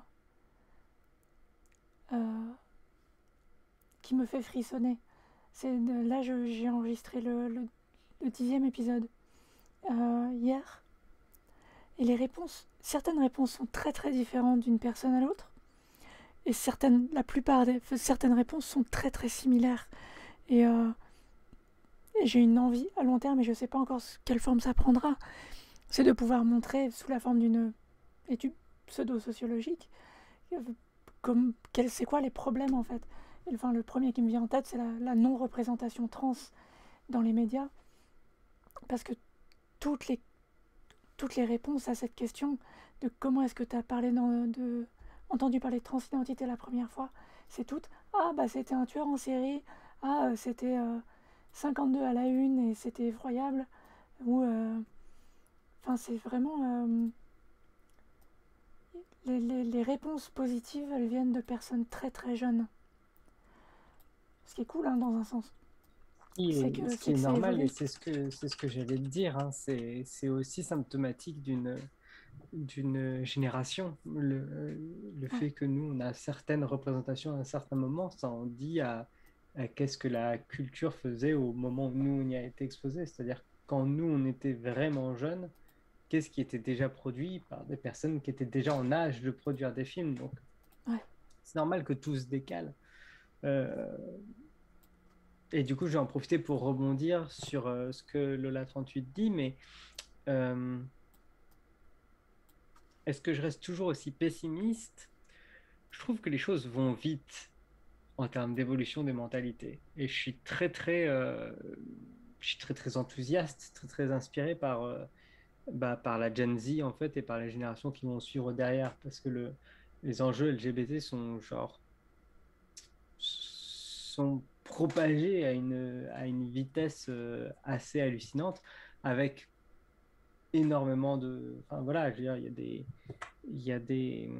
[SPEAKER 1] euh, qui me fait frissonner. C'est de- là, je- j'ai enregistré le, le- le dixième épisode euh, hier. Et les réponses, certaines réponses sont très très différentes d'une personne à l'autre. Et certaines, la plupart des certaines réponses sont très très similaires. Et, euh, et j'ai une envie à long terme, et je ne sais pas encore quelle forme ça prendra, c'est de pouvoir montrer sous la forme d'une étude pseudo-sociologique euh, comme quel, c'est quoi les problèmes en fait. Et, enfin, le premier qui me vient en tête, c'est la, la non-représentation trans dans les médias, parce que toutes les, toutes les réponses à cette question de comment est-ce que tu as parlé dans, de, entendu parler de transidentité la première fois, c'est toutes ah bah c'était un tueur en série, ah euh, c'était euh, cinquante-deux à la une et c'était effroyable, ou euh, enfin c'est vraiment euh, les, les, les réponses positives, elles viennent de personnes très très jeunes, ce qui est cool hein, dans un sens.
[SPEAKER 2] qui
[SPEAKER 1] C'est
[SPEAKER 2] est-
[SPEAKER 1] que
[SPEAKER 2] ce qui
[SPEAKER 1] c'est
[SPEAKER 2] est
[SPEAKER 1] que ça
[SPEAKER 2] normal et
[SPEAKER 1] évolue.
[SPEAKER 2] c'est ce que c'est ce que j'allais te dire, hein. C'est c'est aussi symptomatique d'une d'une génération. Le, le
[SPEAKER 1] Ouais,
[SPEAKER 2] fait que nous on a certaines représentations à un certain moment, ça en dit à, à qu'est-ce que la culture faisait au moment où nous on y a été exposés. C'est-à-dire quand nous on était vraiment jeunes, qu'est-ce qui était déjà produit par des personnes qui étaient déjà en âge de produire des films. Donc
[SPEAKER 1] ouais.
[SPEAKER 2] c'est normal que tout se décale. Euh, Et du coup, je vais en profiter pour rebondir sur euh, ce que Lola trente-huit dit, mais euh, est-ce que je reste toujours aussi pessimiste? Je trouve que les choses vont vite en termes d'évolution des mentalités. Et je suis très, très, euh, je suis très, très enthousiaste, très, très inspiré par, euh, bah, par la Gen Z, en fait, et par les générations qui vont suivre derrière, parce que le, les enjeux L G B T sont genre sont propagés à une, à une vitesse euh, assez hallucinante, avec énormément de... Enfin voilà, je veux dire, il y a des... Il y a des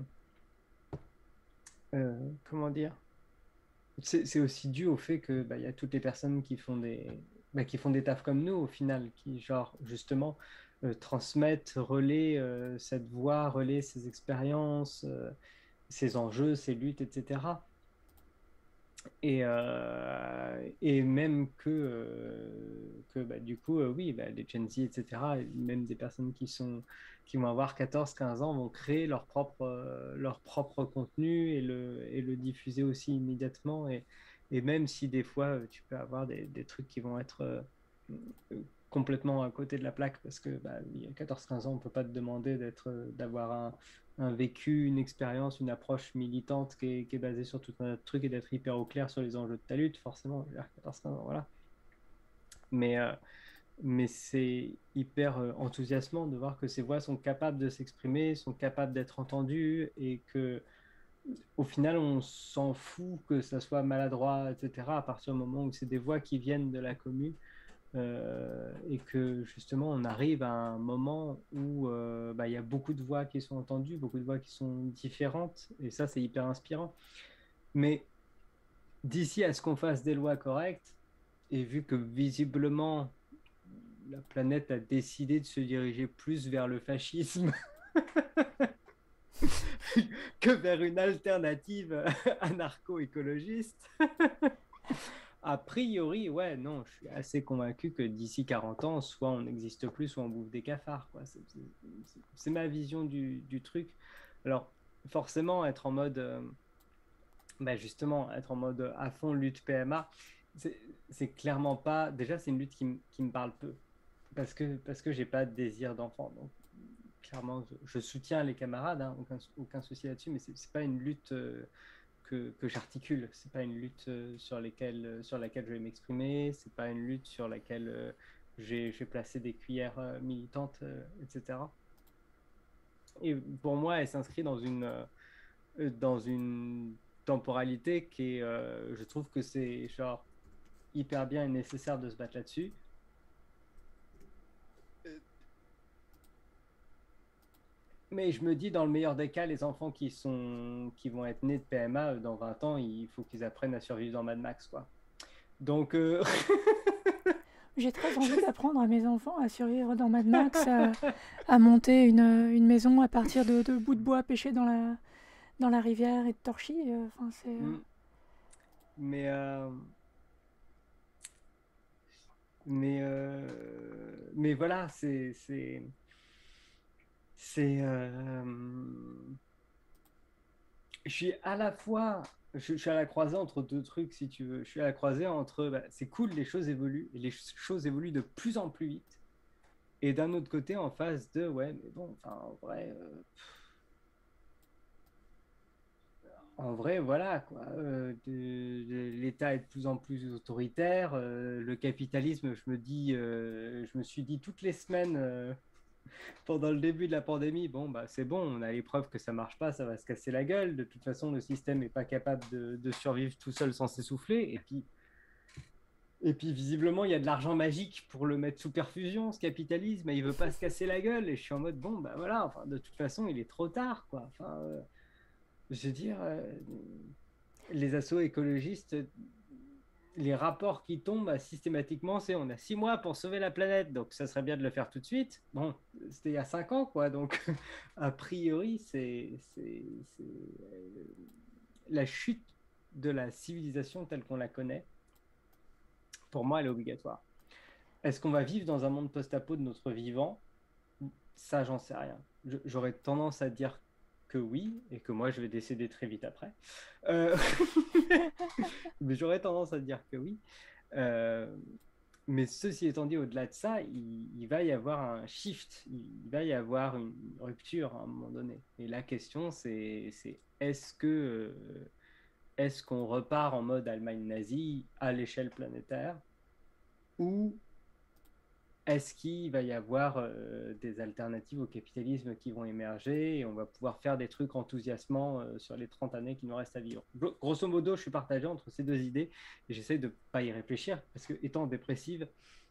[SPEAKER 2] euh, comment dire? C'est c'est aussi dû au fait que bah, il y a toutes les personnes qui font des, bah, qui font des tafs comme nous au final, qui genre justement euh, transmettent, relaient euh, cette voix, relaient ces expériences, euh, ces enjeux, ces luttes, et cetera. Et, euh, et même que, euh, que bah, du coup, euh, oui, bah, les Gen Z, et cetera, et même des personnes qui sont, qui vont avoir quatorze quinze ans vont créer leur propre, euh, leur propre contenu et le, et le diffuser aussi immédiatement. Et, et même si des fois, euh, tu peux avoir des, des trucs qui vont être euh, euh, complètement à côté de la plaque parce que bah, il y a quatorze quinze ans, on ne peut pas te demander d'être, euh, d'avoir un, un vécu, une expérience, une approche militante qui est, qui est basée sur tout un truc et d'être hyper au clair sur les enjeux de ta lutte, forcément, vers quatorze quinze ans, voilà. Mais, euh, mais c'est hyper euh, enthousiasmant de voir que ces voix sont capables de s'exprimer, sont capables d'être entendues et que au final, on s'en fout que ça soit maladroit, et cetera, à partir du moment où c'est des voix qui viennent de la commune euh, et que justement on arrive à un moment où euh, bah, il y a beaucoup de voix qui sont entendues, beaucoup de voix qui sont différentes, et ça c'est hyper inspirant. Mais d'ici à ce qu'on fasse des lois correctes, et vu que visiblement la planète a décidé de se diriger plus vers le fascisme que vers une alternative anarcho-écologiste, a priori, ouais, non, je suis assez convaincu que d'ici quarante ans, soit on n'existe plus, soit on bouffe des cafards, quoi. C'est, c'est, c'est ma vision du, du, truc. Alors, forcément, être en mode, euh, bah justement, être en mode à fond lutte P M A, c'est, c'est clairement pas. Déjà, c'est une lutte qui, m- qui me parle peu, parce que parce que j'ai pas de désir d'enfant. Donc, clairement, je, je soutiens les camarades, hein, aucun, aucun souci là-dessus, mais c'est, c'est pas une lutte euh, que, que j'articule. C'est pas une lutte euh, sur, lesquelles, euh, sur laquelle je vais m'exprimer. C'est pas une lutte sur laquelle euh, j'ai, j'ai placé des cuillères euh, militantes, euh, et cetera. Et pour moi, elle s'inscrit dans une, euh, dans une temporalité qui est, euh, je trouve que c'est genre hyper bien et nécessaire de se battre là-dessus. Mais je me dis, dans le meilleur des cas, les enfants qui, sont, qui vont être nés de P M A dans vingt ans, il faut qu'ils apprennent à survivre dans Mad Max, quoi. Donc... Euh...
[SPEAKER 1] J'ai très envie d'apprendre à mes enfants à survivre dans Mad Max, à, à monter une, une maison à partir de, de bouts de bois pêchés dans la, dans la rivière et de torchis. Enfin, c'est...
[SPEAKER 2] Mm. Mais... Euh... Mais... Euh... Mais voilà, c'est... c'est... C'est... Euh... Je suis à la fois... Je, je suis à la croisée entre deux trucs, si tu veux. Je suis à la croisée entre... Bah, c'est cool, les choses évoluent. Et les choses évoluent de plus en plus vite. Et d'un autre côté, en face de... Ouais, mais bon, enfin, en vrai... Euh... En vrai, voilà, quoi. Euh, de, de, l'État est de plus en plus autoritaire. Euh, le capitalisme, je me dis... Euh, je me suis dit toutes les semaines... Euh, pendant le début de la pandémie, bon, bah, c'est bon, on a les preuves que ça marche pas, ça va se casser la gueule. De toute façon, le système n'est pas capable de, de survivre tout seul sans s'essouffler. Et puis, et puis, visiblement, il y a de l'argent magique pour le mettre sous perfusion, ce capitalisme, et il veut pas se casser la gueule. Et je suis en mode, bon, bah voilà, enfin, de toute façon, il est trop tard, quoi. Enfin, euh, je veux dire, euh, les assos écologistes, les rapports qui tombent systématiquement, c'est on a six mois pour sauver la planète, donc ça serait bien de le faire tout de suite. Bon, c'était il y a cinq ans, quoi, donc a priori, c'est, c'est, c'est euh, la chute de la civilisation telle qu'on la connaît. Pour moi, elle est obligatoire. Est-ce qu'on va vivre dans un monde post-apo de notre vivant? Ça, j'en sais rien. Je, j'aurais tendance à dire que oui, et que moi, je vais décéder très vite après. Euh... mais j'aurais tendance à dire que oui. Euh... Mais ceci étant dit, au-delà de ça, il, il va y avoir un shift, il va y avoir une rupture à un moment donné. Et la question, c'est, c'est est-ce que euh, est-ce qu'on repart en mode Allemagne nazie à l'échelle planétaire, ou est-ce qu'il va y avoir euh, des alternatives au capitalisme qui vont émerger et on va pouvoir faire des trucs enthousiasmants euh, sur les trente années qui nous restent à vivre? Grosso modo, je suis partagé entre ces deux idées et j'essaie de ne pas y réfléchir parce que, étant dépressive,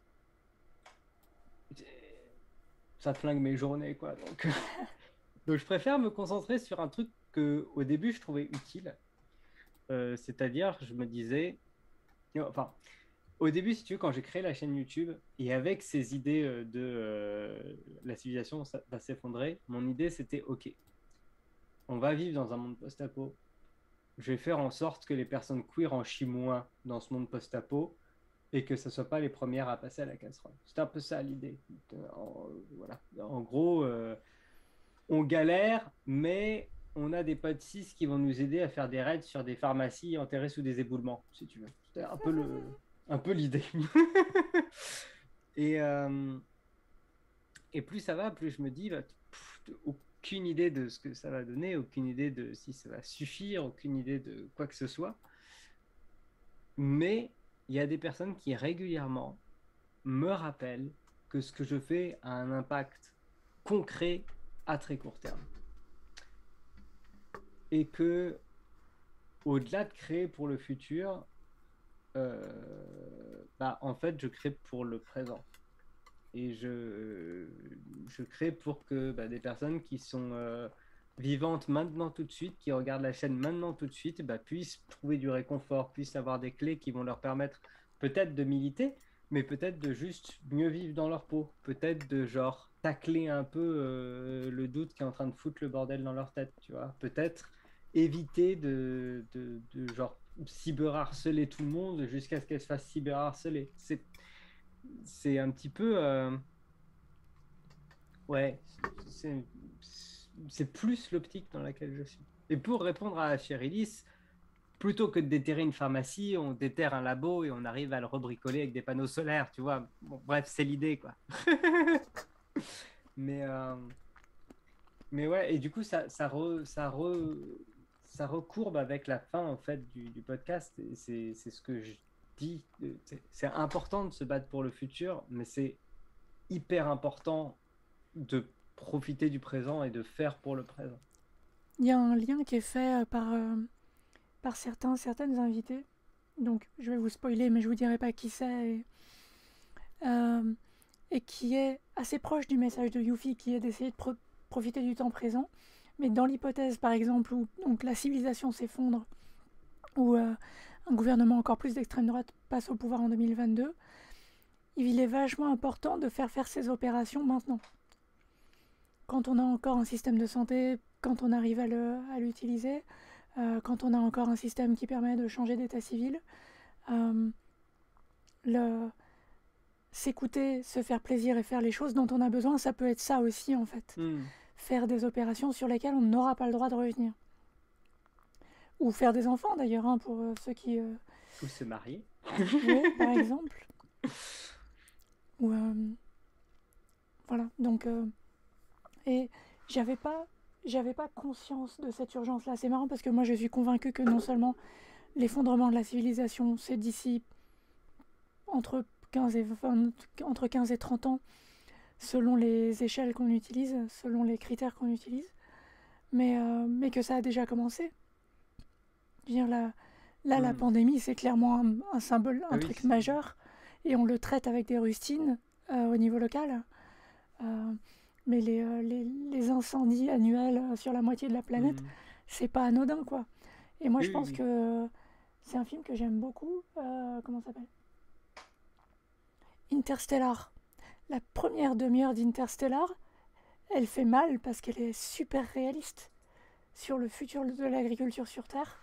[SPEAKER 2] ça flingue mes journées, quoi. Donc, donc je préfère me concentrer sur un truc qu'au début, je trouvais utile. Euh, c'est-à-dire, je me disais... Enfin... Au début, si tu veux, quand j'ai créé la chaîne YouTube, et avec ces idées euh, de euh, la civilisation ça va s'effondrer, mon idée c'était, ok, on va vivre dans un monde post-apo, je vais faire en sorte que les personnes queer en chient moins dans ce monde post-apo, et que ce ne soit pas les premières à passer à la casserole. C'était un peu ça l'idée. En, voilà. En gros, euh, on galère, mais on a des potes cis qui vont nous aider à faire des raids sur des pharmacies enterrées sous des éboulements, si tu veux. C'était un peu le... un peu l'idée. et, euh, et plus ça va, plus je me dis, bah, pff, aucune idée de ce que ça va donner, aucune idée de si ça va suffire, aucune idée de quoi que ce soit. Mais il y a des personnes qui régulièrement me rappellent que ce que je fais a un impact concret à très court terme. Et que, au-delà de créer pour le futur, Euh, bah, en fait, je crée pour le présent. Et je, je crée pour que bah, des personnes qui sont euh, vivantes maintenant tout de suite, qui regardent la chaîne maintenant tout de suite, bah, puissent trouver du réconfort, puissent avoir des clés qui vont leur permettre peut-être de militer, mais peut-être de juste mieux vivre dans leur peau. Peut-être de genre tacler un peu euh, le doute qui est en train de foutre le bordel dans leur tête, tu vois. Peut-être éviter de, de, de genre cyberharceler tout le monde jusqu'à ce qu'elle se fasse cyberharceler. C'est, c'est un petit peu... Euh... Ouais, c'est, c'est plus l'optique dans laquelle je suis. Et pour répondre à Chérilis, plutôt que de déterrer une pharmacie, on déterre un labo et on arrive à le rebricoler avec des panneaux solaires, tu vois. Bon, bref, c'est l'idée, quoi. Mais... Euh... mais ouais, et du coup, ça, ça, re, ça, re, ça recourbe avec la fin en fait du, du podcast. Et c'est, c'est ce que je dis. euh, C'est, c'est important de se battre pour le futur, mais c'est hyper important de profiter du présent et de faire pour le présent.
[SPEAKER 1] Il y a un lien qui est fait euh, par, euh, par certains, certaines invités. Donc, je vais vous spoiler, mais je vous dirai pas qui c'est. Et, euh, et qui est assez proche du message de Yuffie, qui est d'essayer de pro- profiter du temps présent. Mais dans l'hypothèse, par exemple, où donc, la civilisation s'effondre, où euh, un gouvernement encore plus d'extrême droite passe au pouvoir en deux mille vingt-deux, il est vachement important de faire faire ces opérations maintenant. Quand on a encore un système de santé, quand on arrive à, le, à l'utiliser, euh, quand on a encore un système qui permet de changer d'état civil, euh, le, s'écouter, se faire plaisir et faire les choses dont on a besoin, ça peut être ça aussi en fait.
[SPEAKER 2] Mm.
[SPEAKER 1] Faire des opérations sur lesquelles on n'aura pas le droit de revenir. Ou faire des enfants d'ailleurs, hein, pour euh, ceux qui... Euh...
[SPEAKER 2] Ou se marier.
[SPEAKER 1] Oui, par exemple. Ou... Euh... Voilà, donc... Euh... Et j'avais pas... J'avais pas conscience de cette urgence-là. C'est marrant parce que moi je suis convaincue que non seulement l'effondrement de la civilisation, c'est d'ici entre quinze et vingt, entre quinze et trente ans, selon les échelles qu'on utilise, selon les critères qu'on utilise, mais, euh, mais que ça a déjà commencé. Je veux dire, là, là mm. la pandémie, c'est clairement un, un symbole, un ah truc oui, majeur, et on le traite avec des rustines euh, au niveau local. Euh, mais les, euh, les, les incendies annuels sur la moitié de la planète, mm. c'est pas anodin, quoi. Et moi, oui, je pense oui. que c'est un film que j'aime beaucoup. Euh, comment ça s'appelle ? Interstellar. La première demi-heure d'Interstellar, elle fait mal parce qu'elle est super réaliste sur le futur de l'agriculture sur Terre.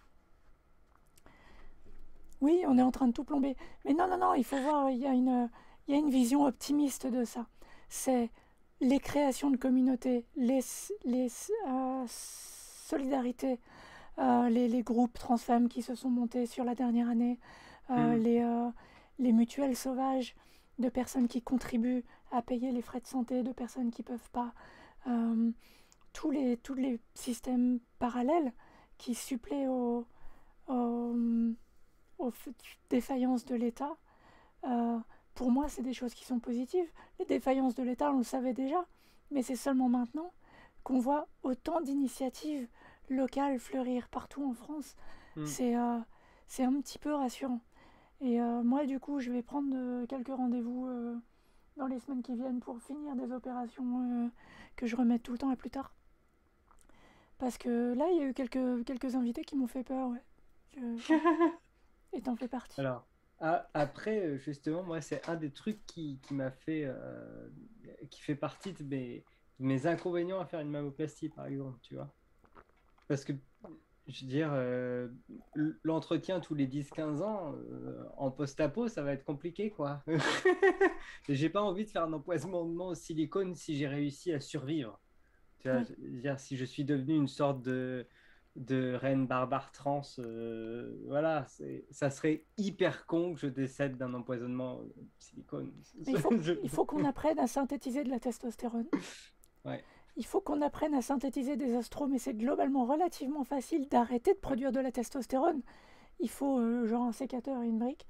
[SPEAKER 1] Oui, on est en train de tout plomber. Mais non, non, non, il faut voir, il y a une, il y a une vision optimiste de ça. C'est les créations de communautés, les, les euh, solidarités, euh, les, les groupes transfemmes qui se sont montés sur la dernière année, euh, mm. les, euh, les mutuelles sauvages de personnes qui contribuent à payer les frais de santé de personnes qui ne peuvent pas, euh, tous, les, tous les systèmes parallèles qui suppléent aux, aux, aux défaillances de l'État. Euh, pour moi, c'est des choses qui sont positives. Les défaillances de l'État, on le savait déjà, mais c'est seulement maintenant qu'on voit autant d'initiatives locales fleurir partout en France. Mm. C'est, euh, c'est un petit peu rassurant. Et euh, moi, du coup, je vais prendre euh, quelques rendez-vous euh, dans les semaines qui viennent pour finir des opérations euh, que je remets tout le temps à plus tard. Parce que là, il y a eu quelques, quelques invités qui m'ont fait peur, ouais. Je... Et t'en fais partie.
[SPEAKER 2] Alors, à, après, justement, moi, c'est un des trucs qui, qui m'a fait... Euh, qui fait partie de mes, de mes inconvénients à faire une mammoplastie, par exemple, tu vois. Parce que... Je veux dire, euh, l'entretien tous les dix quinze ans, euh, en post-apo, ça va être compliqué, quoi. J'ai pas envie de faire un empoisonnement au silicone si j'ai réussi à survivre. Tu vois, je veux dire, si je suis devenu une sorte de, de reine barbare trans, euh, voilà, ça serait hyper con que je décède d'un empoisonnement au silicone.
[SPEAKER 1] Il faut, il faut qu'on apprenne à synthétiser de la testostérone.
[SPEAKER 2] Ouais.
[SPEAKER 1] Il faut qu'on apprenne à synthétiser des oestrons, mais c'est globalement relativement facile d'arrêter de produire de la testostérone. Il faut euh, genre un sécateur et une brique.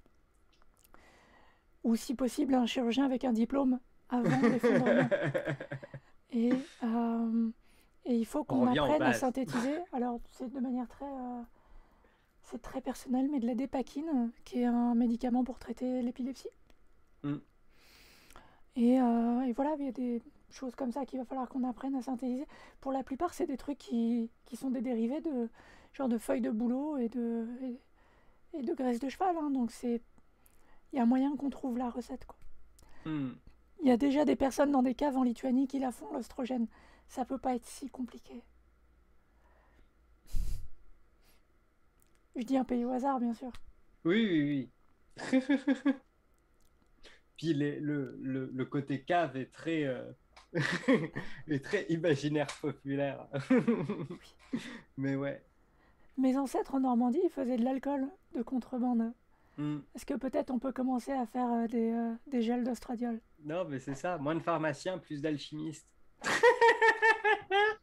[SPEAKER 1] Ou si possible, un chirurgien avec un diplôme avant l'effondrement. et, euh, et il faut qu'on apprenne à synthétiser. Alors, c'est de manière très... Euh, c'est très personnel, mais de la dépakine, qui est un médicament pour traiter l'épilepsie. Mm. Et, euh, et voilà, il y a des... choses comme ça qu'il va falloir qu'on apprenne à synthétiser. Pour la plupart, c'est des trucs qui, qui sont des dérivés de genre de feuilles de bouleau et de, et, et de graisse de cheval. Hein. Donc c'est, il y a moyen qu'on trouve la recette, quoi. Mm. Il y a déjà des personnes dans des caves en Lituanie qui la font, l'oestrogène. Ça peut pas être si compliqué. Je dis un pays au hasard, bien sûr.
[SPEAKER 2] Oui, oui, oui. Puis les, le, le, le côté cave est très... Euh... est très imaginaire populaire. Mais ouais.
[SPEAKER 1] Mes ancêtres en Normandie, ils faisaient de l'alcool de contrebande. Mm. Est-ce que peut-être on peut commencer à faire euh, des, euh, des gels d'ostradiol?
[SPEAKER 2] Non, mais c'est ça. Moins de pharmaciens, plus d'alchimistes.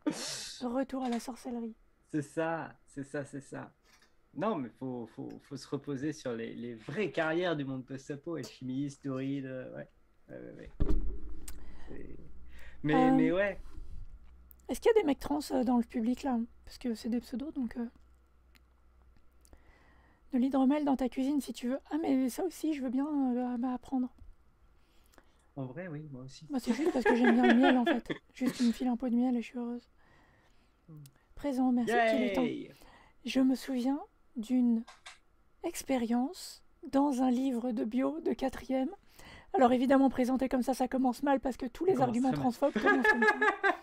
[SPEAKER 1] Retour à la sorcellerie.
[SPEAKER 2] C'est ça, c'est ça, c'est ça. Non, mais faut, faut, faut se reposer sur les, les vraies carrières du monde post-apo, alchimiste, druide, euh, ouais. Ouais, ouais, ouais. C'est- Mais,
[SPEAKER 1] Euh,
[SPEAKER 2] mais ouais,
[SPEAKER 1] Est-ce qu'il y a des mecs trans euh, dans le public là? Parce que c'est des pseudos, donc... euh, De l'hydromel dans ta cuisine si tu veux. Ah mais ça aussi, je veux bien euh, bah, apprendre.
[SPEAKER 2] en vrai, oui, moi aussi.
[SPEAKER 1] Moi c'est juste parce que j'aime bien le miel en fait. Juste tu me files un pot de miel et je suis heureuse. Présent, merci qu'il est temps.
[SPEAKER 2] Yay!
[SPEAKER 1] Je me souviens d'une expérience dans un livre de bio de quatrième. Alors évidemment présenté comme ça, ça commence mal parce que tous les
[SPEAKER 2] Commence
[SPEAKER 1] arguments
[SPEAKER 2] très mal.
[SPEAKER 1] transphobes commencent comme ça.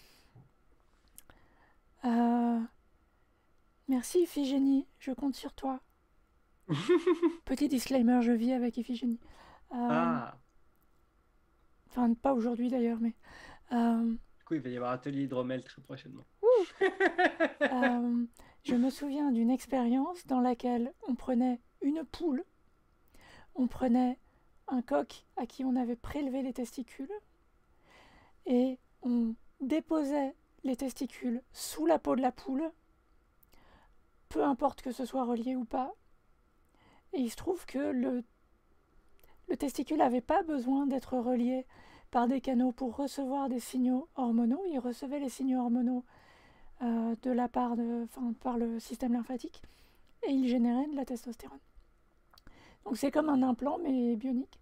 [SPEAKER 1] Euh, Merci Iphigénie, je compte sur toi. Petit disclaimer, je vis avec Iphigénie. Euh,
[SPEAKER 2] Ah,
[SPEAKER 1] Enfin, pas aujourd'hui d'ailleurs, mais... euh,
[SPEAKER 2] du coup, il va y avoir atelier hydromel très prochainement.
[SPEAKER 1] euh, je me souviens d'une expérience dans laquelle on prenait une poule, on prenait un coq à qui on avait prélevé les testicules et on déposait les testicules sous la peau de la poule, peu importe que ce soit relié ou pas. Et il se trouve que le, le testicule n'avait pas besoin d'être relié par des canaux pour recevoir des signaux hormonaux. Il recevait les signaux hormonaux euh, de la part de, enfin, par le système lymphatique et il générait de la testostérone. Donc c'est comme un implant mais bionique.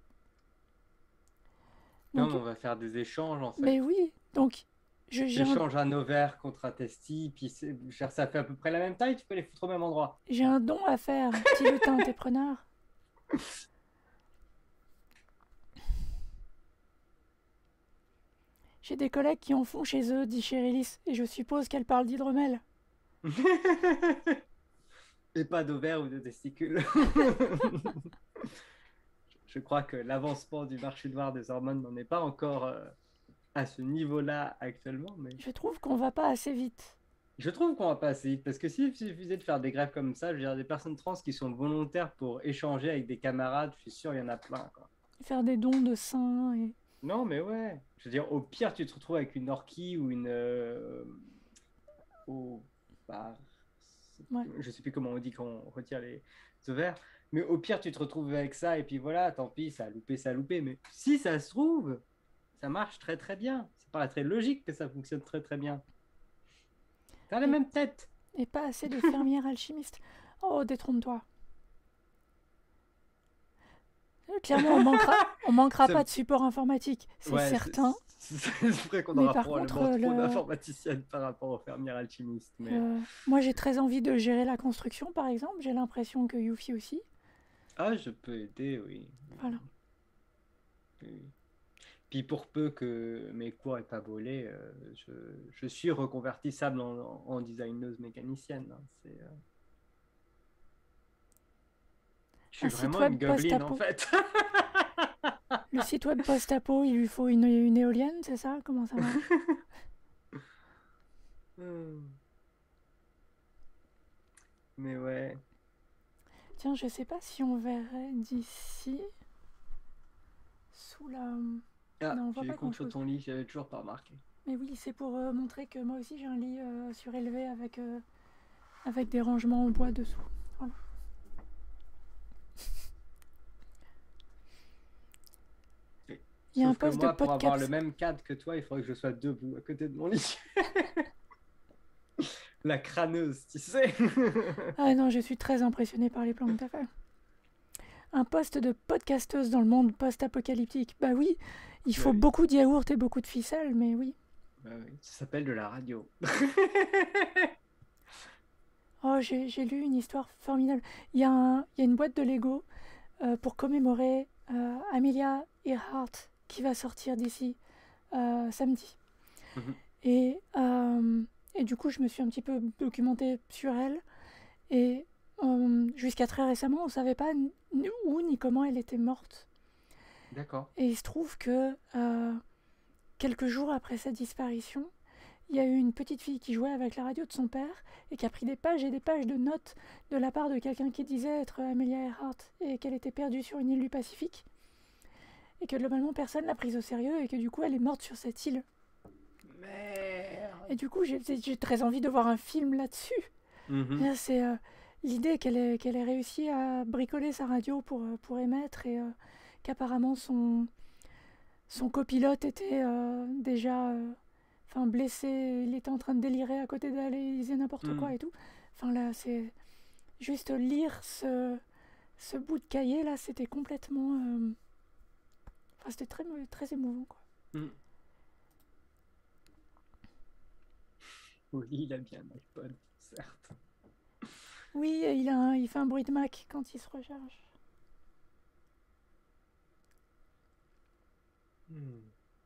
[SPEAKER 2] Non,
[SPEAKER 1] Donc,
[SPEAKER 2] mais on va faire des échanges en fait.
[SPEAKER 1] mais oui, donc je j'ai un,
[SPEAKER 2] J'échange un ovaire contre un testi, puis c'est- cher, ça fait à peu près la même taille, tu peux les foutre au même endroit.
[SPEAKER 1] j'ai un don à faire. Petit lutin, t'es preneur. J'ai des collègues qui en font chez eux, dit Chérilis, et je suppose qu'elle parle d'hydromel.
[SPEAKER 2] Et pas d'ovaire ou de testicules. Je crois que l'avancement du marché noir des hormones n'en est pas encore euh, à ce niveau-là actuellement, mais
[SPEAKER 1] Je trouve qu'on va pas assez vite.
[SPEAKER 2] je trouve qu'on va pas assez vite, parce que s'il suffisait de faire des grèves comme ça, je veux dire, des personnes trans qui sont volontaires pour échanger avec des camarades, je suis sûr il y en a plein, quoi.
[SPEAKER 1] Faire des dons de seins et...
[SPEAKER 2] Non, mais ouais. Je veux dire, au pire, tu te retrouves avec une orchie ou une... euh, au- bah,
[SPEAKER 1] Ouais.
[SPEAKER 2] je sais plus comment on dit quand on retire les ovaires, mais au pire, tu te retrouves avec ça, et puis voilà, tant pis, ça a loupé, ça a loupé, mais si ça se trouve, ça marche très très bien. Ça paraît très logique que ça fonctionne très très bien. T'as la
[SPEAKER 1] Et-
[SPEAKER 2] même tête.
[SPEAKER 1] et pas assez de fermières alchimistes. Oh, détrompe-toi. Euh, Clairement, on manquera, on manquera
[SPEAKER 2] C'est-
[SPEAKER 1] pas de support informatique, c'est
[SPEAKER 2] Ouais,
[SPEAKER 1] certain.
[SPEAKER 2] C'est c'est vrai qu'on
[SPEAKER 1] Mais
[SPEAKER 2] aura
[SPEAKER 1] par
[SPEAKER 2] probablement
[SPEAKER 1] contre,
[SPEAKER 2] trop
[SPEAKER 1] le-
[SPEAKER 2] d'informaticiennes par rapport aux fermières alchimistes, mais...
[SPEAKER 1] Euh, moi, j'ai très envie de gérer la construction, par exemple. J'ai l'impression que Yuffie aussi.
[SPEAKER 2] Ah, je peux aider, oui.
[SPEAKER 1] Voilà.
[SPEAKER 2] Oui. Puis pour peu que mes cours aient pas volé, euh, je, je suis reconvertissable en, en- en designeuse mécanicienne, hein. C'est, euh, Je suis
[SPEAKER 1] Un site
[SPEAKER 2] vraiment
[SPEAKER 1] web
[SPEAKER 2] une gobeline en
[SPEAKER 1] post-apo.
[SPEAKER 2] fait.
[SPEAKER 1] Le site web post-apo, il lui faut une, une éolienne, c'est ça? Comment ça marche?
[SPEAKER 2] Hmm. Mais ouais.
[SPEAKER 1] Tiens, je sais pas si on verrait d'ici. Sous la.
[SPEAKER 2] Ah,
[SPEAKER 1] Non, on voit
[SPEAKER 2] tu
[SPEAKER 1] pas
[SPEAKER 2] es contre
[SPEAKER 1] grand-chose.
[SPEAKER 2] ton lit, j'avais toujours pas remarqué.
[SPEAKER 1] Mais oui, c'est pour euh, montrer que moi aussi j'ai un lit euh, surélevé avec, euh, avec des rangements en bois dessous. Voilà. Il y a un
[SPEAKER 2] Sauf que
[SPEAKER 1] poste de
[SPEAKER 2] moi, pour avoir
[SPEAKER 1] podcast.
[SPEAKER 2] le même cadre que toi, il faudrait que je sois debout à côté de mon lit. La crâneuse, tu sais.
[SPEAKER 1] Ah non, je suis très impressionnée par les plans que t'as fait. Un poste de podcasteuse dans le monde post-apocalyptique. Bah oui, il
[SPEAKER 2] Bah
[SPEAKER 1] faut
[SPEAKER 2] oui.
[SPEAKER 1] beaucoup de yaourts et beaucoup de ficelles, mais oui.
[SPEAKER 2] Bah oui, ça s'appelle de la radio.
[SPEAKER 1] Oh, j'ai j'ai lu une histoire formidable. Il y a, un- il y a une boîte de Lego euh, pour commémorer euh, Amelia Earhart qui va sortir d'ici euh, samedi.
[SPEAKER 2] Mhm.
[SPEAKER 1] Et, euh, et du coup, je me suis un petit peu documentée sur elle. Et euh, jusqu'à très récemment, on ne savait pas ni où ni comment elle était morte.
[SPEAKER 2] D'accord.
[SPEAKER 1] Et il se trouve que euh, quelques jours après sa disparition, il y a eu une petite fille qui jouait avec la radio de son père et qui a pris des pages et des pages de notes de la part de quelqu'un qui disait être Amelia Earhart et qu'elle était perdue sur une île du Pacifique. Et que globalement personne l'a prise au sérieux et que du coup elle est morte sur cette île.
[SPEAKER 2] Merde.
[SPEAKER 1] Et du coup, j'ai j'ai très envie de voir un film là-dessus.
[SPEAKER 3] Mhm.
[SPEAKER 1] Là, c'est euh, l'idée qu'elle ait, qu'elle ait réussi à bricoler sa radio pour, euh, pour émettre et euh, qu'apparemment son, son copilote était euh, déjà euh, enfin, blessé, il était en train de délirer à côté d'elle et il disait n'importe quoi
[SPEAKER 3] Mhm.
[SPEAKER 1] et tout. Enfin là, c'est juste lire ce, ce bout de cahier là, c'était complètement... euh, Enfin, c'était très, très émouvant, quoi.
[SPEAKER 3] Mhm. Oui, il a bien un iPod, certes.
[SPEAKER 1] Oui, il, a un- il fait un bruit de Mac quand il se recharge.
[SPEAKER 3] Mhm.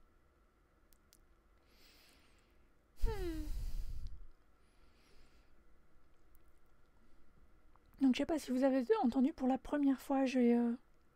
[SPEAKER 1] Donc je sais pas si vous avez entendu pour la première fois, je vais... euh,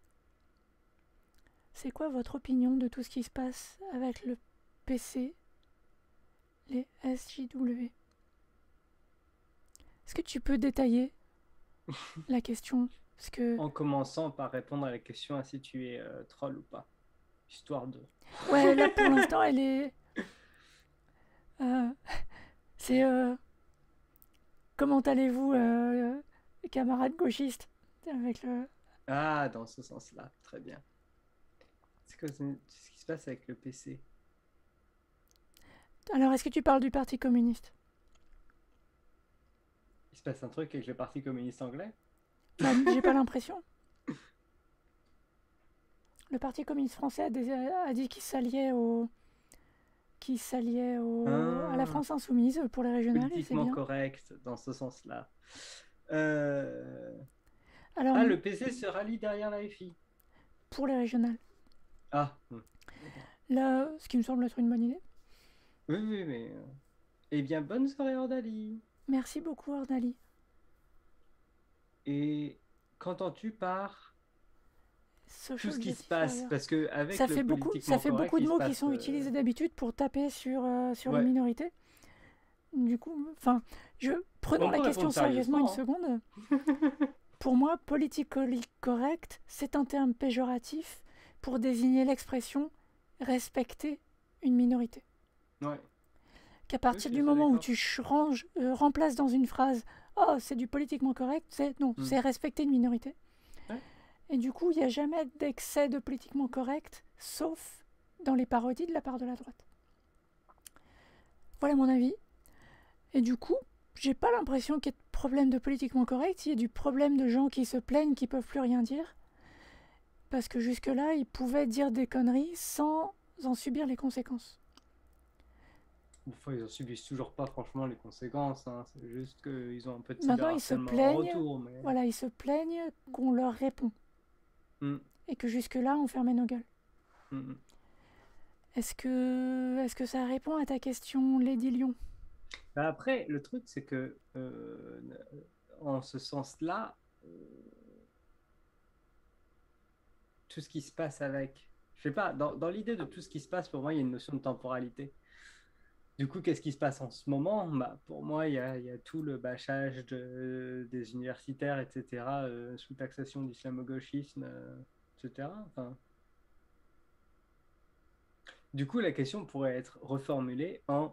[SPEAKER 1] C'est quoi votre opinion de tout ce qui se passe avec le P C, les S J W? Est-ce que tu peux détailler la question? Parce que...
[SPEAKER 3] En commençant par répondre à la question à si tu es euh, troll ou pas. Histoire de...
[SPEAKER 1] Ouais, là pour l'instant elle est... euh, c'est... euh, Comment allez-vous, euh, camarades gauchistes? Avec le...
[SPEAKER 3] Ah, dans ce sens-là, très bien. C'est quoi c'est- ce qui se passe avec le P C?
[SPEAKER 1] Alors est-ce que tu parles du Parti communiste?
[SPEAKER 3] Il se passe un truc avec le Parti communiste anglais?
[SPEAKER 1] Bah, j'ai pas l'impression. Le Parti communiste français a, dé- a dit qu'il s'alliait au... qui s'alliait au... à la
[SPEAKER 3] Ah,
[SPEAKER 1] France insoumise pour les régionales, et c'est
[SPEAKER 3] politiquement
[SPEAKER 1] bien.
[SPEAKER 3] correct dans ce sens-là. Euh...
[SPEAKER 1] Alors,
[SPEAKER 3] Ah, le P C se rallie derrière la F I.
[SPEAKER 1] pour les régionales.
[SPEAKER 3] Ah, hmm.
[SPEAKER 1] Là, ce qui me semble être une bonne idée.
[SPEAKER 3] Oui, oui, mais... euh, Eh bien, bonne soirée, Ordali.
[SPEAKER 1] Merci beaucoup, Ordali.
[SPEAKER 3] Et qu'entends-tu par tout
[SPEAKER 1] Social
[SPEAKER 3] ce qui se
[SPEAKER 1] Justice
[SPEAKER 3] passe?
[SPEAKER 1] Warrior.
[SPEAKER 3] Parce que avec
[SPEAKER 1] Ça
[SPEAKER 3] le
[SPEAKER 1] fait beaucoup,
[SPEAKER 3] politiquement
[SPEAKER 1] ça fait
[SPEAKER 3] correct,
[SPEAKER 1] beaucoup de
[SPEAKER 3] il se
[SPEAKER 1] mots qui
[SPEAKER 3] passe...
[SPEAKER 1] sont
[SPEAKER 3] euh,
[SPEAKER 1] utilisés d'habitude pour taper sur, euh, sur les
[SPEAKER 3] Ouais.
[SPEAKER 1] minorités. Du coup, enfin, je prenons
[SPEAKER 3] On
[SPEAKER 1] la
[SPEAKER 3] peut
[SPEAKER 1] question
[SPEAKER 3] répondre
[SPEAKER 1] sérieusement une
[SPEAKER 3] sérieusement,
[SPEAKER 1] seconde. Pour moi, politically correct, c'est un terme péjoratif pour désigner l'expression respecter une minorité.
[SPEAKER 3] Ouais.
[SPEAKER 1] Qu'à
[SPEAKER 3] Oui,
[SPEAKER 1] partir
[SPEAKER 3] je
[SPEAKER 1] du
[SPEAKER 3] suis
[SPEAKER 1] moment où
[SPEAKER 3] d'accord.
[SPEAKER 1] tu ch- ranges, euh, remplaces dans une phrase oh c'est du politiquement correct, c'est non,
[SPEAKER 3] Hmm.
[SPEAKER 1] c'est respecter une minorité.
[SPEAKER 3] Ouais.
[SPEAKER 1] Et du coup, il n'y a jamais d'excès de politiquement correct, sauf dans les parodies de la part de la droite. Voilà mon avis. Et du coup, j'ai pas l'impression qu'il y ait de problème de politiquement correct, il y a du problème de gens qui se plaignent, qui peuvent plus rien dire. Parce que jusque-là, ils pouvaient dire des conneries sans en subir les conséquences.
[SPEAKER 3] Enfin, ils en subissent toujours pas franchement les conséquences, hein. C'est juste qu'ils ont un peu de
[SPEAKER 1] Maintenant, ils se
[SPEAKER 3] cyberharcèlement en
[SPEAKER 1] plaignent,
[SPEAKER 3] retour. Mais...
[SPEAKER 1] voilà, ils se plaignent qu'on leur répond.
[SPEAKER 3] Hmm,
[SPEAKER 1] Et que jusque-là, on fermait nos gueules.
[SPEAKER 3] hmm, hmm.
[SPEAKER 1] Est-ce que, est-ce que ça répond à ta question, Lady Lion?
[SPEAKER 3] Bah, après, le truc, c'est que euh, en ce sens-là, euh, tout ce qui se passe avec, je sais pas, dans, dans l'idée de tout ce qui se passe, pour moi, il y a une notion de temporalité. Du coup, qu'est-ce qui se passe en ce moment? Bah, pour moi, il y a, il y a tout le bâchage de, des universitaires, et cetera, euh, sous taxation d'islamo-gauchisme, euh, et cetera. Enfin, du coup, la question pourrait être reformulée en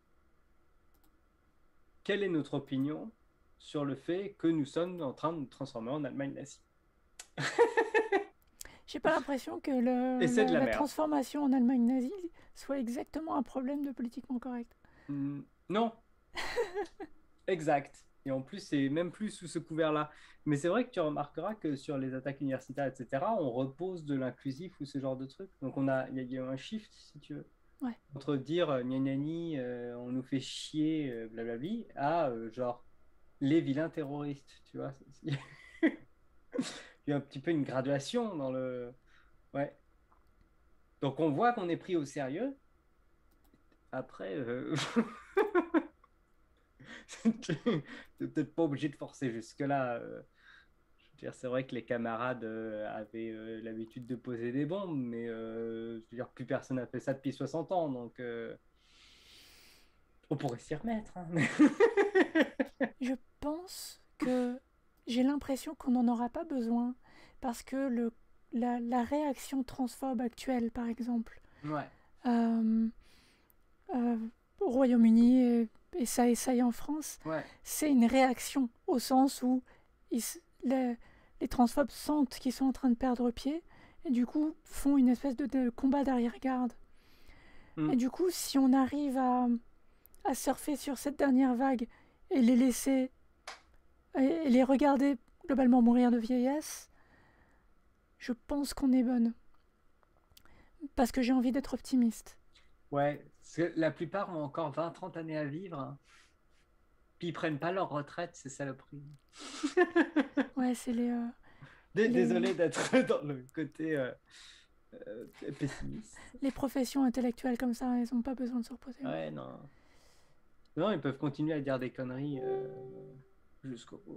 [SPEAKER 3] quelle est notre opinion sur le fait que nous sommes en train de nous transformer en Allemagne nazie?
[SPEAKER 1] J'ai pas l'impression que
[SPEAKER 3] Et
[SPEAKER 1] le,
[SPEAKER 3] c'est
[SPEAKER 1] la,
[SPEAKER 3] de la
[SPEAKER 1] la
[SPEAKER 3] merde.
[SPEAKER 1] transformation en Allemagne nazie soit exactement un problème de politiquement correct.
[SPEAKER 3] Hmm, non, exact. Et en plus, c'est même plus sous ce couvert-là. Mais c'est vrai que tu remarqueras que sur les attaques universitaires, et cetera, on repose de l'inclusif ou ce genre de truc. Donc on a, il y, a- il y a un shift, si tu veux,
[SPEAKER 1] Ouais.
[SPEAKER 3] entre dire euh, gna gna gni, euh, on nous fait chier, euh, blablabli, à euh, genre les vilains terroristes, tu vois. Il y a un petit peu une graduation dans le... Ouais. Donc on voit qu'on est pris au sérieux. Après, euh... t'es peut-être pas obligé de forcer jusque-là. euh. Je veux dire, c'est vrai que les camarades euh, avaient euh, l'habitude de poser des bombes, mais euh, je veux dire, plus personne n'a fait ça depuis soixante ans, donc euh, on pourrait s'y remettre, hein.
[SPEAKER 1] Je pense que j'ai l'impression qu'on n'en aura pas besoin parce que le, la, la réaction transphobe actuelle, par exemple,
[SPEAKER 3] Ouais.
[SPEAKER 1] euh, euh, au Royaume-Uni et, et ça essaye en France,
[SPEAKER 2] Ouais.
[SPEAKER 1] c'est une réaction au sens où ils, les, les transphobes sentent qu'ils sont en train de perdre pied et du coup font une espèce de, de combat d'arrière-garde. Mm. Et du coup, si on arrive à, à surfer sur cette dernière vague et les laisser et, et les regarder globalement mourir de vieillesse, je pense qu'on est bonne. Parce que j'ai envie d'être optimiste.
[SPEAKER 2] Ouais, parce que la plupart ont encore vingt trente années à vivre. Puis ils prennent pas leur retraite, c'est ça le prix.
[SPEAKER 1] Ouais, c'est les, euh,
[SPEAKER 2] D-
[SPEAKER 1] les...
[SPEAKER 2] Désolé d'être dans le côté euh, euh, pessimiste.
[SPEAKER 1] Les professions intellectuelles comme ça, elles n'ont pas besoin de se reposer.
[SPEAKER 2] Ouais, non. Non, ils peuvent continuer à dire des conneries euh, jusqu'au bout.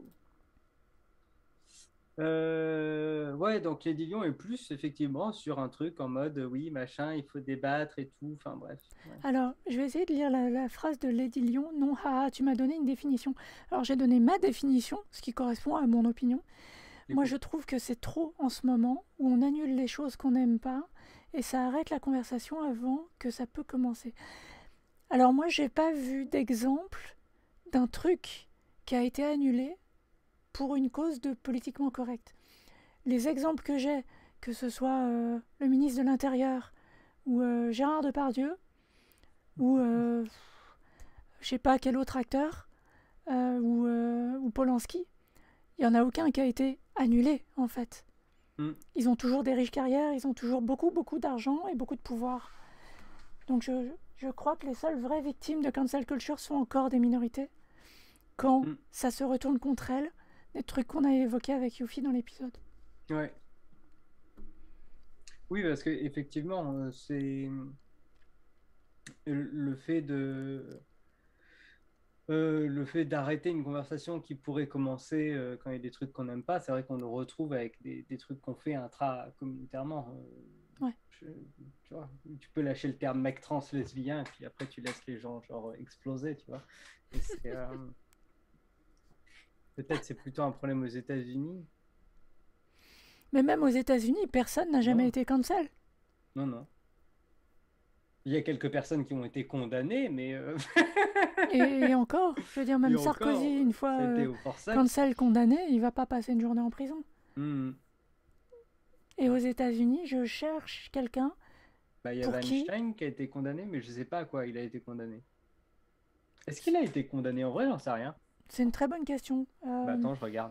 [SPEAKER 2] Euh, ouais, donc les Dion est plus effectivement sur un truc en mode oui, machin, il faut débattre et tout. Enfin bref. Ouais.
[SPEAKER 1] Alors, je vais essayer de lire la, la phrase de Lady Lyon. Non, haha, tu m'as donné une définition. Alors, j'ai donné ma définition, ce qui correspond à mon opinion. Et Moi, cool. je trouve que c'est trop en ce moment où on annule les choses qu'on n'aime pas et ça arrête la conversation avant que ça peut commencer. Alors, moi, j'ai pas vu d'exemple d'un truc qui a été annulé pour une cause de politiquement correct. Les exemples que j'ai, que ce soit euh, le ministre de l'Intérieur ou euh, Gérard Depardieu ou euh, je sais pas quel autre acteur euh, ou, euh, ou Polanski, il n'y en a aucun qui a été annulé en fait. Mm. Ils ont toujours des riches carrières, ils ont toujours beaucoup beaucoup d'argent et beaucoup de pouvoir. Donc je, je crois que les seules vraies victimes de cancel culture sont encore des minorités. Quand mm. ça se retourne contre elles, des trucs qu'on a évoqués avec Youfi dans l'épisode.
[SPEAKER 2] Ouais. Oui, parce que effectivement, c'est le fait de euh, le fait d'arrêter une conversation qui pourrait commencer euh, quand il y a des trucs qu'on n'aime pas. C'est vrai qu'on le retrouve avec des, des trucs qu'on fait intra-communautairement. Euh,
[SPEAKER 1] ouais.
[SPEAKER 2] je, tu vois, tu peux lâcher le terme mec trans lesbien, et puis après tu laisses les gens genre exploser, tu vois. Et c'est, euh, peut-être c'est plutôt un problème aux États-Unis.
[SPEAKER 1] Mais même aux États-Unis, personne n'a jamais
[SPEAKER 2] non.
[SPEAKER 1] été cancel.
[SPEAKER 2] Non, non. Il y a quelques personnes qui ont été condamnées, mais... Euh...
[SPEAKER 1] et, et encore, je veux dire, même et Sarkozy, encore, une fois euh, cancel condamné, il ne va pas passer une journée en prison.
[SPEAKER 2] Mmh.
[SPEAKER 1] Et aux États-Unis, je cherche quelqu'un
[SPEAKER 2] bah, y a
[SPEAKER 1] pour
[SPEAKER 2] Weinstein
[SPEAKER 1] qui...
[SPEAKER 2] qui a été condamné, mais je ne sais pas à quoi il a été condamné. Est-ce qu'il a été condamné en vrai? J'en sais rien.
[SPEAKER 1] C'est une très bonne question.
[SPEAKER 2] Euh... Bah, attends, je regarde.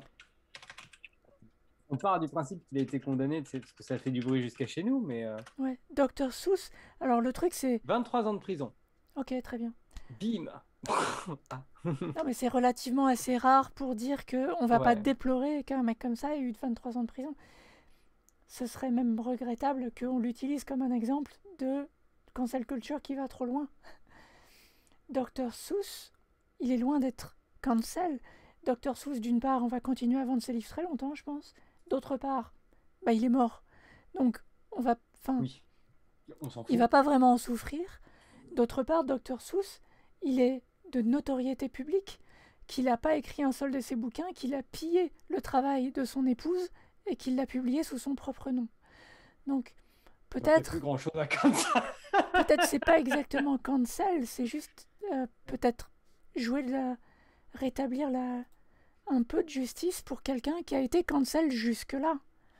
[SPEAKER 2] On part du principe qu'il a été condamné, parce que ça fait du bruit jusqu'à chez nous, mais... Euh...
[SPEAKER 1] Ouais, docteur Seuss, alors le truc c'est...
[SPEAKER 2] vingt-trois ans de prison.
[SPEAKER 1] Ok, très bien.
[SPEAKER 2] Bim.
[SPEAKER 1] Non mais c'est relativement assez rare pour dire qu'on ne va ouais. pas déplorer qu'un mec comme ça ait eu vingt-trois ans de prison. Ce serait même regrettable qu'on l'utilise comme un exemple de cancel culture qui va trop loin. docteur Seuss, il est loin d'être cancel. docteur Seuss, d'une part, on va continuer à vendre ses livres très longtemps, je pense. D'autre part, bah, il est mort. Donc, on va... Enfin,
[SPEAKER 2] oui. On s'en fout.
[SPEAKER 1] Il va pas vraiment en souffrir. D'autre part, docteur Seuss, il est de notoriété publique, qu'il n'a pas écrit un seul de ses bouquins, qu'il a pillé le travail de son épouse et qu'il l'a publié sous son propre nom. Donc, peut-être...
[SPEAKER 2] plus grand chose à cancel.
[SPEAKER 1] peut-être c'est pas exactement cancel, c'est juste euh, peut-être jouer de la... rétablir la... un peu de justice pour quelqu'un qui a été cancel jusque-là.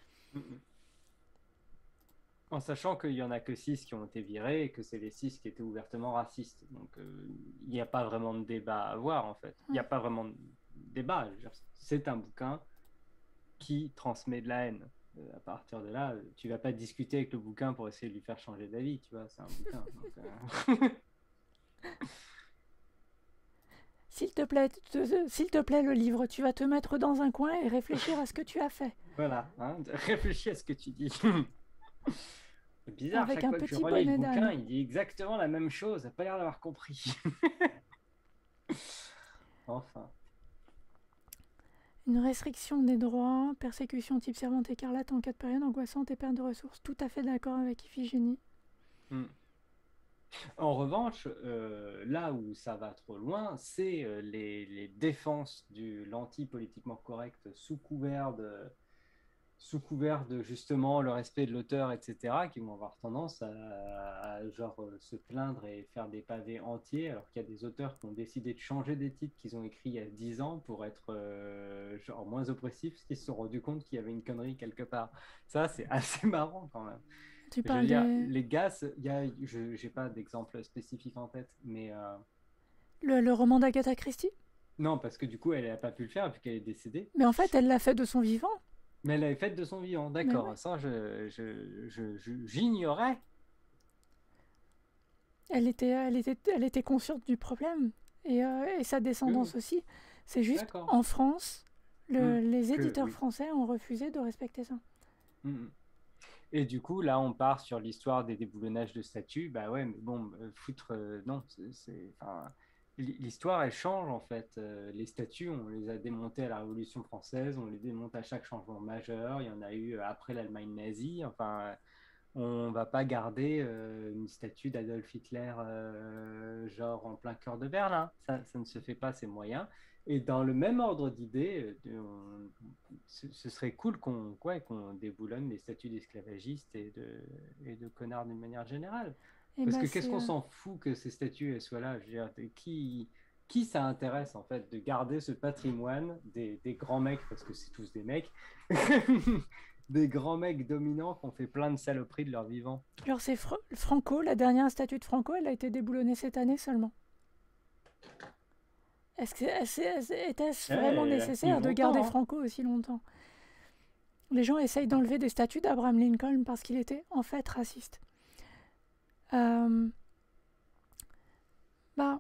[SPEAKER 2] En sachant qu'il n'y en a que six qui ont été virés et que c'est les six qui étaient ouvertement racistes. Donc il euh, n'y a pas vraiment de débat à avoir en fait. Il n'y a pas vraiment de débat. C'est un bouquin qui transmet de la haine. Euh, à partir de là, tu ne vas pas discuter avec le bouquin pour essayer de lui faire changer d'avis, tu vois, c'est un bouquin. Donc, euh...
[SPEAKER 1] S'il te plaît, te, s'il te plaît, le livre, tu vas te mettre dans un coin et réfléchir à ce que tu as fait.
[SPEAKER 2] Voilà, hein, réfléchis à ce que tu dis. C'est bizarre,
[SPEAKER 1] avec
[SPEAKER 2] chaque
[SPEAKER 1] un
[SPEAKER 2] fois
[SPEAKER 1] petit
[SPEAKER 2] que je relis le
[SPEAKER 1] bonnet
[SPEAKER 2] bouquin, il dit exactement la même chose. Il n'a pas l'air d'avoir compris. Enfin.
[SPEAKER 1] Une restriction des droits, persécution type servante écarlate en cas de période angoissante et perte de ressources. Tout à fait d'accord avec Iphigénie.
[SPEAKER 2] Hmm. En revanche, euh, là où ça va trop loin, c'est euh, les, les défenses de l'anti-politiquement correct sous couvert de, sous couvert de justement le respect de l'auteur, et cetera, qui vont avoir tendance à, à genre euh, se plaindre et faire des pavés entiers, alors qu'il y a des auteurs qui ont décidé de changer des titres qu'ils ont écrits il y a dix ans pour être euh, genre moins oppressifs, parce qu'ils se sont rendus compte qu'il y avait une connerie quelque part. Ça, c'est assez marrant quand même.
[SPEAKER 1] Tu
[SPEAKER 2] Je veux
[SPEAKER 1] parles
[SPEAKER 2] dire,
[SPEAKER 1] de
[SPEAKER 2] les gars, c'est- il y a, je n'ai pas d'exemple spécifique en tête, mais euh,
[SPEAKER 1] le, le roman d'Agatha Christie?
[SPEAKER 2] non, parce que du coup, elle n'a pas pu le faire vu qu'elle est décédée.
[SPEAKER 1] Mais en fait, elle l'a fait de son vivant.
[SPEAKER 2] Mais elle l'avait faite de son vivant,
[SPEAKER 1] Mais
[SPEAKER 2] d'accord.
[SPEAKER 1] ouais.
[SPEAKER 2] Ça, je, je, je- je- j'ignorais.
[SPEAKER 1] Elle était, elle était, elle était consciente du problème et, euh, et sa
[SPEAKER 2] Oui,
[SPEAKER 1] descendance
[SPEAKER 2] oui,
[SPEAKER 1] aussi. C'est juste
[SPEAKER 2] d'accord.
[SPEAKER 1] en France,
[SPEAKER 2] Hmm.
[SPEAKER 1] le- les
[SPEAKER 2] Que,
[SPEAKER 1] éditeurs
[SPEAKER 2] oui.
[SPEAKER 1] français ont refusé de respecter ça.
[SPEAKER 2] Hmm. Et du coup, là, on part sur l'histoire des déboulonnages de statues. Bah ouais, mais bon, euh, foutre, euh, non, c'est, c'est- enfin, l- l'histoire, elle change en fait. Euh, les statues, on les a démontées à la Révolution française, on les démonte à chaque changement majeur. Il y en a eu euh, après l'Allemagne nazie. Enfin, on va pas garder euh, une statue d'Adolf Hitler euh, genre en plein cœur de Berlin. Ça, ça ne se fait pas, c'est moyen. Et dans le même ordre d'idées, euh, on- ce, ce serait cool qu'on quoi, qu'on déboulonne les statues d'esclavagistes et de, et de connards d'une manière générale.
[SPEAKER 1] Et
[SPEAKER 2] Parce
[SPEAKER 1] bah
[SPEAKER 2] que qu'est-ce
[SPEAKER 1] c'est,
[SPEAKER 2] qu'on
[SPEAKER 1] euh,
[SPEAKER 2] s'en fout que ces statues elles soient là? Je veux dire, qui, qui ça intéresse en fait de garder ce patrimoine des, des grands mecs, parce que c'est tous des mecs, des grands mecs dominants qui ont fait plein de saloperies de leur vivant.
[SPEAKER 1] alors c'est Fr- Franco, la dernière statue de Franco, elle a été déboulonnée cette année seulement. Est-ce que est-ce- est-ce- était-ce vraiment
[SPEAKER 2] Ouais, elle a tenu
[SPEAKER 1] nécessaire de garder
[SPEAKER 2] longtemps, hein.
[SPEAKER 1] Franco aussi longtemps? Les gens essayent d'enlever des statues d'Abraham Lincoln parce qu'il était en fait raciste. Euh, bah,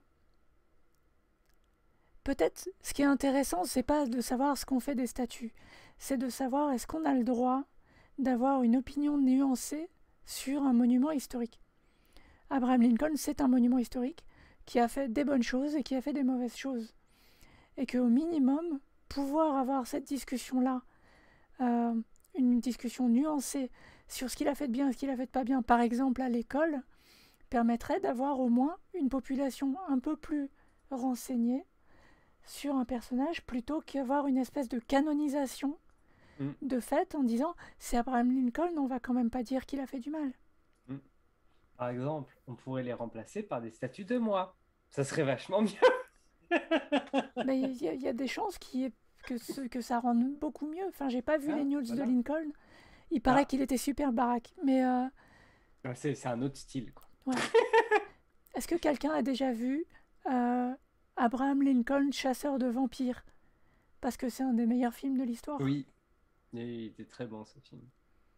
[SPEAKER 1] peut-être ce qui est intéressant, c'est pas de savoir ce qu'on fait des statues, c'est de savoir est-ce qu'on a le droit d'avoir une opinion nuancée sur un monument historique. Abraham Lincoln, c'est un monument historique qui a fait des bonnes choses et qui a fait des mauvaises choses. Et qu'au minimum, pouvoir avoir cette discussion-là, euh, une discussion nuancée sur ce qu'il a fait de bien et ce qu'il a fait de pas bien, par exemple à l'école, permettrait d'avoir au moins une population un peu plus renseignée sur un personnage plutôt qu'avoir une espèce de canonisation
[SPEAKER 2] Mm,
[SPEAKER 1] de fait en disant c'est Abraham Lincoln, on va quand même pas dire qu'il a fait du mal.
[SPEAKER 2] mm. Par exemple, on pourrait les remplacer par des statues de moi. Ça serait vachement mieux.
[SPEAKER 1] Mais il y, a- y a des chances qui, que, ce- que ça rende beaucoup mieux. Enfin, j'ai pas vu les
[SPEAKER 2] Ah,
[SPEAKER 1] news de
[SPEAKER 2] voilà.
[SPEAKER 1] Lincoln. Il paraît
[SPEAKER 2] Ah,
[SPEAKER 1] qu'il était super baraque. Mais euh,
[SPEAKER 2] ouais, c'est c'est un autre style, quoi.
[SPEAKER 1] ouais. Est-ce que quelqu'un a déjà vu euh, Abraham Lincoln, chasseur de vampires? Parce que c'est un des meilleurs films de l'histoire.
[SPEAKER 2] Oui, il était très bon ce film.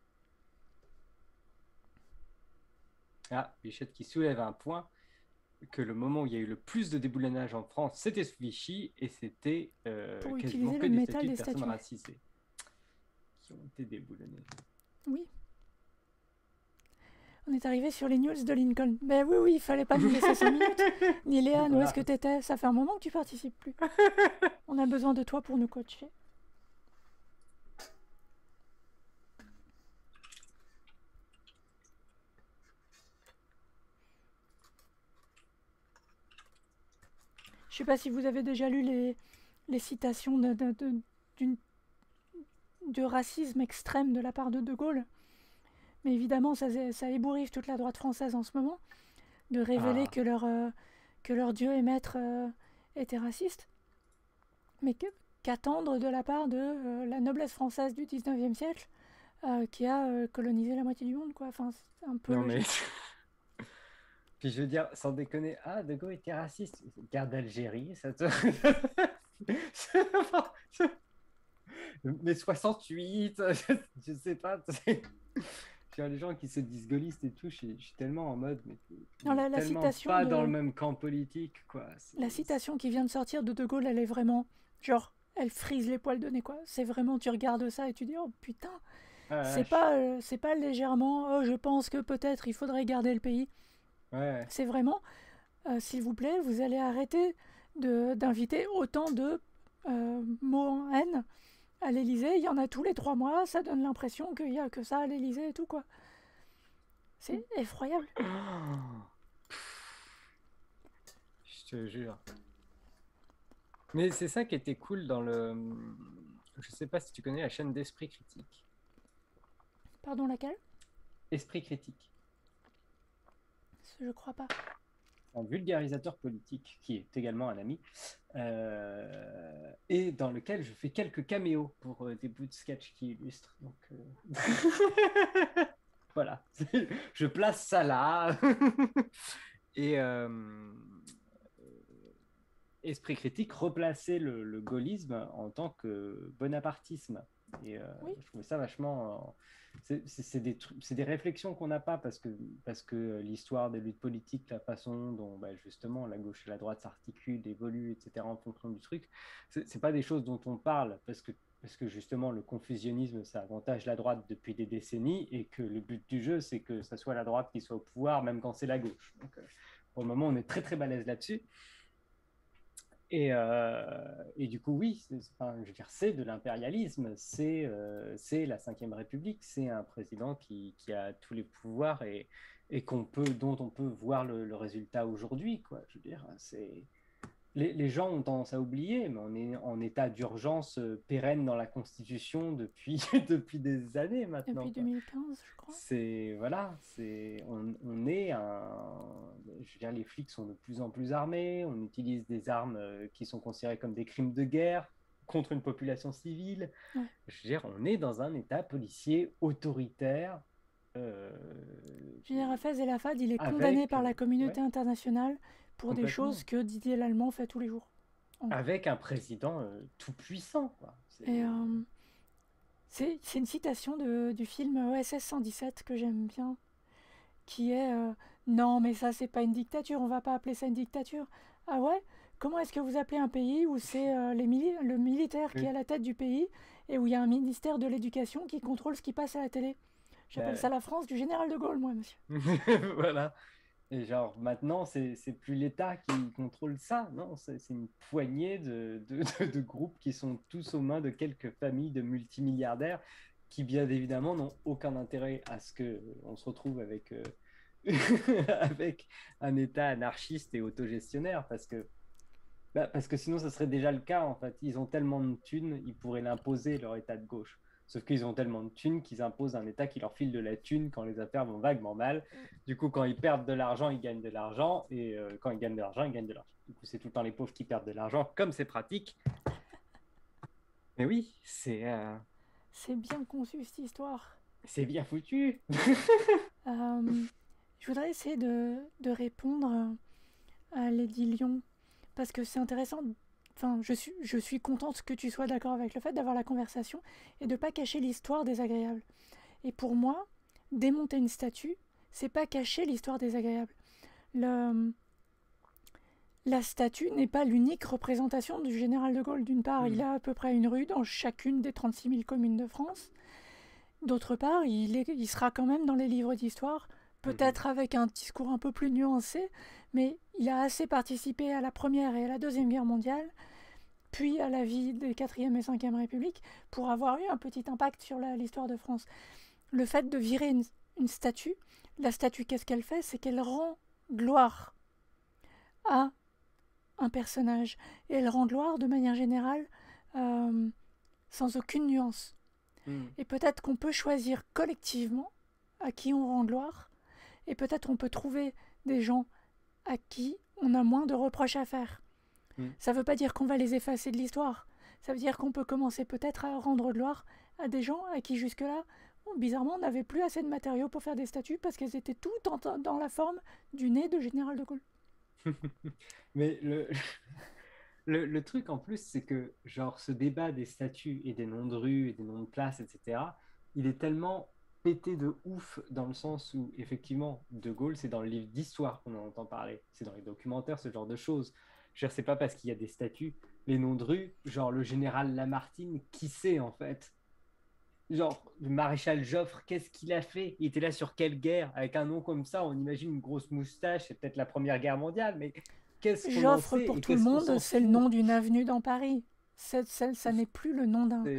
[SPEAKER 2] Ah, Bichette qui soulève un point, que le moment où il y a eu le plus de déboulonnage en France, c'était sous Vichy, et c'était euh,
[SPEAKER 1] Pour
[SPEAKER 2] quasiment
[SPEAKER 1] utiliser
[SPEAKER 2] que
[SPEAKER 1] le
[SPEAKER 2] des
[SPEAKER 1] métal
[SPEAKER 2] statues de
[SPEAKER 1] des
[SPEAKER 2] personnes
[SPEAKER 1] statues.
[SPEAKER 2] racisées qui ont été déboulonnées.
[SPEAKER 1] Oui. On est arrivé sur les news de Lincoln. Ben oui, oui, il fallait pas nous laisser cinq minutes. Ni Léane, où est-ce que t'étais? Ça fait un moment que tu participes plus. On a besoin de toi pour nous coacher. Je sais pas si vous avez déjà lu les, les citations de, de, de, d'une, de racisme extrême de la part de De Gaulle. Mais évidemment, ça, ça ébouriffe toute la droite française en ce moment, de révéler
[SPEAKER 2] Ah.
[SPEAKER 1] que, leur, euh, que leur dieu et maître euh, était raciste. Mais que, qu'attendre de la part de euh, la noblesse française du dix-neuvième siècle euh, qui a euh, colonisé la moitié du monde, quoi. Enfin, c'est un peu
[SPEAKER 2] Non, mais.
[SPEAKER 1] logique.
[SPEAKER 2] Puis je veux dire, sans déconner, ah, De Gaulle était raciste. Guerre d'Algérie, ça te. Mais soixante-huit, je sais pas. Tu vois, les gens qui se disent gaullistes et tout, je suis, je suis tellement en mode, mais,
[SPEAKER 1] Non, la,
[SPEAKER 2] mais
[SPEAKER 1] la
[SPEAKER 2] tellement
[SPEAKER 1] citation
[SPEAKER 2] pas
[SPEAKER 1] de...
[SPEAKER 2] dans le même camp politique, quoi. C'est-
[SPEAKER 1] La citation qui vient de sortir de De Gaulle, elle est vraiment... Genre, elle frise les poils de nez, quoi. C'est vraiment, tu regardes ça et tu dis, oh putain,
[SPEAKER 2] Ah,
[SPEAKER 1] c'est
[SPEAKER 2] vache.
[SPEAKER 1] pas, euh, c'est pas légèrement, oh je pense que peut-être il faudrait garder le pays.
[SPEAKER 2] Ouais.
[SPEAKER 1] C'est vraiment, euh, s'il vous plaît, vous allez arrêter de, d'inviter autant de euh, mots en haine à l'Élysée. Il y en a tous les trois mois, ça donne l'impression qu'il y a que ça à l'Élysée et tout, quoi. C'est effroyable.
[SPEAKER 2] Je te jure. Mais c'est ça qui était cool dans le. Je sais pas si tu connais la chaîne d'Esprit Critique.
[SPEAKER 1] Pardon, laquelle?
[SPEAKER 2] Esprit critique.
[SPEAKER 1] Je crois pas.
[SPEAKER 2] Un vulgarisateur politique qui est également un ami, euh, et dans lequel je fais quelques caméos pour euh, des bouts de sketch qui illustrent. Donc, euh... voilà, je place ça là. Et euh, Esprit critique replacer le, le gaullisme en tant que bonapartisme. Et euh,
[SPEAKER 1] Oui.
[SPEAKER 2] je trouvais ça vachement... Euh, c'est des, des réflexions qu'on n'a pas parce que, parce que l'histoire des luttes politiques, la façon dont bah, justement la gauche et la droite s'articulent, évoluent, et cetera en fonction du truc, c'est pas des choses dont on parle parce que, parce que justement le confusionnisme, ça avantage la droite depuis des décennies et que le but du jeu, c'est que ça soit la droite qui soit au pouvoir même quand c'est la gauche. Donc euh, pour le moment, on est très très balèze là-dessus. Et, euh, et du coup, oui, enfin, je veux dire, c'est de l'impérialisme, c'est euh, la cinquième République, c'est un président qui, qui a tous les pouvoirs et, et qu'on peut, dont on peut voir le, le résultat aujourd'hui, quoi. Je veux dire, c'est... Les, les gens ont tendance à oublier, mais on est en état d'urgence pérenne dans la Constitution depuis, depuis des années maintenant.
[SPEAKER 1] Depuis deux mille quinze, je crois.
[SPEAKER 2] C'est voilà, c'est on, on est un, je veux dire, les flics sont de plus en plus armés, on utilise des armes qui sont considérées comme des crimes de guerre contre une population civile.
[SPEAKER 1] Ouais.
[SPEAKER 2] Je veux dire, on est dans un état policier autoritaire. Euh,
[SPEAKER 1] Je veux dire, Hafez El Hafad, il est
[SPEAKER 2] avec,
[SPEAKER 1] condamné par la communauté
[SPEAKER 2] ouais,
[SPEAKER 1] internationale pour des choses que Didier Lallemand fait tous les jours.
[SPEAKER 2] Avec un président euh, tout puissant, quoi.
[SPEAKER 1] Et euh, c'est une citation de, du film O S S cent dix-sept que j'aime bien, qui est euh, non, mais ça, c'est pas une dictature, on va pas appeler ça une dictature. Ah ouais? Comment est-ce que vous appelez un pays où c'est euh, les mili le militaire qui est à la tête du pays et où il y a un ministère de l'éducation qui contrôle ce qui passe à la télé? J'appelle bah, ça la France du général de Gaulle, moi, monsieur.
[SPEAKER 2] Voilà. Et genre, maintenant, c'est plus l'État qui contrôle ça, non, c'est une poignée de, de, de, de groupes qui sont tous aux mains de quelques familles de multimilliardaires qui, bien évidemment, n'ont aucun intérêt à ce qu'on se retrouve avec, euh, avec un État anarchiste et autogestionnaire, parce que, bah, parce que sinon, ça serait déjà le cas, en fait. Ils ont tellement de thunes, ils pourraient l'imposer, leur État de gauche. Sauf qu'ils ont tellement de thunes qu'ils imposent un État qui leur file de la thune quand les affaires vont vaguement mal. Du coup, quand ils perdent de l'argent, ils gagnent de l'argent. Et euh, quand ils gagnent de l'argent, ils gagnent de l'argent. Du coup, c'est tout le temps les pauvres qui perdent de l'argent, comme c'est pratique. Mais oui, c'est... Euh...
[SPEAKER 1] C'est bien conçu, cette histoire.
[SPEAKER 2] C'est bien foutu.
[SPEAKER 1] euh, je voudrais essayer de, de répondre à Lady Lyon, parce que c'est intéressant... Enfin, je suis, je suis contente que tu sois d'accord avec le fait d'avoir la conversation et de ne pas cacher l'histoire désagréable. Et pour moi, démonter une statue, c'est pas cacher l'histoire désagréable. Le... La statue n'est pas l'unique représentation du général de Gaulle. D'une part, mmh. il a à peu près une rue dans chacune des trente-six mille communes de France. D'autre part, il, est, il sera quand même dans les livres d'histoire, peut-être mmh. avec un discours un peu plus nuancé, mais il a assez participé à la Première et à la Deuxième Guerre mondiale, puis à la vie des quatrième et cinquième République, pour avoir eu un petit impact sur l'histoire de France. Le fait de virer une, une statue, la statue, qu'est-ce qu'elle fait? C'est qu'elle rend gloire à un personnage. Et elle rend gloire de manière générale, euh, sans aucune nuance. Mmh. Et peut-être qu'on peut choisir collectivement à qui on rend gloire, et peut-être on peut trouver des gens à qui on a moins de reproches à faire. Mmh. Ça ne veut pas dire qu'on va les effacer de l'histoire. Ça veut dire qu'on peut commencer peut-être à rendre gloire à des gens à qui jusque-là, bizarrement, on n'avait plus assez de matériaux pour faire des statues parce qu'elles étaient toutes en, dans la forme du nez de général de Gaulle.
[SPEAKER 2] Mais le, le, le truc en plus, c'est que genre ce débat des statues et des noms de rues et des noms de places, et cetera, il est tellement pété de ouf dans le sens où, effectivement, De Gaulle, c'est dans le livre d'histoire qu'on en entend parler. C'est dans les documentaires, ce genre de choses. Je veux dire, c'est pas parce qu'il y a des statues, les noms de rues, genre le général Lamartine, qui sait en fait? Genre, le maréchal Joffre, qu'est-ce qu'il a fait? Il était là sur quelle guerre? Avec un nom comme ça, on imagine une grosse moustache, c'est peut-être la Première Guerre mondiale, mais qu'est-ce qu'on en sait?
[SPEAKER 1] Joffre, pour tout le monde, c'est le nom d'une avenue dans Paris. Ça, ça, ça n'est plus le nom d'un...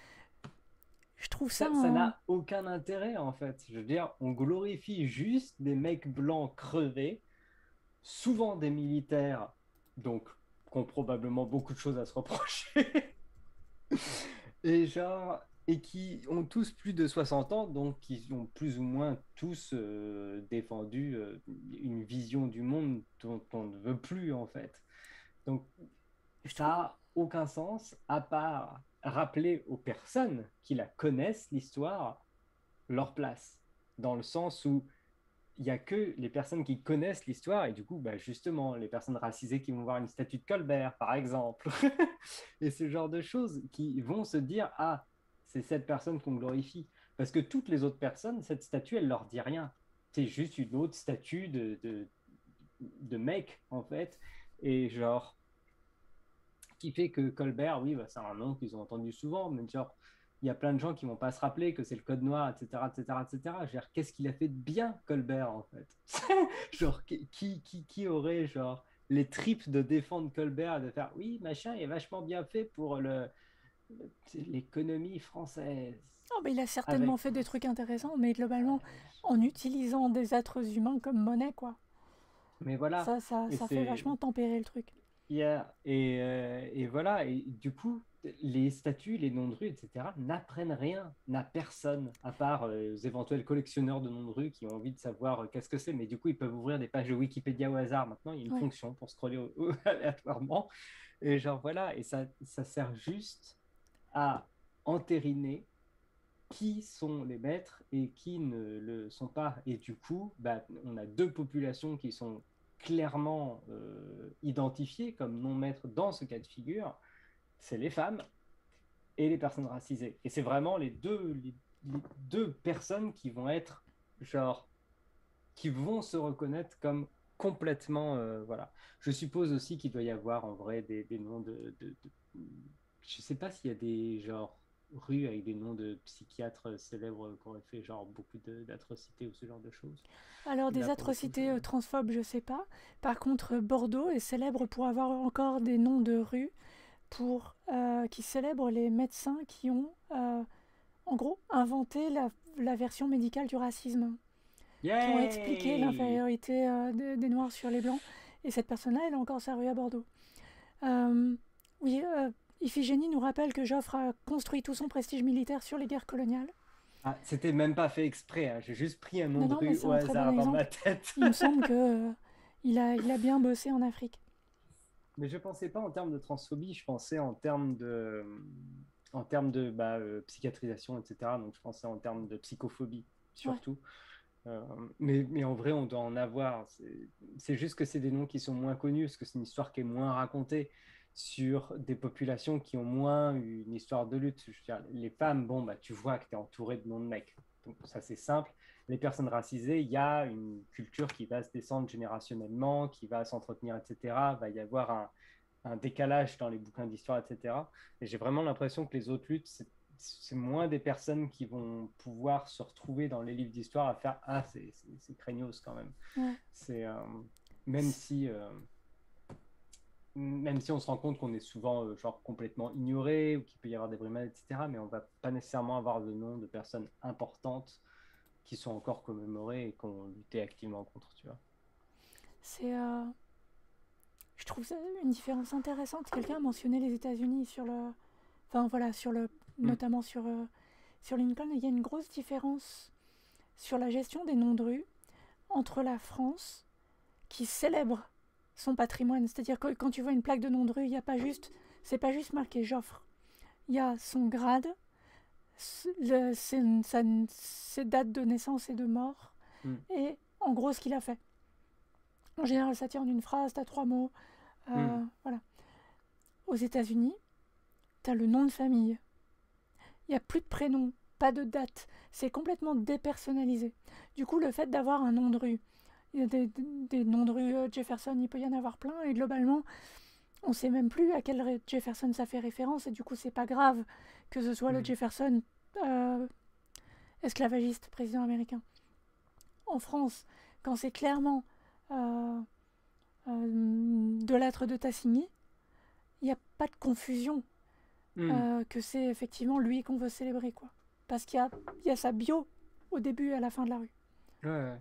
[SPEAKER 1] Je trouve ça...
[SPEAKER 2] Ça n'a un... aucun intérêt, en fait. Je veux dire, on glorifie juste des mecs blancs crevés, souvent des militaires, donc, qui ont probablement beaucoup de choses à se reprocher. Et genre... et qui ont tous plus de soixante ans, donc qui ont plus ou moins tous euh, défendu euh, une vision du monde dont on ne veut plus en fait. Donc
[SPEAKER 1] Je
[SPEAKER 2] ça
[SPEAKER 1] trouve.
[SPEAKER 2] n'a aucun sens à part rappeler aux personnes qui la connaissent l'histoire leur place, dans le sens où il n'y a que les personnes qui connaissent l'histoire et du coup, bah, justement, les personnes racisées qui vont voir une statue de Colbert, par exemple, et ce genre de choses qui vont se dire, ah, c'est cette personne qu'on glorifie. Parce que toutes les autres personnes, cette statue, elle leur dit rien. C'est juste une autre statue de, de, de mec, en fait. Et genre, qui fait que Colbert, oui, bah, c'est un nom qu'ils ont entendu souvent, mais genre, il y a plein de gens qui vont pas se rappeler que c'est le code noir, et cetera, et cetera, et cetera. Genre, qu'est-ce qu'il a fait de bien, Colbert, en fait? Genre, qui, qui, qui aurait, genre, les tripes de défendre Colbert et de faire, oui, machin, il est vachement bien fait pour le, le- l'économie française.
[SPEAKER 1] Oh, bah, il a certainement
[SPEAKER 2] Avec.
[SPEAKER 1] fait des trucs intéressants, mais globalement,
[SPEAKER 2] euh,
[SPEAKER 1] en utilisant des êtres humains comme monnaie, quoi.
[SPEAKER 2] Mais voilà,
[SPEAKER 1] Ça, ça,
[SPEAKER 2] et
[SPEAKER 1] ça fait
[SPEAKER 2] c'est.
[SPEAKER 1] vachement tempérer le truc.
[SPEAKER 2] Yeah. Et, euh, et voilà, et du coup, les statues, les noms de rue, et cetera, n'apprennent rien à personne, à part euh, aux éventuels collectionneurs de noms de rue qui ont envie de savoir euh, qu'est-ce que c'est. Mais du coup, ils peuvent ouvrir des pages de Wikipédia au hasard. Maintenant, il y a une
[SPEAKER 1] Ouais.
[SPEAKER 2] fonction pour scroller au- au- aléatoirement. Et genre, voilà, et ça, ça sert juste à entériner qui sont les maîtres et qui ne le sont pas. Et du coup, bah, on a deux populations qui sont clairement euh, identifiées comme non-maîtres dans ce cas de figure, c'est les femmes et les personnes racisées. Et c'est vraiment les deux, les, les deux personnes qui vont être, genre, qui vont se reconnaître comme complètement, euh, voilà. Je suppose aussi qu'il doit y avoir en vrai des, des noms de, de, de... Je sais pas s'il y a des, genre, rues avec des noms de psychiatres célèbres qui auraient fait genre beaucoup de- d'atrocités ou ce genre de choses.
[SPEAKER 1] Alors, des
[SPEAKER 2] Là, pour le coup, je...
[SPEAKER 1] atrocités euh, transphobes, je sais pas. Par contre, Bordeaux est célèbre pour avoir encore des noms de rues pour, euh, qui célèbrent les médecins qui ont, euh, en gros, inventé la, la version médicale du racisme, qui ont expliqué
[SPEAKER 2] Yay!
[SPEAKER 1] l'infériorité euh, des, des Noirs sur les Blancs. Et cette personne-là, elle a encore sa rue à Bordeaux. Euh, oui, euh, Iphigénie nous rappelle que Joffre a construit tout son prestige militaire sur les guerres coloniales.
[SPEAKER 2] Ah, c'était même pas fait exprès, hein. J'ai juste pris un nom
[SPEAKER 1] Non,
[SPEAKER 2] de
[SPEAKER 1] non, mais
[SPEAKER 2] rue
[SPEAKER 1] c'est
[SPEAKER 2] au
[SPEAKER 1] un très bon
[SPEAKER 2] hasard dans ma
[SPEAKER 1] exemple.
[SPEAKER 2] tête.
[SPEAKER 1] Il me semble que euh, il a, il a bien bossé en Afrique.
[SPEAKER 2] Mais je pensais pas en termes de transphobie, je pensais en termes de, en termes de bah, euh, psychiatrisation, et cetera. Donc je pensais en termes de psychophobie
[SPEAKER 1] Ouais,
[SPEAKER 2] surtout. Euh, mais, mais en vrai, on doit en avoir. C'est juste que c'est des noms qui sont moins connus, parce que c'est une histoire qui est moins racontée sur des populations qui ont moins eu une histoire de lutte. Je veux dire, les femmes, bon, bah, tu vois que tu es entouré de noms de mecs. Donc ça, c'est simple. Les personnes racisées, il y a une culture qui va se descendre générationnellement, qui va s'entretenir, et cetera. Il va y avoir un, un décalage dans les bouquins d'histoire, et cetera. Et j'ai vraiment l'impression que les autres luttes, c'est c'est moins des personnes qui vont pouvoir se retrouver dans les livres d'histoire à faire ah c'est c'est craignos quand même.
[SPEAKER 1] ouais.
[SPEAKER 2] C'est euh, même si euh, même si on se rend compte qu'on est souvent euh, genre complètement ignoré ou qu'il peut y avoir des brimades, et cetera. Mais on va pas nécessairement avoir de nom de personnes importantes qui sont encore commémorées et qui ont lutté activement contre, tu vois.
[SPEAKER 1] C'est, euh, je trouve ça une différence intéressante. Quelqu'un a mentionné les États-Unis sur le, enfin voilà, sur le,
[SPEAKER 2] Mm.
[SPEAKER 1] notamment sur euh, sur Lincoln. Il y a une grosse différence sur la gestion des noms de rue entre la France, qui célèbre son patrimoine, c'est-à-dire que quand tu vois une plaque de nom de rue, il y a pas juste, c'est pas juste marqué Joffre. Il y a son grade, le, ses, sa, ses dates de naissance et de mort,
[SPEAKER 2] Mm.
[SPEAKER 1] et en gros ce qu'il a fait. En général, ça tient en une phrase, t'as trois mots.
[SPEAKER 2] Mm.
[SPEAKER 1] Euh, voilà. Aux États-Unis, t'as le nom de famille. Il n'y a plus de prénom, pas de date. C'est complètement dépersonnalisé. Du coup, le fait d'avoir un nom de rue, il y a des, des noms de rue euh, Jefferson, il peut y en avoir plein, et globalement, on ne sait même plus à quel Jefferson ça fait référence, et du coup, c'est pas grave que ce soit le
[SPEAKER 2] Mm.
[SPEAKER 1] Jefferson euh, esclavagiste, président américain. En France, quand c'est clairement euh, euh, de l'âtre de Tassigny, il n'y a pas de confusion
[SPEAKER 2] Mm.
[SPEAKER 1] euh, que c'est effectivement lui qu'on veut célébrer, quoi. Parce qu'il y a, il y a sa bio au début et à la fin de la rue.
[SPEAKER 2] Ouais, ouais.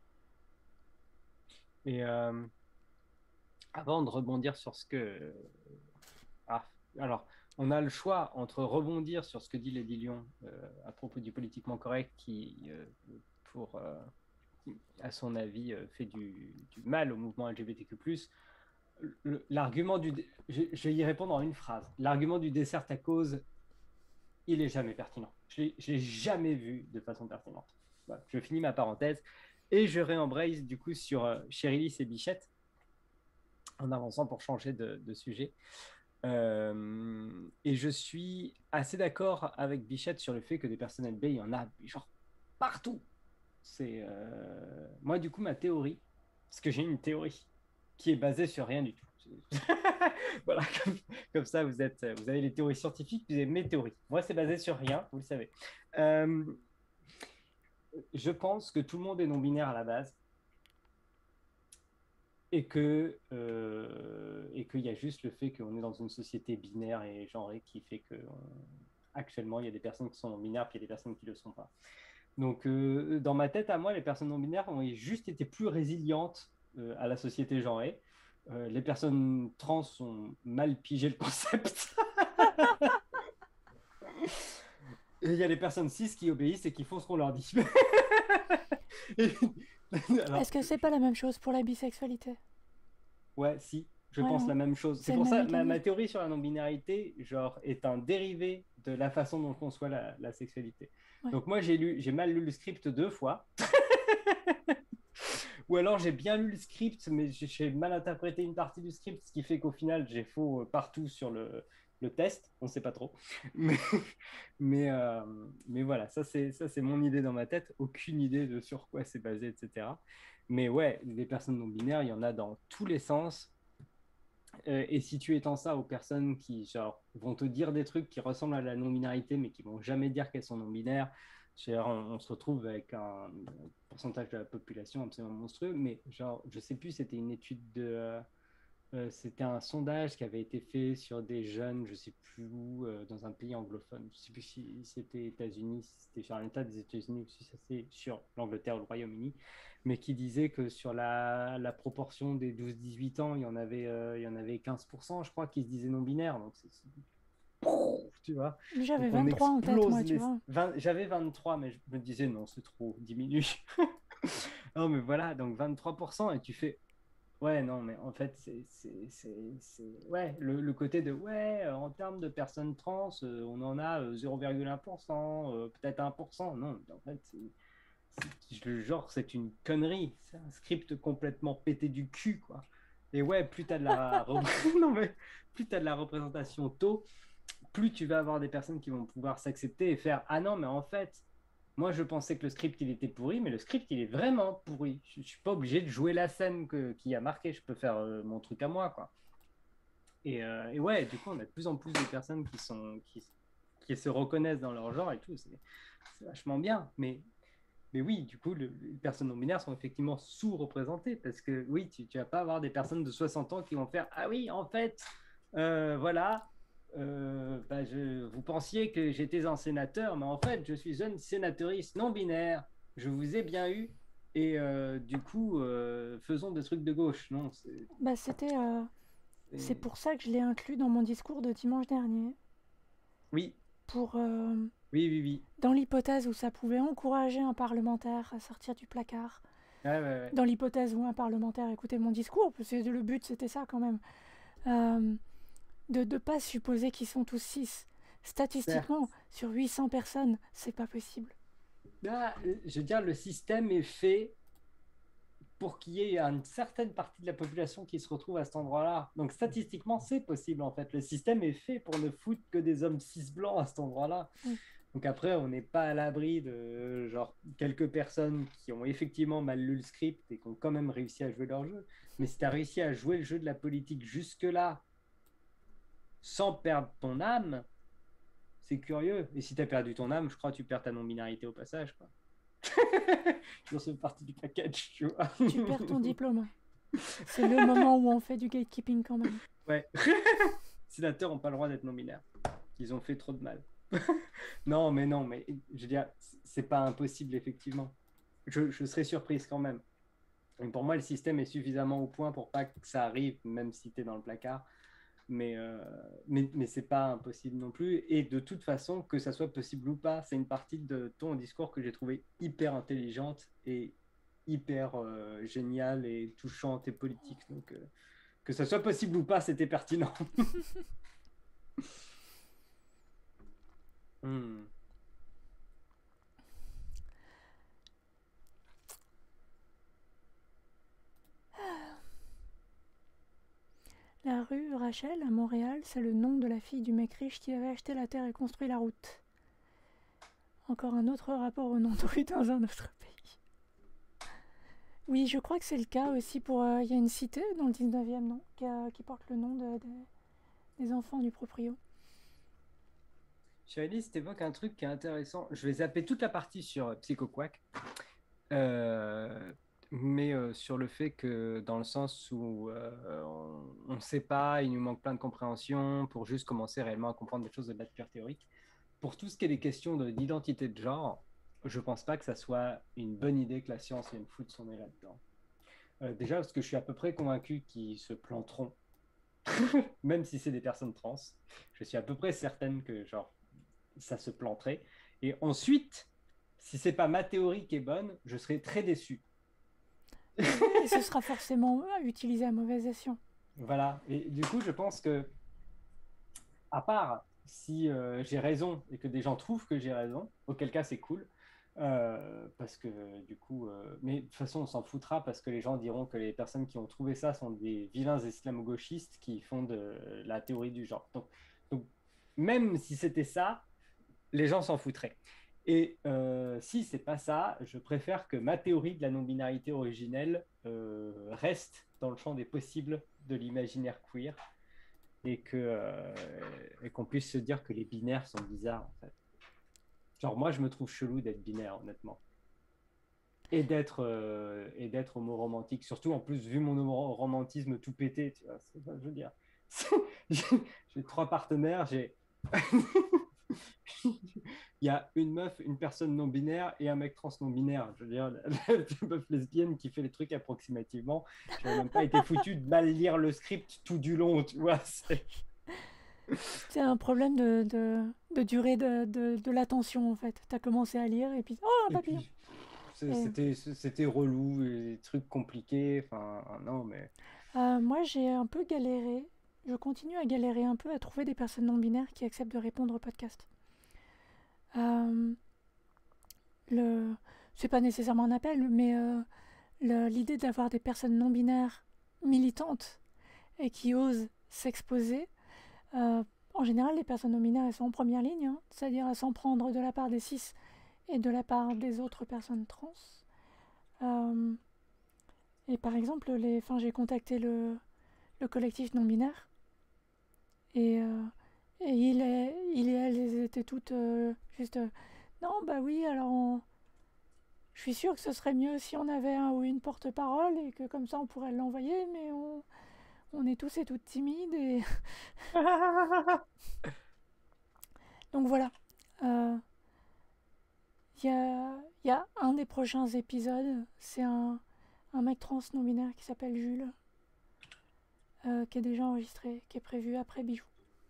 [SPEAKER 2] Et euh, avant de rebondir sur ce que ah, alors on a le choix entre rebondir sur ce que dit Lady Lyon euh, à propos du politiquement correct qui, euh, pour, euh, à son avis, euh, fait du, du mal au mouvement L G B T Q plus. Le, l'argument du... Je, je vais y répondre en une phrase. L'argument du dessert à cause, il est jamais pertinent. Je ne l'ai jamais vu de façon pertinente. Voilà, je finis ma parenthèse et je réembraye du coup sur euh, Chérilis et Bichette en avançant pour changer de, de sujet. Euh, et je suis assez d'accord avec Bichette sur le fait que des personnes L B, il y en a genre partout. C'est euh... Moi, du coup, ma théorie, parce que j'ai une théorie qui est basée sur rien du tout. Voilà, comme, comme ça, vous, êtes, vous avez les théories scientifiques, vous avez mes théories. Moi, c'est basé sur rien, vous le savez. Euh... Je pense que tout le monde est non-binaire à la base. Et que euh, et qu'il y a juste le fait qu'on est dans une société binaire et genrée qui fait que on, actuellement il y a des personnes qui sont non binaires puis il y a des personnes qui ne le sont pas. Donc euh, dans ma tête à moi, les personnes non binaires ont juste été plus résilientes euh, à la société genrée. Euh, les personnes trans ont mal pigé le concept. Et il y a les personnes cis qui obéissent et qui font ce qu'on leur dit.
[SPEAKER 1] et... Alors, est-ce que c'est pas la même chose pour la bisexualité?
[SPEAKER 2] Ouais, si, je ouais, pense la même chose. C'est, c'est pour ça que ma, ma théorie sur la non-binarité, genre, est un dérivé de la façon dont on conçoit la, la sexualité. Ouais. Donc moi, j'ai lu, j'ai mal lu le script deux fois. Ou alors j'ai bien lu le script, mais j'ai mal interprété une partie du script, ce qui fait qu'au final, j'ai faux partout sur le, le test. On ne sait pas trop. Mais, mais, euh, mais voilà, ça c'est, ça c'est mon idée dans ma tête. Aucune idée de sur quoi c'est basé, et cetera. Mais ouais, les personnes non-binaires, il y en a dans tous les sens. Euh, et si tu étends ça aux personnes qui genre, vont te dire des trucs qui ressemblent à la non-binarité, mais qui ne vont jamais dire qu'elles sont non-binaires, genre, on, on se retrouve avec un pourcentage de la population absolument monstrueux. Mais genre, je ne sais plus, c'était une étude de... Euh, euh, c'était un sondage qui avait été fait sur des jeunes, je ne sais plus où, euh, dans un pays anglophone. Je ne sais plus si c'était États-Unis, si c'était sur l'État des États-Unis ou si c'était sur l'Angleterre ou le Royaume-Uni, mais qui disait que sur la, la proportion des douze dix-huit ans, il y en avait, euh, il y en avait quinze pour cent, je crois, qui se disaient non-binaires. Donc, c'est, c'est... tu vois.
[SPEAKER 1] J'avais donc vingt-trois en tête, moi, tu
[SPEAKER 2] les...
[SPEAKER 1] vois.
[SPEAKER 2] vingt... J'avais vingt-trois, mais je me disais, non, c'est trop, diminue. Non, mais voilà, donc vingt-trois pour cent, et tu fais... Ouais, non, mais en fait, c'est, c'est, c'est, c'est... Ouais, le, le côté de, ouais, euh, en termes de personnes trans, euh, on en a euh, zéro virgule un pour cent, euh, peut-être un pour cent. Non, en fait, c'est, c'est, le genre, c'est une connerie. C'est un script complètement pété du cul, quoi. Et ouais, plus t'as de la, non, mais plus t'as de la représentation tôt, plus tu vas avoir des personnes qui vont pouvoir s'accepter et faire, ah non, mais en fait... Moi, je pensais que le script, il était pourri, mais le script, il est vraiment pourri. Je ne suis pas obligé de jouer la scène que, qui a marqué. Je peux faire euh, mon truc à moi, quoi. Et, euh, et ouais, du coup, on a de plus en plus de personnes qui, sont, qui, qui se reconnaissent dans leur genre et tout. C'est, c'est vachement bien. Mais, mais oui, du coup, le, les personnes non-binaires sont effectivement sous-représentées parce que oui, tu ne vas pas avoir des personnes de soixante ans qui vont faire « Ah oui, en fait, euh, voilà... » Euh, bah je, vous pensiez que j'étais un sénateur, mais en fait, je suis une sénatrice non-binaire. Je vous ai bien eu. Et euh, du coup, euh, faisons des trucs de gauche. Non, c'est...
[SPEAKER 1] Bah, c'était, euh, c'est... c'est pour ça que je l'ai inclus dans mon discours de dimanche dernier.
[SPEAKER 2] Oui.
[SPEAKER 1] Pour, euh,
[SPEAKER 2] oui, oui, oui.
[SPEAKER 1] Dans l'hypothèse où ça pouvait encourager un parlementaire à sortir du placard.
[SPEAKER 2] Ouais, ouais, ouais.
[SPEAKER 1] Dans l'hypothèse où un parlementaire écoutait mon discours, parce que le but, c'était ça quand même. Euh... de ne pas supposer qu'ils sont tous cis. Statistiquement, certes, sur huit cents personnes, c'est pas possible.
[SPEAKER 2] Bah, je veux dire, le système est fait pour qu'il y ait une certaine partie de la population qui se retrouve à cet endroit-là. Donc statistiquement, c'est possible en fait. Le système est fait pour ne foutre que des hommes cis blancs à cet endroit-là. Oui. Donc après, on n'est pas à l'abri de genre quelques personnes qui ont effectivement mal lu le script et qui ont quand même réussi à jouer leur jeu. Mais si tu as réussi à jouer le jeu de la politique jusque-là, sans perdre ton âme, c'est curieux. Et si tu as perdu ton âme, je crois que tu perds ta non-binarité au passage, quoi. Je fais partie du package, tu vois.
[SPEAKER 1] Tu perds ton diplôme. C'est le moment où on fait du gatekeeping quand même.
[SPEAKER 2] Ouais. Sénateurs n'ont pas le droit d'être non-binaires. Ils ont fait trop de mal. Non, mais non, mais je veux dire, c'est pas impossible, effectivement. Je, je serais surprise quand même. Et pour moi, le système est suffisamment au point pour pas que ça arrive, même si tu es dans le placard. Mais, euh, mais, mais c'est pas impossible non plus. Et de toute façon, que ça soit possible ou pas, c'est une partie de ton discours que j'ai trouvé hyper intelligente et hyper euh, géniale et touchante et politique. Donc, euh, que ça soit possible ou pas, c'était pertinent. hmm.
[SPEAKER 1] La rue Rachel, à Montréal, c'est le nom de la fille du mec riche qui avait acheté la terre et construit la route. Encore un autre rapport au nom de rue dans un autre pays. Oui, je crois que c'est le cas aussi pour... Il euh, y a une cité dans le dix-neuvième, non, qui, a, qui porte le nom de, de, des enfants du proprio.
[SPEAKER 2] Chalice, t'évoques un truc qui est intéressant. Je vais zapper toute la partie sur PsychoQuack. Euh, mais euh, sur le fait que dans le sens où euh, on ne sait pas, il nous manque plein de compréhension pour juste commencer réellement à comprendre des choses de la pure théorique. Pour tout ce qui est des questions de, d'identité de genre, je pense pas que ça soit une bonne idée que la science vienne foutre son nez là-dedans. Euh, déjà parce que je suis à peu près convaincu qu'ils se planteront, même si c'est des personnes trans. Je suis à peu près certaine que genre ça se planterait. Et ensuite, si c'est pas ma théorie qui est bonne, je serai très déçu.
[SPEAKER 1] Et ce sera forcément utilisé à mauvaise escient.
[SPEAKER 2] Voilà. Et du coup, je pense que, à part si euh, j'ai raison et que des gens trouvent que j'ai raison, auquel cas c'est cool. Euh, parce que du coup, euh... mais de toute façon, on s'en foutra parce que les gens diront que les personnes qui ont trouvé ça sont des vilains islamo-gauchistes qui font de la théorie du genre. Donc, donc même si c'était ça, les gens s'en foutraient. Et euh, si c'est pas ça, je préfère que ma théorie de la non-binarité originelle euh, reste dans le champ des possibles de l'imaginaire queer et que euh, et qu'on puisse se dire que les binaires sont bizarres en fait. Genre moi je me trouve chelou d'être binaire honnêtement et d'être euh, et d'être homo-romantique, surtout en plus vu mon homo-romantisme tout pété, tu vois, c'est ça que je veux dire. J'ai trois partenaires, j'ai il y a une meuf, une personne non binaire et un mec trans non binaire. Je veux dire, la, la meuf lesbienne qui fait les trucs approximativement. Je n'ai même pas été foutu de mal lire le script tout du long, tu vois. C'est,
[SPEAKER 1] c'est un problème de, de, de durée de, de, de l'attention, en fait. Tu as commencé à lire et puis... Oh, un papillon.
[SPEAKER 2] Puis, c'était, c'était relou, des trucs compliqués. Enfin, non, mais...
[SPEAKER 1] Euh, moi, j'ai un peu galéré. Je continue à galérer un peu à trouver des personnes non binaires qui acceptent de répondre au podcast. Euh, le... C'est pas nécessairement un appel, mais euh, le, l'idée d'avoir des personnes non binaires militantes et qui osent s'exposer. Euh, en général, les personnes non binaires, elles sont en première ligne, hein, c'est-à-dire à s'en prendre de la part des cis et de la part des autres personnes trans. Euh, et par exemple, les, enfin, j'ai contacté le, le collectif non binaire et, euh, et il, est, il et elles, elles étaient toutes euh, juste euh, non, bah oui, alors on... je suis sûre que ce serait mieux si on avait un ou une porte-parole et que comme ça on pourrait l'envoyer, mais on, on est tous et toutes timides et donc voilà. Il euh, y, a, y a un des prochains épisodes, c'est un, un mec trans non binaire qui s'appelle Jules, euh, qui est déjà enregistré, qui est prévu après Bijou.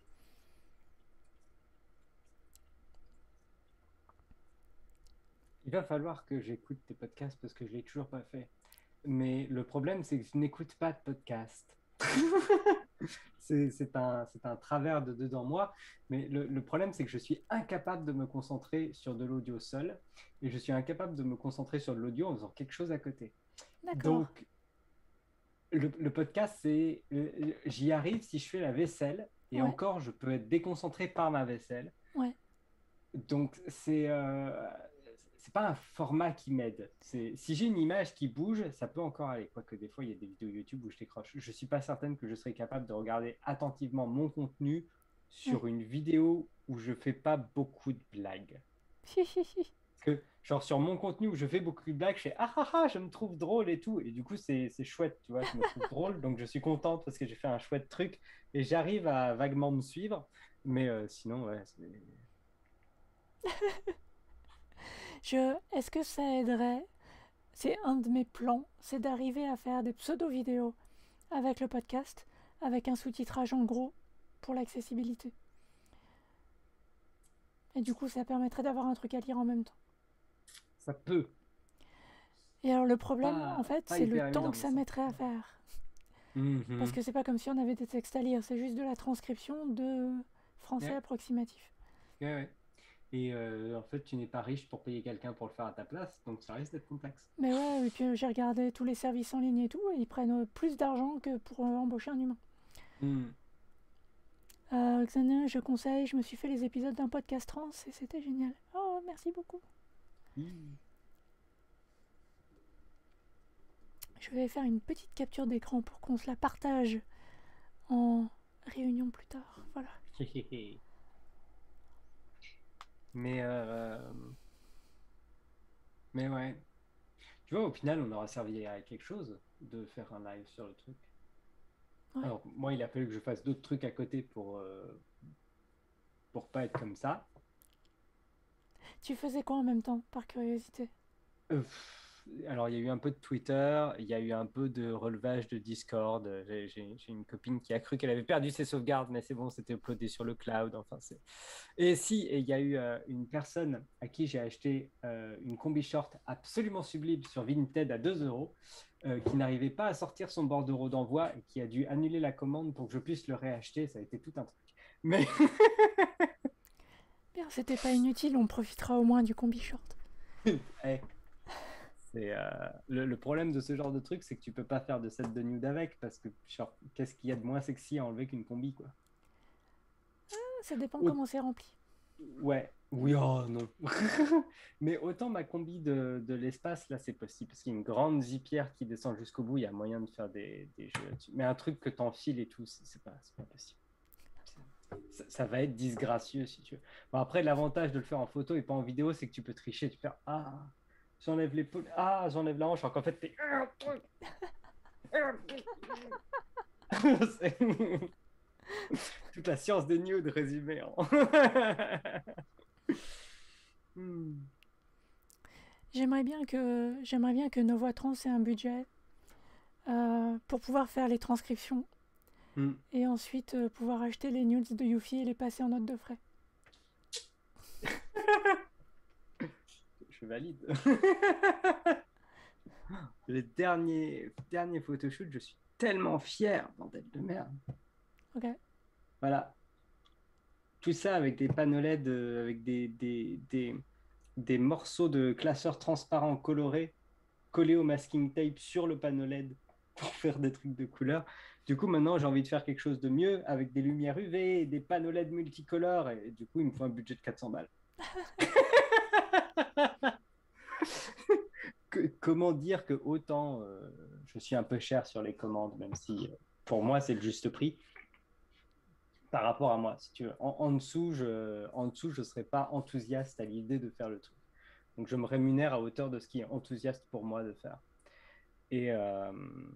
[SPEAKER 2] Il va falloir que j'écoute tes podcasts parce que je ne l'ai toujours pas fait. Mais le problème, c'est que je n'écoute pas de podcast. c'est, c'est, un, c'est un travers de dedans moi. Mais le, le problème, c'est que je suis incapable de me concentrer sur de l'audio seul. Et je suis incapable de me concentrer sur de l'audio en faisant quelque chose à côté.
[SPEAKER 1] D'accord.
[SPEAKER 2] Donc, le, le podcast, c'est, j'y arrive si je fais la vaisselle. Et
[SPEAKER 1] ouais.
[SPEAKER 2] encore, je peux être déconcentré par ma vaisselle.
[SPEAKER 1] Ouais.
[SPEAKER 2] Donc, c'est... Euh, c'est pas un format qui m'aide. C'est, si j'ai une image qui bouge, ça peut encore aller. Quoique des fois, il y a des vidéos YouTube où je décroche. Je suis pas certaine que je serais capable de regarder attentivement mon contenu sur ouais. une vidéo où je fais pas beaucoup de blagues. que, genre sur mon contenu où je fais beaucoup de blagues, je fais ah ah ah, je me trouve drôle et tout. Et du coup, c'est, c'est chouette, tu vois, je me trouve drôle. Donc, je suis contente parce que j'ai fait un chouette truc et j'arrive à vaguement me suivre. Mais euh, sinon, ouais, c'est...
[SPEAKER 1] Je, est-ce que ça aiderait? C'est un de mes plans, c'est d'arriver à faire des pseudo-vidéos avec le podcast, avec un sous-titrage en gros pour l'accessibilité. Et du coup, ça permettrait d'avoir un truc à lire en même temps.
[SPEAKER 2] Ça peut.
[SPEAKER 1] Et alors le problème,
[SPEAKER 2] Pas-
[SPEAKER 1] en fait,
[SPEAKER 2] pas
[SPEAKER 1] c'est
[SPEAKER 2] hyper
[SPEAKER 1] le
[SPEAKER 2] évident,
[SPEAKER 1] temps que
[SPEAKER 2] mais
[SPEAKER 1] ça
[SPEAKER 2] ça-
[SPEAKER 1] mettrait à faire.
[SPEAKER 2] Mhm.
[SPEAKER 1] Parce que c'est pas comme si on avait des textes à lire, c'est juste de la transcription de français
[SPEAKER 2] Ouais.
[SPEAKER 1] approximatif.
[SPEAKER 2] Ouais, ouais. Et euh, en fait, tu n'es pas riche pour payer quelqu'un pour le faire à ta place, donc ça risque d'être complexe.
[SPEAKER 1] Mais ouais, et puis j'ai regardé tous les services en ligne et tout, et ils prennent euh, plus d'argent que pour euh, embaucher un humain.
[SPEAKER 2] Mhm.
[SPEAKER 1] Euh, Xenia, je conseille, je me suis fait les épisodes d'un podcast trans et c'était génial. Oh, merci beaucoup.
[SPEAKER 2] Mhm.
[SPEAKER 1] Je vais faire une petite capture d'écran pour qu'on se la partage en réunion plus tard. Voilà.
[SPEAKER 2] Mais, euh, mais ouais. Tu vois, au final, on aura servi à quelque chose de faire un live sur le truc.
[SPEAKER 1] Ouais.
[SPEAKER 2] Alors, moi, il a fallu que je fasse d'autres trucs à côté pour, euh, pour pas être comme ça.
[SPEAKER 1] Tu faisais quoi en même temps, par curiosité?
[SPEAKER 2] Euh, pff, alors, il y a eu un peu de Twitter, il y a eu un peu de relevage de Discord. J'ai j'ai- j'ai une copine qui a cru qu'elle avait perdu ses sauvegardes, mais c'est bon, c'était uploadé sur le cloud. Enfin, c'est... Et si, et il y a eu euh, une personne à qui j'ai acheté euh, une combi short absolument sublime sur Vinted à deux euros, euh, qui n'arrivait pas à sortir son bordereau d'envoi et qui a dû annuler la commande pour que je puisse le réacheter. Ça a été tout un truc. Mais
[SPEAKER 1] Bien, c'était pas inutile, on profitera au moins du combi short.
[SPEAKER 2] hey, c'est, euh, le, le problème de ce genre de truc, c'est que tu peux pas faire de set de nude avec parce que genre, qu'est-ce qu'il y a de moins sexy à enlever qu'une combi, quoi.
[SPEAKER 1] Ça dépend
[SPEAKER 2] Au-
[SPEAKER 1] comment c'est rempli.
[SPEAKER 2] Ouais, oui, oh non. Mais autant ma combi de, de l'espace, là, c'est possible. Parce qu'il y a une grande zipière qui descend jusqu'au bout, il y a moyen de faire des, des jeux là-dessus. Mais un truc que t'enfiles et tout, c'est c'est pas, c'est pas possible. C'est- Ça, ça va être disgracieux si tu veux. Bon, après, l'avantage de le faire en photo et pas en vidéo, c'est que tu peux tricher. Tu peux faire Ah, j'enlève l'épaule, ah, j'enlève la hanche. Alors qu'en fait, t'es. C'est toute la science des nudes résumée en. Hmm.
[SPEAKER 1] J'aimerais bien que j'aimerais bien que nos voix trans aient un budget euh, pour pouvoir faire les transcriptions
[SPEAKER 2] Hmm.
[SPEAKER 1] et ensuite euh, pouvoir acheter les nudes de Yuffie et les passer en note de frais.
[SPEAKER 2] Je valide. Le dernier, dernier photoshoot, je suis tellement fier, bordel de merde.
[SPEAKER 1] Ok.
[SPEAKER 2] Voilà. Tout ça avec des panneaux L E D, euh, avec des, des, des, des morceaux de classeurs transparents colorés collés au masking tape sur le panneau L E D pour faire des trucs de couleurs. Du coup, maintenant, j'ai envie de faire quelque chose de mieux avec des lumières U V et des panneaux L E D multicolores. Et du coup, il me faut un budget de quatre cents balles. Que, comment dire que autant euh, je suis un peu cher sur les commandes, même si euh, pour moi, c'est le juste prix par rapport à moi. Si tu veux. En, en dessous, je en dessous, je serais pas enthousiaste à l'idée de faire le truc. Donc, je me rémunère à hauteur de ce qui est enthousiaste pour moi de faire. Et, euh,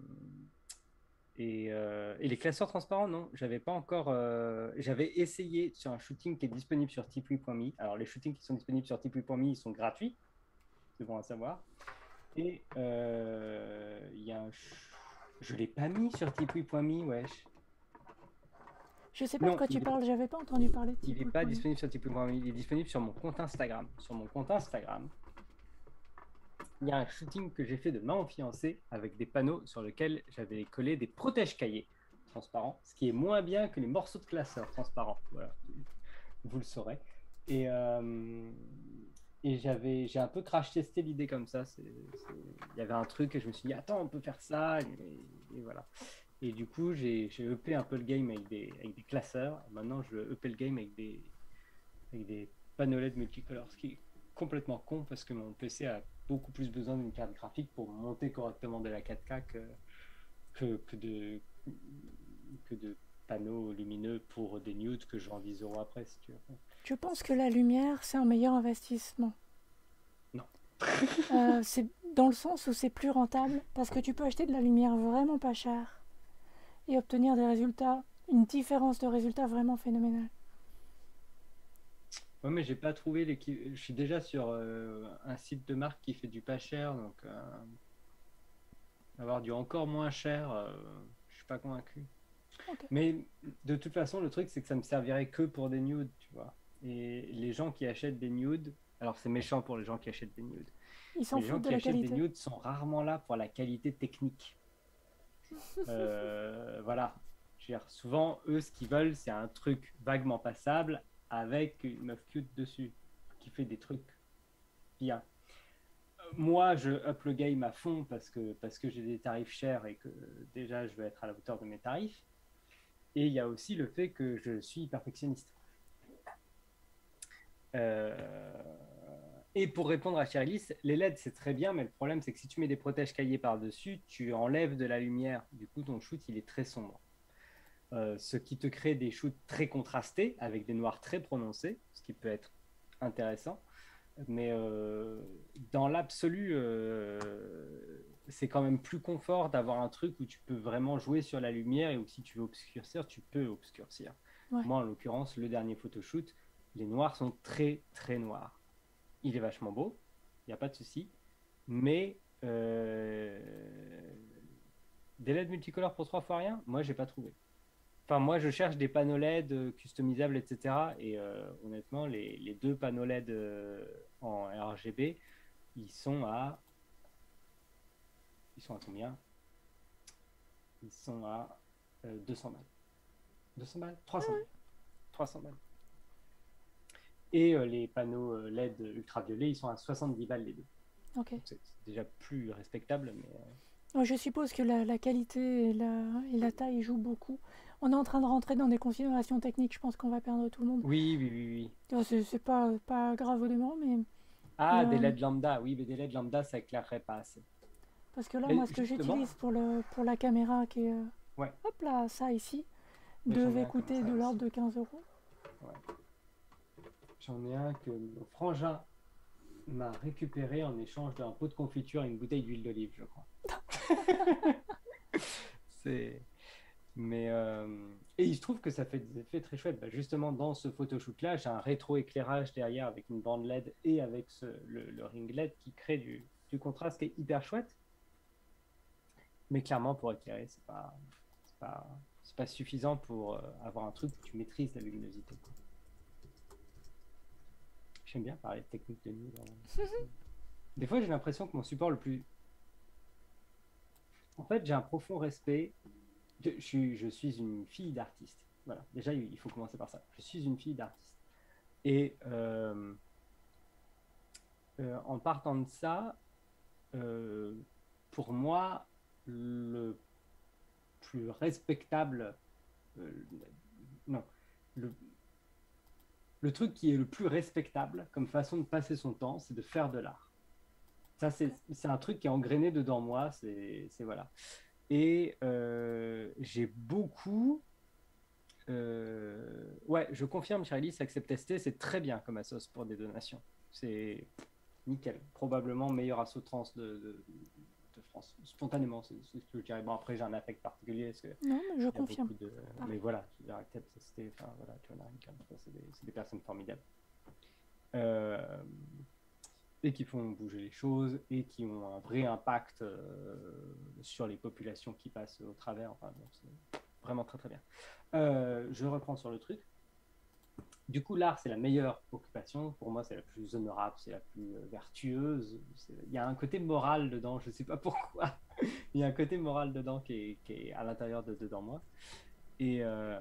[SPEAKER 2] et, euh, et les classeurs transparents, non, j'avais pas encore. Euh, j'avais essayé sur un shooting qui est disponible sur tipeee point me. Alors, les shootings qui sont disponibles sur tipeee point me, ils sont gratuits, c'est bon à savoir. Et il euh, y a un. Je l'ai pas mis sur tipeee point me, wesh.
[SPEAKER 1] Je sais pas
[SPEAKER 2] Non,
[SPEAKER 1] de quoi tu
[SPEAKER 2] il est-
[SPEAKER 1] parles, j'avais pas entendu parler de
[SPEAKER 2] Il n'est
[SPEAKER 1] Tipeee
[SPEAKER 2] pas
[SPEAKER 1] point me.
[SPEAKER 2] disponible sur tipeee point me, il est disponible sur mon compte Instagram. Sur mon compte Instagram, il y a un shooting que j'ai fait de ma fiancée avec des panneaux sur lesquels j'avais collé des protège-cahiers transparents, ce qui est moins bien que les morceaux de classeur transparents. Voilà, vous le saurez. Et, euh, et j'avais, j'ai un peu crash testé l'idée comme ça. C'est, c'est... Il y avait un truc et je me suis dit, attends, on peut faire ça. Et, et voilà. Et du coup, j'ai, j'ai E P un peu le game avec des, avec des classeurs. Et maintenant, je E P le game avec des, avec des panneaux L E D multicolores, ce qui est complètement con parce que mon P C a beaucoup plus besoin d'une carte graphique pour monter correctement de la quatre K que, que, que, de, que de panneaux lumineux pour des nudes que je vends dix euros après, si tu veux.
[SPEAKER 1] Je pense que la lumière, c'est un meilleur investissement.
[SPEAKER 2] Non.
[SPEAKER 1] Euh, c'est dans le sens où c'est plus rentable parce que tu peux acheter de la lumière vraiment pas chère et obtenir des résultats, une différence de résultats vraiment phénoménale.
[SPEAKER 2] Ouais, mais j'ai pas trouvé l'équipe. Je suis déjà sur euh, un site de marque qui fait du pas cher, donc euh, avoir du encore moins cher, euh, je suis pas convaincu.
[SPEAKER 1] Ok.
[SPEAKER 2] Mais de toute façon, le truc, c'est que ça me servirait que pour des nudes, tu vois. Et les gens qui achètent des nudes, alors c'est méchant pour les gens qui achètent des nudes,
[SPEAKER 1] Ils s'en
[SPEAKER 2] mais les gens
[SPEAKER 1] foutent de
[SPEAKER 2] qui
[SPEAKER 1] la
[SPEAKER 2] achètent des
[SPEAKER 1] qualité.
[SPEAKER 2] nudes sont rarement là pour la qualité technique. Euh, voilà. Je veux dire, souvent, eux, ce qu'ils veulent, c'est un truc vaguement passable avec une meuf cute dessus, qui fait des trucs bien. Moi, je up le game à fond parce que, parce que j'ai des tarifs chers et que déjà, je veux être à la hauteur de mes tarifs. Et il y a aussi le fait que je suis perfectionniste. Euh, Et pour répondre à Chérilis, les L E D, c'est très bien, mais le problème, c'est que si tu mets des protèges cahiers par-dessus, tu enlèves de la lumière. Du coup, ton shoot, il est très sombre. Euh, ce qui te crée des shoots très contrastés, avec des noirs très prononcés, ce qui peut être intéressant. Mais euh, dans l'absolu, euh, c'est quand même plus confort d'avoir un truc où tu peux vraiment jouer sur la lumière et où si tu veux obscurcir, tu peux obscurcir.
[SPEAKER 1] Ouais.
[SPEAKER 2] Moi, en l'occurrence, le dernier photoshoot, les noirs sont très, très noirs. Il est vachement beau, il n'y a pas de souci, mais euh, des L E D multicolores pour trois fois rien, moi, j'ai pas trouvé. Enfin, moi, je cherche des panneaux L E D customisables, et cetera. Et euh, honnêtement, les, les deux panneaux L E D euh, en R G B, ils sont à... Ils sont à combien? Ils sont à euh, deux cents balles. deux cents balles? trois cents balles. trois cents balles. Et euh, les panneaux euh, L E D ultraviolets, ils sont à soixante-dix balles les deux.
[SPEAKER 1] Ok.
[SPEAKER 2] Donc, c'est c'est déjà plus respectable, mais... euh,
[SPEAKER 1] Ouais, je suppose que la, la qualité et la, et la taille jouent beaucoup. On est en train de rentrer dans des considérations techniques, je pense qu'on va perdre tout le monde.
[SPEAKER 2] Oui, oui, oui, oui.
[SPEAKER 1] Tu vois, C'est c'est pas, pas grave au demeurant, mais
[SPEAKER 2] Ah, des
[SPEAKER 1] euh,
[SPEAKER 2] L E D lambda, oui, mais des L E D lambda, ça éclairerait pas assez.
[SPEAKER 1] parce que là,
[SPEAKER 2] Mais
[SPEAKER 1] moi, ce que
[SPEAKER 2] justement,
[SPEAKER 1] j'utilise pour, le, pour la caméra, qui est, euh,
[SPEAKER 2] ouais,
[SPEAKER 1] hop là, ça ici,
[SPEAKER 2] mais j'en ai
[SPEAKER 1] devait
[SPEAKER 2] un comme
[SPEAKER 1] coûter
[SPEAKER 2] ça
[SPEAKER 1] de l'ordre
[SPEAKER 2] aussi.
[SPEAKER 1] de quinze euros.
[SPEAKER 2] Ouais. J'en ai un que mon frangin m'a récupéré en échange d'un pot de confiture et une bouteille d'huile d'olive, je crois. C'est... Mais euh, et il se trouve que ça fait des effets très chouettes. Bah, justement, dans ce photoshoot-là, j'ai un rétro-éclairage derrière avec une bande L E D et avec ce, le, le ring L E D qui crée du, du contraste qui est hyper chouette. Mais clairement, pour éclairer, c'est pas, c'est pas, c'est pas suffisant pour euh, avoir un truc où tu maîtrises la luminosité. J'aime bien parler de technique de nuit. Des fois, j'ai l'impression que mon support le plus... En fait, j'ai un profond respect. Je, je suis, je suis une fille d'artiste. Voilà, déjà, il faut commencer par ça. Je suis une fille d'artiste. Et euh, euh, en partant de ça, euh, pour moi, le plus respectable... euh, non, le, le truc qui est le plus respectable comme façon de passer son temps, c'est de faire de l'art. Ça, c'est c'est un truc qui est engrainé dedans moi. C'est c'est- voilà. Et euh, j'ai beaucoup. euh, Ouais, je confirme, Charlie, Accept S T, c'est très bien comme assos pour des donations. C'est nickel. Probablement meilleur asso trans de, de, de France. Spontanément, c'est c'est ce que je dirais. Bon, après, j'ai un affect particulier parce que
[SPEAKER 1] Non, mais je
[SPEAKER 2] il y a
[SPEAKER 1] confirme.
[SPEAKER 2] beaucoup de.
[SPEAKER 1] Pareil.
[SPEAKER 2] Mais voilà, je veux dire, Accept S T, enfin voilà, tu vois, c'est des, c'est des personnes formidables. Euh, et qui font bouger les choses et qui ont un vrai impact euh, sur les populations qui passent au travers. Enfin, donc c'est vraiment très très bien. Euh, je reprends sur le truc. Du coup, l'art, c'est la meilleure occupation. Pour moi, c'est la plus honorable, c'est la plus euh, vertueuse. C'est- Il y a un côté moral dedans, je ne sais pas pourquoi. Il y a un côté moral dedans qui est, qui est à l'intérieur de dedans moi. Et, euh,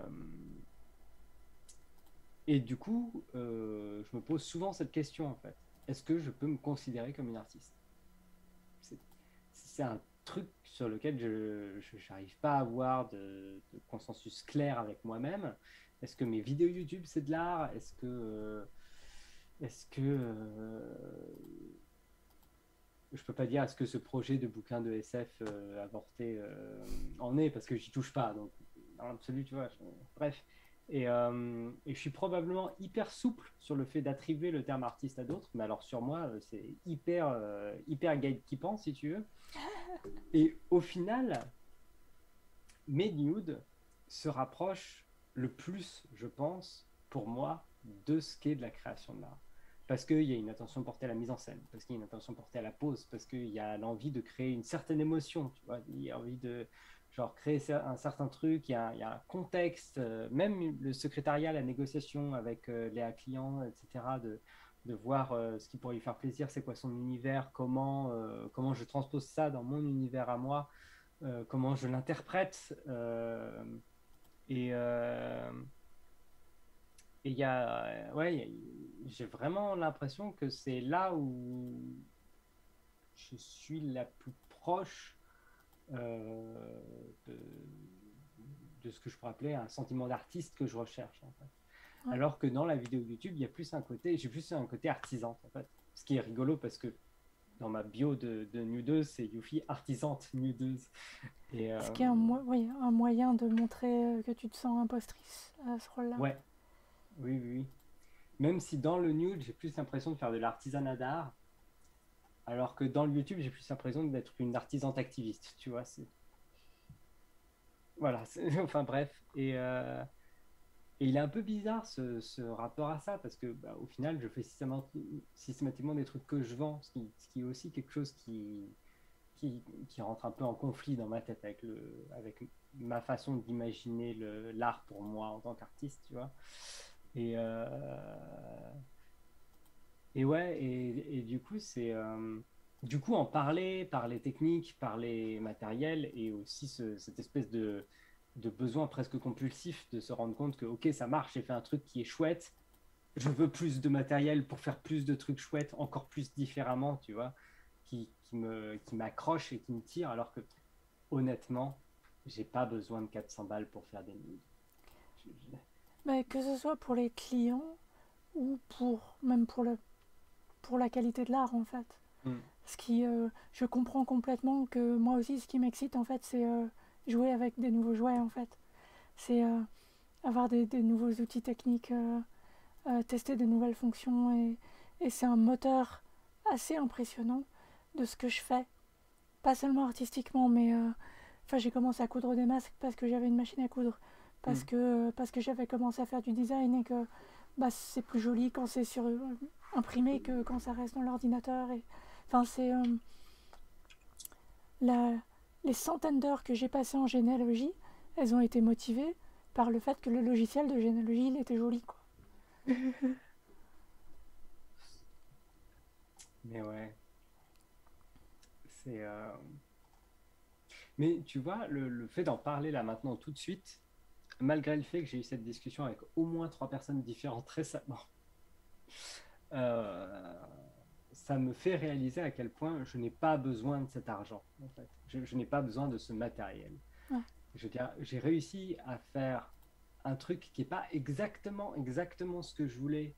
[SPEAKER 2] et du coup, euh, je me pose souvent cette question en fait. Est-ce que je peux me considérer comme une artiste? C'est c'est un truc sur lequel je n'arrive pas à avoir de, de consensus clair avec moi-même. Est-ce que mes vidéos YouTube, c'est de l'art? Est-ce que, euh, est-ce que euh, je peux pas dire est-ce que ce projet de bouquin de S F euh, avorté euh, en est parce que j'y touche pas. Donc, dans l'absolu, tu vois. Je- bref. Et, euh, et je suis probablement hyper souple sur le fait d'attribuer le terme artiste à d'autres, mais alors sur moi, euh, c'est hyper, euh, hyper gatekeepant, si tu veux. Et au final, mes nudes se rapprochent le plus, je pense, pour moi, de ce qu'est de la création de l'art. Parce qu'il y a une attention portée à la mise en scène, parce qu'il y a une attention portée à la pose, parce qu'il y a l'envie de créer une certaine émotion, tu vois, il y a envie de... genre créer un certain truc, il y a, il y a un contexte, euh, même le secrétariat, la négociation avec euh, les clients, et cetera, de, de voir euh, ce qui pourrait lui faire plaisir, c'est quoi son univers, comment, euh, comment je transpose ça dans mon univers à moi, euh, comment je l'interprète. Euh, et euh, et il y a, ouais, j'ai vraiment l'impression que c'est là où je suis la plus proche euh, de, de ce que je pourrais appeler un sentiment d'artiste que je recherche en fait. Ouais. Alors que dans la vidéo YouTube, il y a plus un côté, j'ai plus un côté artisan en fait. Ce qui est rigolo parce que dans ma bio de, de nudeuse, c'est Yuffie artisante nudeuse.
[SPEAKER 1] Et, euh... Ce qui est un, mo oui, un moyen de montrer que tu te sens impostrice à ce rôle-là.
[SPEAKER 2] Ouais, oui, oui, oui. Même si dans le nude, j'ai plus l'impression de faire de l'artisanat d'art, alors que dans le YouTube, j'ai plus l'impression d'être une artisante activiste, tu vois. Voilà, enfin bref. Et, euh... et il est un peu bizarre ce, ce rapport à ça, parce que bah, au final, je fais systématiquement des trucs que je vends, ce qui, ce qui est aussi quelque chose qui, qui, qui rentre un peu en conflit dans ma tête avec, le, avec ma façon d'imaginer l'art pour moi en tant qu'artiste, tu vois. Et, euh... et ouais, et, et du coup, c'est... Euh... Du coup, en parler, parler technique, parler matériel, et aussi ce, cette espèce de, de besoin presque compulsif de se rendre compte que, ok, ça marche, j'ai fait un truc qui est chouette, je veux plus de matériel pour faire plus de trucs chouettes, encore plus différemment, tu vois, qui, qui me, qui m'accroche et qui me tire, alors que, honnêtement, j'ai pas besoin de quatre cents balles pour faire des nudes. Je, je...
[SPEAKER 1] Mais que ce soit pour les clients ou pour même pour, le, pour la qualité de l'art, en fait. Mm. Ce qui, euh, je comprends complètement que moi aussi, ce qui m'excite, en fait, c'est euh, jouer avec des nouveaux jouets, en fait. C'est euh, avoir des, des nouveaux outils techniques, euh, euh, tester des nouvelles fonctions. Et, et c'est un moteur assez impressionnant de ce que je fais. Pas seulement artistiquement, mais enfin, euh, j'ai commencé à coudre des masques parce que j'avais une machine à coudre. Parce mm. que, parce que j'avais commencé à faire du design et que bah, c'est plus joli quand c'est sur euh, imprimé que quand ça reste dans l'ordinateur. Et enfin, c'est euh, la, les centaines d'heures que j'ai passées en généalogie, elles ont été motivées par le fait que le logiciel de généalogie, il était joli, quoi.
[SPEAKER 2] Mais ouais, c'est. Euh... Mais tu vois, le, le fait d'en parler là maintenant tout de suite, malgré le fait que j'ai eu cette discussion avec au moins trois personnes différentes récemment, euh, ça me fait réaliser à quel point je n'ai pas besoin de cet argent, en fait. Je, je n'ai pas besoin de ce matériel. Ouais. Je veux dire, j'ai réussi à faire un truc qui n'est pas exactement, exactement ce que je voulais,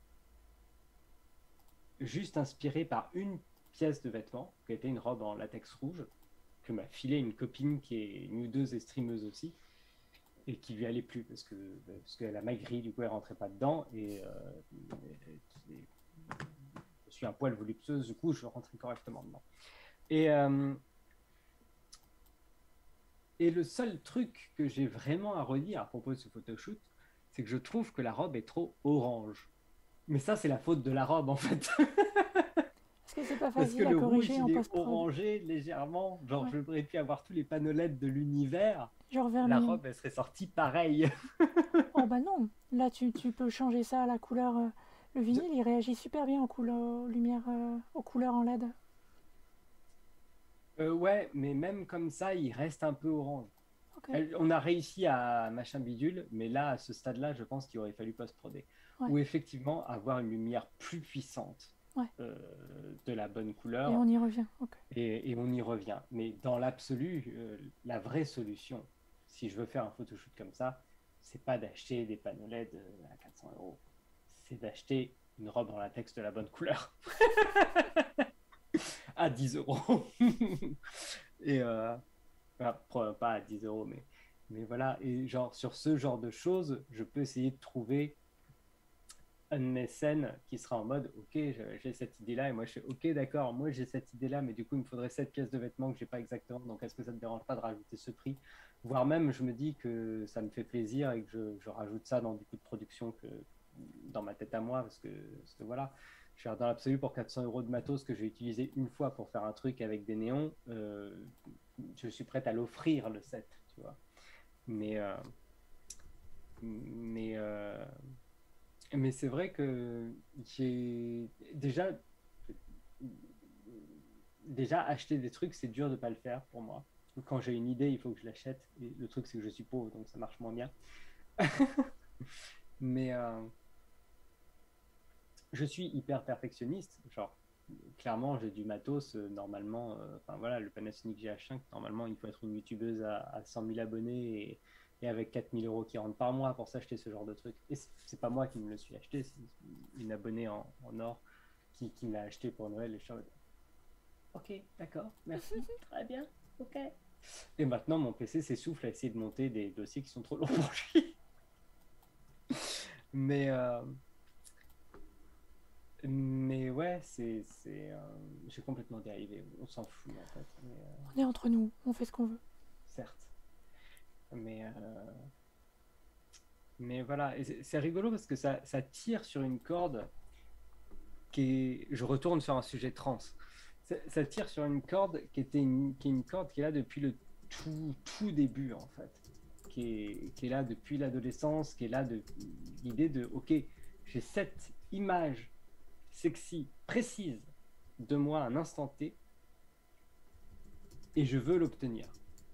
[SPEAKER 2] juste inspiré par une pièce de vêtement, qui était une robe en latex rouge, que m'a filé une copine qui est nudeuse et streameuse aussi, et qui lui allait plus parce que parce qu'elle a maigri, du coup elle rentrait pas dedans, et, euh, et, et je suis un poil voluptueuse, du coup je rentrais correctement dedans. Et euh, et le seul truc que j'ai vraiment à redire à propos de ce photoshoot, c'est que je trouve que la robe est trop orange. Mais ça, c'est la faute de la robe, en fait.
[SPEAKER 1] Est-ce que c'est pas facile Parce que à corriger
[SPEAKER 2] en
[SPEAKER 1] post-prod ? Le rouge, il est
[SPEAKER 2] orangé légèrement. Genre, ouais. J'aurais pu avoir tous les panneaux L E D de l'univers.
[SPEAKER 1] Genre vermillon.
[SPEAKER 2] La robe, elle serait sortie pareil.
[SPEAKER 1] Oh bah non. Là, tu, tu peux changer ça à la couleur. Euh, le vinyle, Je... il réagit super bien aux couleurs, aux lumières, euh, aux couleurs en L E D.
[SPEAKER 2] Euh, ouais, mais même comme ça, il reste un peu orange. Okay. On a réussi à machin bidule, mais là, à ce stade-là, je pense qu'il aurait fallu post-proder. Ouais. Ou effectivement, avoir une lumière plus puissante, ouais. euh, de la bonne couleur.
[SPEAKER 1] Et on y revient. Okay.
[SPEAKER 2] Et, et on y revient. Mais dans l'absolu, euh, la vraie solution, si je veux faire un photoshoot comme ça, c'est pas d'acheter des panneaux L E D à quatre cents euros. C'est d'acheter une robe en latex de la bonne couleur. à dix euros. Et euh, enfin, pas à dix euros, mais, mais voilà. Et genre, sur ce genre de choses, je peux essayer de trouver un mécène qui sera en mode, ok, j'ai cette idée-là, et moi je fais, ok, d'accord, moi j'ai cette idée-là, mais du coup, il me faudrait cette pièce de vêtement que j'ai pas exactement, donc est-ce que ça te dérange pas de rajouter ce prix? Voire même, je me dis que ça me fait plaisir et que je, je rajoute ça dans du coût de production que dans ma tête à moi, parce que, parce que voilà. Je suis dans l'absolu pour quatre cents euros de matos que je vais utiliser une fois pour faire un truc avec des néons. Euh, je suis prête à l'offrir, le set, tu vois. Mais, euh, mais, euh, mais c'est vrai que j'ai déjà, déjà acheter des trucs, c'est dur de pas le faire pour moi. Quand j'ai une idée, il faut que je l'achète. Et le truc, c'est que je suis pauvre, donc ça marche moins bien. Mais euh, je suis hyper perfectionniste. Genre, clairement, j'ai du matos. euh, normalement, euh, enfin voilà, le Panasonic G H cinq, normalement, il faut être une youtubeuse à, à cent mille abonnés et, et avec quatre mille euros qui rentrent par mois pour s'acheter ce genre de truc. Et c'est c'est pas moi qui me le suis acheté, c'est une abonnée en, en or qui, qui me l'a acheté pour Noël. Et je suis en mode, ok, d'accord, merci, très bien, ok. Et maintenant, mon P C s'essouffle à essayer de monter des dossiers qui sont trop longs pour lui. Mais, euh, mais ouais, c'est, c'est, euh, j'ai complètement dérivé. On s'en fout en fait. Mais, euh,
[SPEAKER 1] On est entre nous, on fait ce qu'on veut.
[SPEAKER 2] certes. Mais, euh, mais voilà, et c'est, c'est rigolo parce que ça, ça tire sur une corde qui est. Je retourne sur un sujet trans. Ça, ça tire sur une corde qui, était une, qui est une corde qui est là depuis le tout, tout début en fait. Qui est, qui est là depuis l'adolescence, qui est là de l'idée de ok, j'ai cette image sexy, précise de moi à un instant T et je veux l'obtenir.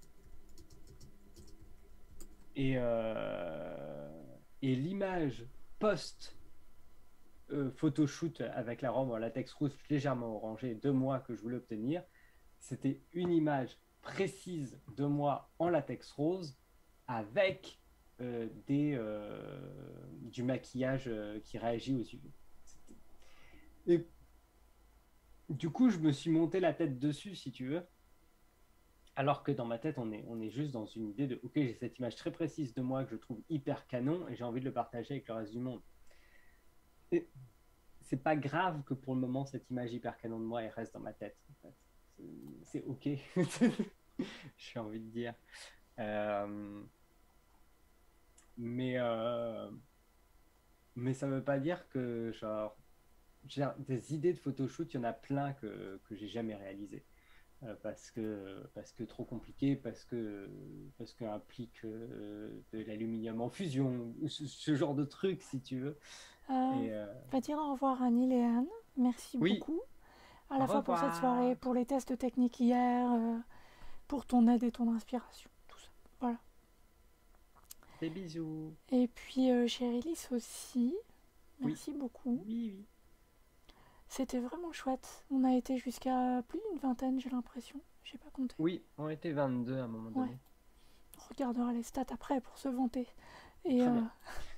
[SPEAKER 2] Et, euh, et l'image post euh, photoshoot avec la robe en latex rouge légèrement orangée de moi que je voulais obtenir, c'était une image précise de moi en latex rose avec euh, des, euh, du maquillage euh, qui réagit aux U V. Et du coup, je me suis monté la tête dessus, si tu veux. Alors que dans ma tête, on est, on est juste dans une idée de ok, j'ai cette image très précise de moi que je trouve hyper canon et j'ai envie de le partager avec le reste du monde. Et c'est pas grave que pour le moment, cette image hyper canon de moi elle reste dans ma tête. En fait. C'est, c'est ok. J'ai envie de dire. Euh, mais, euh, mais ça veut pas dire que, genre, genre, des idées de photoshoot, il y en a plein que, que j'ai jamais réalisées. Euh, parce que parce que trop compliqué, parce que parce que implique euh, de l'aluminium en fusion, ce, ce genre de truc si tu veux.
[SPEAKER 1] Euh,
[SPEAKER 2] Et euh,
[SPEAKER 1] va dire au revoir à Neil et Anne. Merci
[SPEAKER 2] oui,
[SPEAKER 1] beaucoup. À
[SPEAKER 2] au
[SPEAKER 1] la fois pour cette
[SPEAKER 2] revoir.
[SPEAKER 1] soirée, pour les tests techniques hier, euh, pour ton aide et ton inspiration. Tout ça. Voilà.
[SPEAKER 2] Des bisous.
[SPEAKER 1] Et puis euh, chez Elise aussi.
[SPEAKER 2] Oui,
[SPEAKER 1] Merci beaucoup.
[SPEAKER 2] oui, oui.
[SPEAKER 1] C'était vraiment chouette. On a été jusqu'à plus d'une vingtaine, j'ai l'impression. J'ai pas compté.
[SPEAKER 2] Oui, on était vingt-deux à un moment donné.
[SPEAKER 1] Ouais. On regardera les stats après pour se vanter. Et
[SPEAKER 2] Très
[SPEAKER 1] euh,
[SPEAKER 2] bien.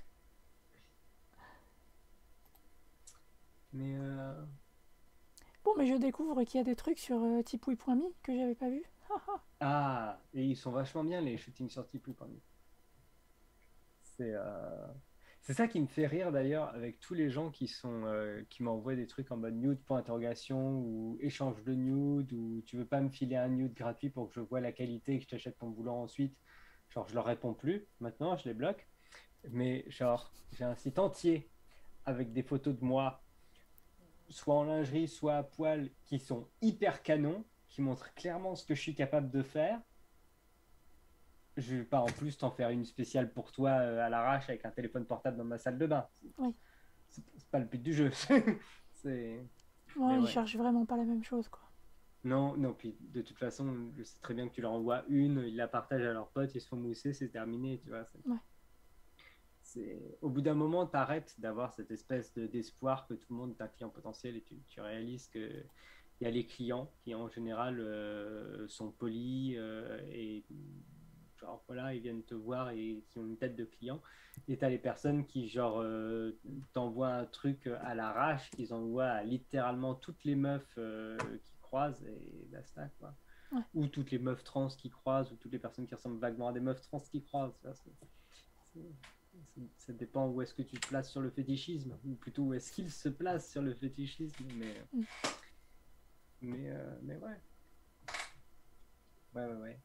[SPEAKER 2] Mais euh,
[SPEAKER 1] bon, mais je découvre qu'il y a des trucs sur euh, tipoui point me que j'avais pas vu.
[SPEAKER 2] ah, et ils sont vachement bien les shootings sur Tipeee quand même. C'est euh, c'est ça qui me fait rire d'ailleurs avec tous les gens qui sont euh, qui m'envoient des trucs en mode nude point interrogation ou échange de nude ou tu veux pas me filer un nude gratuit pour que je vois la qualité et que je t'achète ton boulot ensuite. Genre je leur réponds plus. Maintenant je les bloque. Mais genre j'ai un site entier avec des photos de moi soit en lingerie soit à poil qui sont hyper canons, qui montrent clairement ce que je suis capable de faire. Je vais pas en plus t'en faire une spéciale pour toi euh, à l'arrache avec un téléphone portable dans ma salle de bain.
[SPEAKER 1] Oui.
[SPEAKER 2] C'est, c'est pas le but du jeu. c'est...
[SPEAKER 1] Ouais,
[SPEAKER 2] Mais
[SPEAKER 1] ils
[SPEAKER 2] ouais.
[SPEAKER 1] cherchent vraiment pas la même chose, quoi.
[SPEAKER 2] Non, non, puis de toute façon, je sais très bien que tu leur envoies une, ils la partagent à leurs potes, ils se font mousser, c'est terminé, tu vois. C'est...
[SPEAKER 1] Ouais.
[SPEAKER 2] C'est... Au bout d'un moment, t'arrêtes d'avoir cette espèce de, d'espoir que tout le monde est un client potentiel et tu, tu réalises que il y a les clients qui en général euh, sont polis euh, et genre voilà ils viennent te voir et qui ont une tête de client et t'as les personnes qui genre euh, t'envoient un truc à l'arrache qu'ils envoient à littéralement toutes les meufs euh, qui croisent et basta quoi.
[SPEAKER 1] Ouais.
[SPEAKER 2] Ou toutes les meufs trans qui croisent ou toutes les personnes qui ressemblent vaguement à des meufs trans qui croisent. Ça, c'est, c'est, ça dépend où est-ce que tu te places sur le fétichisme ou plutôt où est-ce qu'il se place sur le fétichisme mais
[SPEAKER 1] Mm.
[SPEAKER 2] mais, euh, mais ouais. Ouais, ouais, ouais.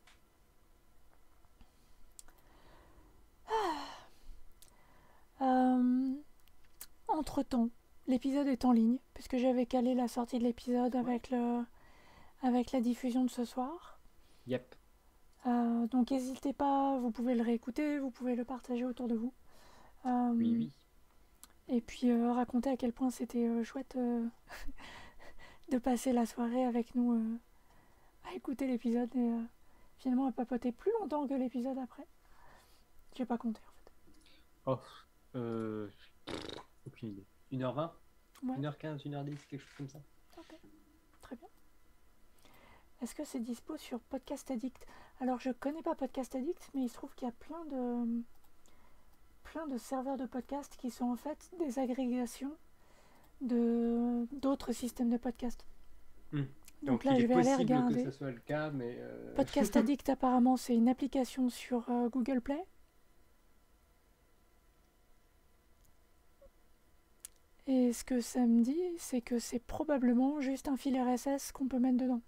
[SPEAKER 1] Euh, entre-temps, l'épisode est en ligne, puisque j'avais calé la sortie de l'épisode avec, le, avec la diffusion de ce soir.
[SPEAKER 2] Yep.
[SPEAKER 1] Euh, donc n'hésitez pas, vous pouvez le réécouter, vous pouvez le partager autour de vous. Euh,
[SPEAKER 2] Oui, oui.
[SPEAKER 1] Et puis euh, raconter à quel point c'était euh, chouette euh, de passer la soirée avec nous euh, à écouter l'épisode et euh, finalement à papoter plus longtemps que l'épisode après. J'ai pas compté en fait.
[SPEAKER 2] Oh, euh, aucune idée. une heure vingt
[SPEAKER 1] Ouais.
[SPEAKER 2] une heure quinze, une heure dix, quelque chose comme ça.
[SPEAKER 1] Ok, très bien. Est-ce que c'est dispo sur Podcast Addict? Alors je connais pas Podcast Addict, mais il se trouve qu'il y a plein de plein de serveurs de podcast qui sont en fait des agrégations de d'autres systèmes de podcast.
[SPEAKER 2] Hmm.
[SPEAKER 1] Donc,
[SPEAKER 2] Donc
[SPEAKER 1] là
[SPEAKER 2] il
[SPEAKER 1] je
[SPEAKER 2] est
[SPEAKER 1] vais aller
[SPEAKER 2] possible
[SPEAKER 1] regarder.
[SPEAKER 2] que ce soit le cas, mais... euh,
[SPEAKER 1] Podcast Addict apparemment c'est une application sur euh, Google Play. Et ce que ça me dit, c'est que c'est probablement juste un fil R S S qu'on peut mettre dedans.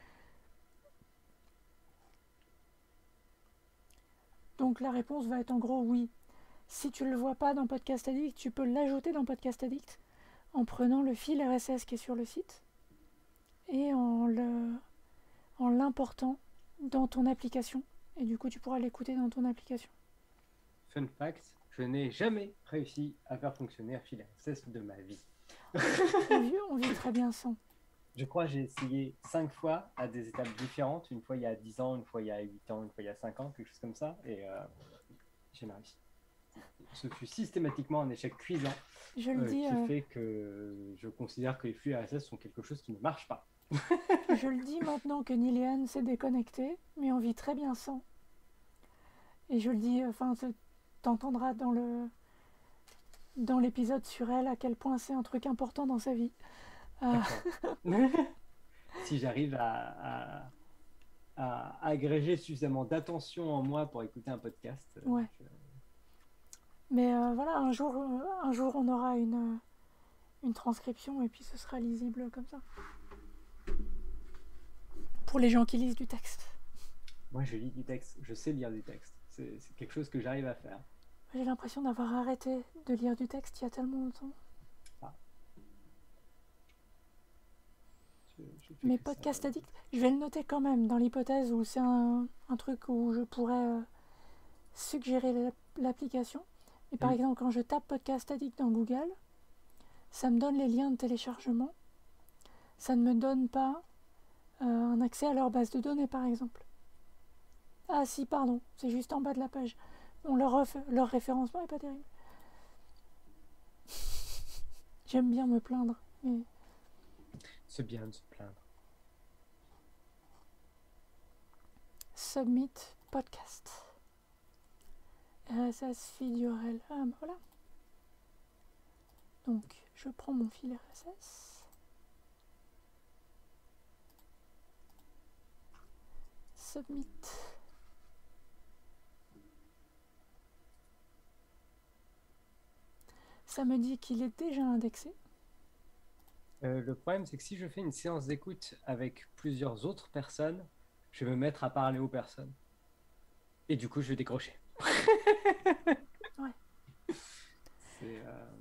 [SPEAKER 1] Donc la réponse va être en gros oui. Si tu ne le vois pas dans Podcast Addict, tu peux l'ajouter dans Podcast Addict en prenant le fil R S S qui est sur le site et en le, en l'important dans ton application. Et du coup, tu pourras l'écouter dans ton application.
[SPEAKER 2] Fun fact, je n'ai jamais réussi à faire fonctionner un fil R S S de ma vie.
[SPEAKER 1] On vit, on vit très bien sans.
[SPEAKER 2] Je crois que j'ai essayé cinq fois à des étapes différentes. Une fois il y a dix ans, une fois il y a huit ans, une fois il y a cinq ans, quelque chose comme ça. Et euh, j'ai jamais réussi. Ce fut systématiquement un échec cuisant
[SPEAKER 1] Je le
[SPEAKER 2] euh,
[SPEAKER 1] dis,
[SPEAKER 2] qui
[SPEAKER 1] euh,
[SPEAKER 2] fait que je considère que les flux R S S sont quelque chose qui ne marche pas.
[SPEAKER 1] je le dis maintenant que Niléane s'est déconnectée, mais on vit très bien sans. Et je le dis, enfin, euh, t'entendras dans le dans l'épisode sur elle à quel point c'est un truc important dans sa vie. Euh,
[SPEAKER 2] Si j'arrive à, à, à agréger suffisamment d'attention en moi pour écouter un podcast, euh,
[SPEAKER 1] Ouais.
[SPEAKER 2] je-
[SPEAKER 1] mais euh, voilà, un jour, euh, un jour on aura une, euh, une transcription et puis ce sera lisible comme ça. Pour les gens qui lisent du texte.
[SPEAKER 2] moi je lis du texte, je sais lire du texte. C'est c'est quelque chose que j'arrive à faire.
[SPEAKER 1] J'ai l'impression d'avoir arrêté de lire du texte il y a tellement longtemps.
[SPEAKER 2] Je- je fais
[SPEAKER 1] Mais
[SPEAKER 2] que ça.
[SPEAKER 1] Podcast Addict, je vais le noter quand même dans l'hypothèse où c'est un, un truc où je pourrais euh, suggérer l'app- l'application. Et par
[SPEAKER 2] Mm.
[SPEAKER 1] exemple, quand je tape Podcast Addict dans Google, ça me donne les liens de téléchargement. Ça ne me donne pas euh, un accès à leur base de données, par exemple. Ah si, pardon, c'est juste en bas de la page. Bon, leur, ref- leur référencement est pas terrible. J'aime bien me plaindre, mais
[SPEAKER 2] C'est bien de se plaindre.
[SPEAKER 1] Submit Podcast. R S S feed U R L. Ah, ben voilà. Donc, je prends mon fil R S S. Submit. Ça me dit qu'il est déjà indexé.
[SPEAKER 2] Euh, le problème, c'est que si je fais une séance d'écoute avec plusieurs autres personnes, je vais me mettre à parler aux personnes. Et du coup, je vais décrocher.
[SPEAKER 1] Ouais.
[SPEAKER 2] C'est, euh,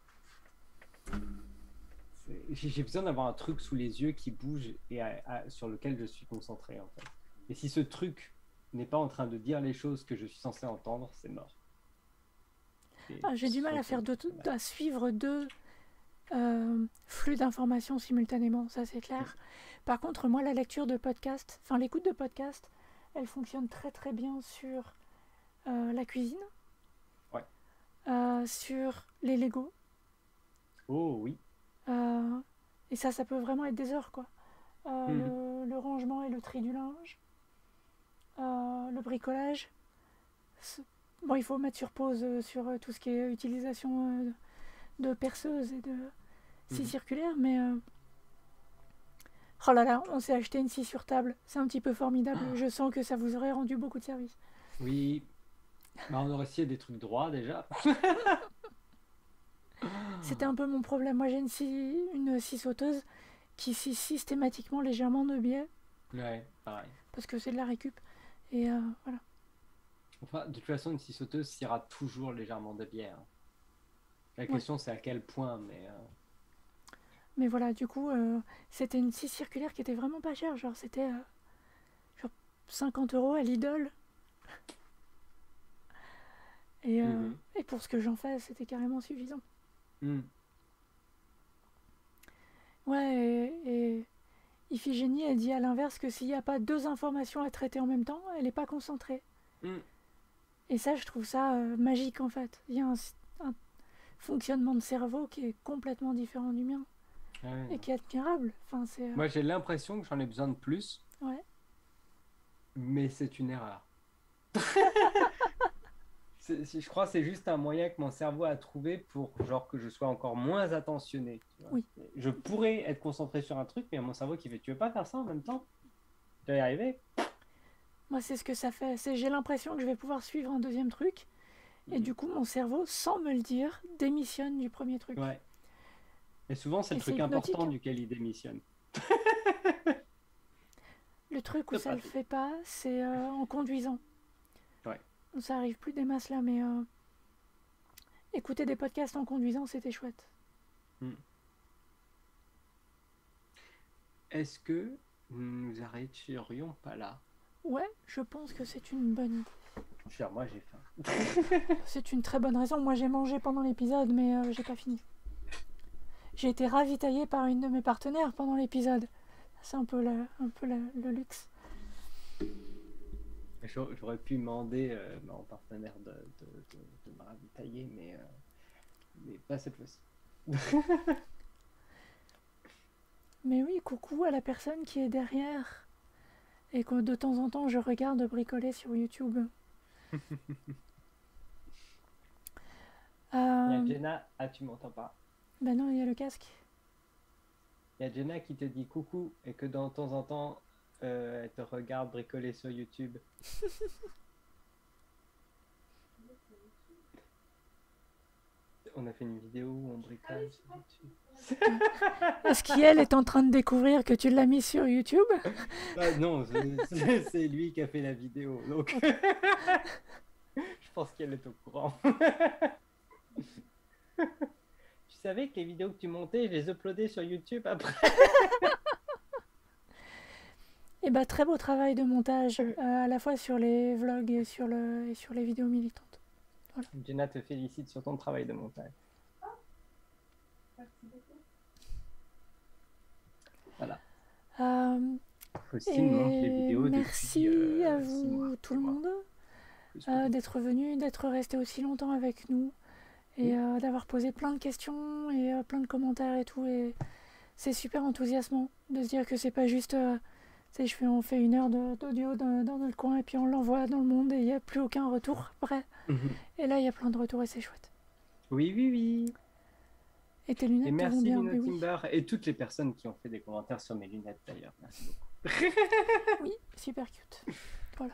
[SPEAKER 2] c'est- J'ai j'ai besoin d'avoir un truc sous les yeux qui bouge et à- à- sur lequel je suis concentré, en fait. Et si ce truc n'est pas en train de dire les choses que je suis censé entendre, c'est mort. Et
[SPEAKER 1] Ah, j'ai du mal à faire deux,
[SPEAKER 2] ouais.
[SPEAKER 1] à suivre deux euh, flux d'informations simultanément, ça c'est clair. Par contre, moi, la lecture de podcast, enfin l'écoute de podcast, elle fonctionne très très bien sur euh, la cuisine,
[SPEAKER 2] Ouais.
[SPEAKER 1] euh, sur les Legos,
[SPEAKER 2] Oh oui.
[SPEAKER 1] euh, et ça, ça peut vraiment être des heures, quoi. Euh,
[SPEAKER 2] Mhm.
[SPEAKER 1] le, le rangement et le tri du linge, euh, le bricolage. C'est- Bon, il faut mettre sur pause euh, sur euh, tout ce qui est utilisation euh, de perceuse et de scie
[SPEAKER 2] Mhm.
[SPEAKER 1] circulaire, mais euh, oh là là, on s'est acheté une scie sur table, c'est un petit peu formidable. Je sens que ça vous aurait rendu beaucoup de service.
[SPEAKER 2] Oui. Bah, on aurait essayé des trucs droits déjà.
[SPEAKER 1] C'était un peu mon problème. Moi, j'ai une scie, une scie sauteuse qui scie systématiquement légèrement de biais
[SPEAKER 2] Ouais, pareil.
[SPEAKER 1] parce que c'est de la récup. Et euh, voilà.
[SPEAKER 2] Enfin, de toute façon, une scie sauteuse s'ira toujours légèrement de bière. La
[SPEAKER 1] Ouais.
[SPEAKER 2] question, c'est à quel point, mais... euh,
[SPEAKER 1] Mais voilà, du coup, euh, c'était une scie circulaire qui était vraiment pas chère. Genre, c'était euh, genre cinquante euros à Lidl. Et, euh,
[SPEAKER 2] Mhm.
[SPEAKER 1] et pour ce que j'en fais, c'était carrément suffisant.
[SPEAKER 2] Mm.
[SPEAKER 1] Ouais, et, et Iphigénie, elle dit à l'inverse que s'il n'y a pas deux informations à traiter en même temps, elle n'est pas concentrée.
[SPEAKER 2] Mm.
[SPEAKER 1] Et ça, je trouve ça euh, magique en fait. Il y a un, un fonctionnement de cerveau qui est complètement différent du mien
[SPEAKER 2] Ah ouais,
[SPEAKER 1] et
[SPEAKER 2] non.
[SPEAKER 1] qui est admirable. Enfin, c'est. euh,
[SPEAKER 2] Moi, j'ai l'impression que j'en ai besoin de plus,
[SPEAKER 1] Ouais.
[SPEAKER 2] mais c'est une erreur. C'est- c'est- je crois que c'est juste un moyen que mon cerveau a trouvé pour genre que je sois encore moins attentionné. Tu vois.
[SPEAKER 1] Oui.
[SPEAKER 2] Je pourrais être concentré sur un truc, mais il y a mon cerveau qui fait, tu veux pas faire ça en même temps? Tu vas y arriver?
[SPEAKER 1] Moi, c'est ce que ça fait. C'est j'ai l'impression que je vais pouvoir suivre un deuxième truc. Et
[SPEAKER 2] Mhm.
[SPEAKER 1] du coup, mon cerveau, sans me le dire, démissionne du premier truc.
[SPEAKER 2] Ouais. Et souvent, c'est
[SPEAKER 1] Et
[SPEAKER 2] le
[SPEAKER 1] c'est
[SPEAKER 2] truc
[SPEAKER 1] hypnotique,
[SPEAKER 2] important
[SPEAKER 1] hein.
[SPEAKER 2] duquel il démissionne.
[SPEAKER 1] Le truc où
[SPEAKER 2] C'est
[SPEAKER 1] ça le
[SPEAKER 2] pratique.
[SPEAKER 1] fait pas, c'est euh, en conduisant.
[SPEAKER 2] Ouais.
[SPEAKER 1] Ça arrive plus des masses là, mais euh, écouter des podcasts en conduisant, c'était chouette.
[SPEAKER 2] Mm. Est-ce que nous nous arrêterions pas là?
[SPEAKER 1] Ouais, je pense que c'est une bonne idée.
[SPEAKER 2] Cher, moi j'ai faim.
[SPEAKER 1] C'est une très bonne raison. Moi, j'ai mangé pendant l'épisode, mais euh, j'ai pas fini. J'ai été ravitaillée par une de mes partenaires pendant l'épisode. C'est un peu, le, un peu le, le luxe.
[SPEAKER 2] J'aurais j'aurais pu demander euh, mon partenaire de, de, de, de me ravitailler, mais, euh, mais pas cette fois-ci.
[SPEAKER 1] Mais oui, coucou à la personne qui est derrière et que de temps en temps je regarde bricoler sur YouTube.
[SPEAKER 2] Il y a
[SPEAKER 1] Euh,
[SPEAKER 2] Jenna, ah tu m'entends pas.
[SPEAKER 1] ben non, il y a le casque.
[SPEAKER 2] Il y a Jenna qui te dit coucou et que de temps en temps euh, elle te regarde bricoler sur YouTube. On a fait une vidéo où on bricole sur YouTube.
[SPEAKER 1] Est-ce qu'elle est en train de découvrir que tu l'as mis sur YouTube?
[SPEAKER 2] Ah, non, c'est- c'est c'est lui qui a fait la vidéo, donc je pense qu'elle est au courant. Tu savais que les vidéos que tu montais, je les uploadais sur YouTube après?
[SPEAKER 1] Et bah très beau travail de montage, euh, à la fois sur les vlogs et sur, le, et sur les vidéos militantes.
[SPEAKER 2] Jenna te félicite sur ton travail de montage. Voilà.
[SPEAKER 1] Euh,
[SPEAKER 2] Faustine monte les
[SPEAKER 1] et
[SPEAKER 2] vidéos
[SPEAKER 1] merci
[SPEAKER 2] depuis euh,
[SPEAKER 1] à
[SPEAKER 2] six
[SPEAKER 1] vous
[SPEAKER 2] mois,
[SPEAKER 1] tout
[SPEAKER 2] six
[SPEAKER 1] le
[SPEAKER 2] mois,
[SPEAKER 1] monde
[SPEAKER 2] plus
[SPEAKER 1] euh,
[SPEAKER 2] peut-être.
[SPEAKER 1] d'être venu, d'être resté aussi longtemps avec nous et euh, d'avoir posé plein de questions et euh, plein de commentaires et tout. Et c'est super enthousiasmant de se dire que c'est pas juste, euh, tu sais, je fais, on fait une heure de- d'audio dans, dans notre coin et puis on l'envoie dans le monde et il n'y a plus aucun retour après.
[SPEAKER 2] Mhm.
[SPEAKER 1] Et là, il y a plein de retours et c'est chouette.
[SPEAKER 2] Oui, oui, oui.
[SPEAKER 1] Et tes
[SPEAKER 2] Et
[SPEAKER 1] lunettes te vont
[SPEAKER 2] merci
[SPEAKER 1] bien,
[SPEAKER 2] Lino
[SPEAKER 1] mais oui.
[SPEAKER 2] Timber et toutes les personnes qui ont fait des commentaires sur mes lunettes d'ailleurs. Merci beaucoup.
[SPEAKER 1] Oui, super cute. Voilà.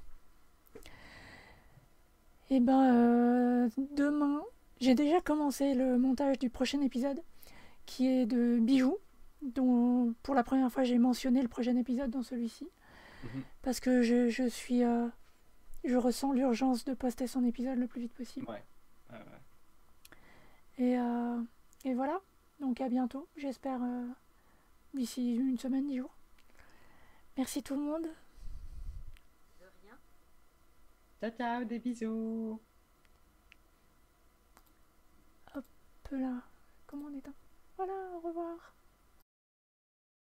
[SPEAKER 1] Et ben, euh, demain, j'ai déjà commencé le montage du prochain épisode, qui est de bijoux, dont pour la première fois j'ai mentionné le prochain épisode dans celui-ci,
[SPEAKER 2] Mhm.
[SPEAKER 1] parce que je, je suis, euh, je ressens l'urgence de poster son épisode le plus vite possible.
[SPEAKER 2] Ouais. Ouais, ouais.
[SPEAKER 1] Et, euh, et voilà. Donc à bientôt, j'espère euh, d'ici une semaine, dix jours. Merci tout le monde.
[SPEAKER 2] Ciao, ciao, des bisous.
[SPEAKER 1] Hop là. Comment on éteint? Voilà, au revoir.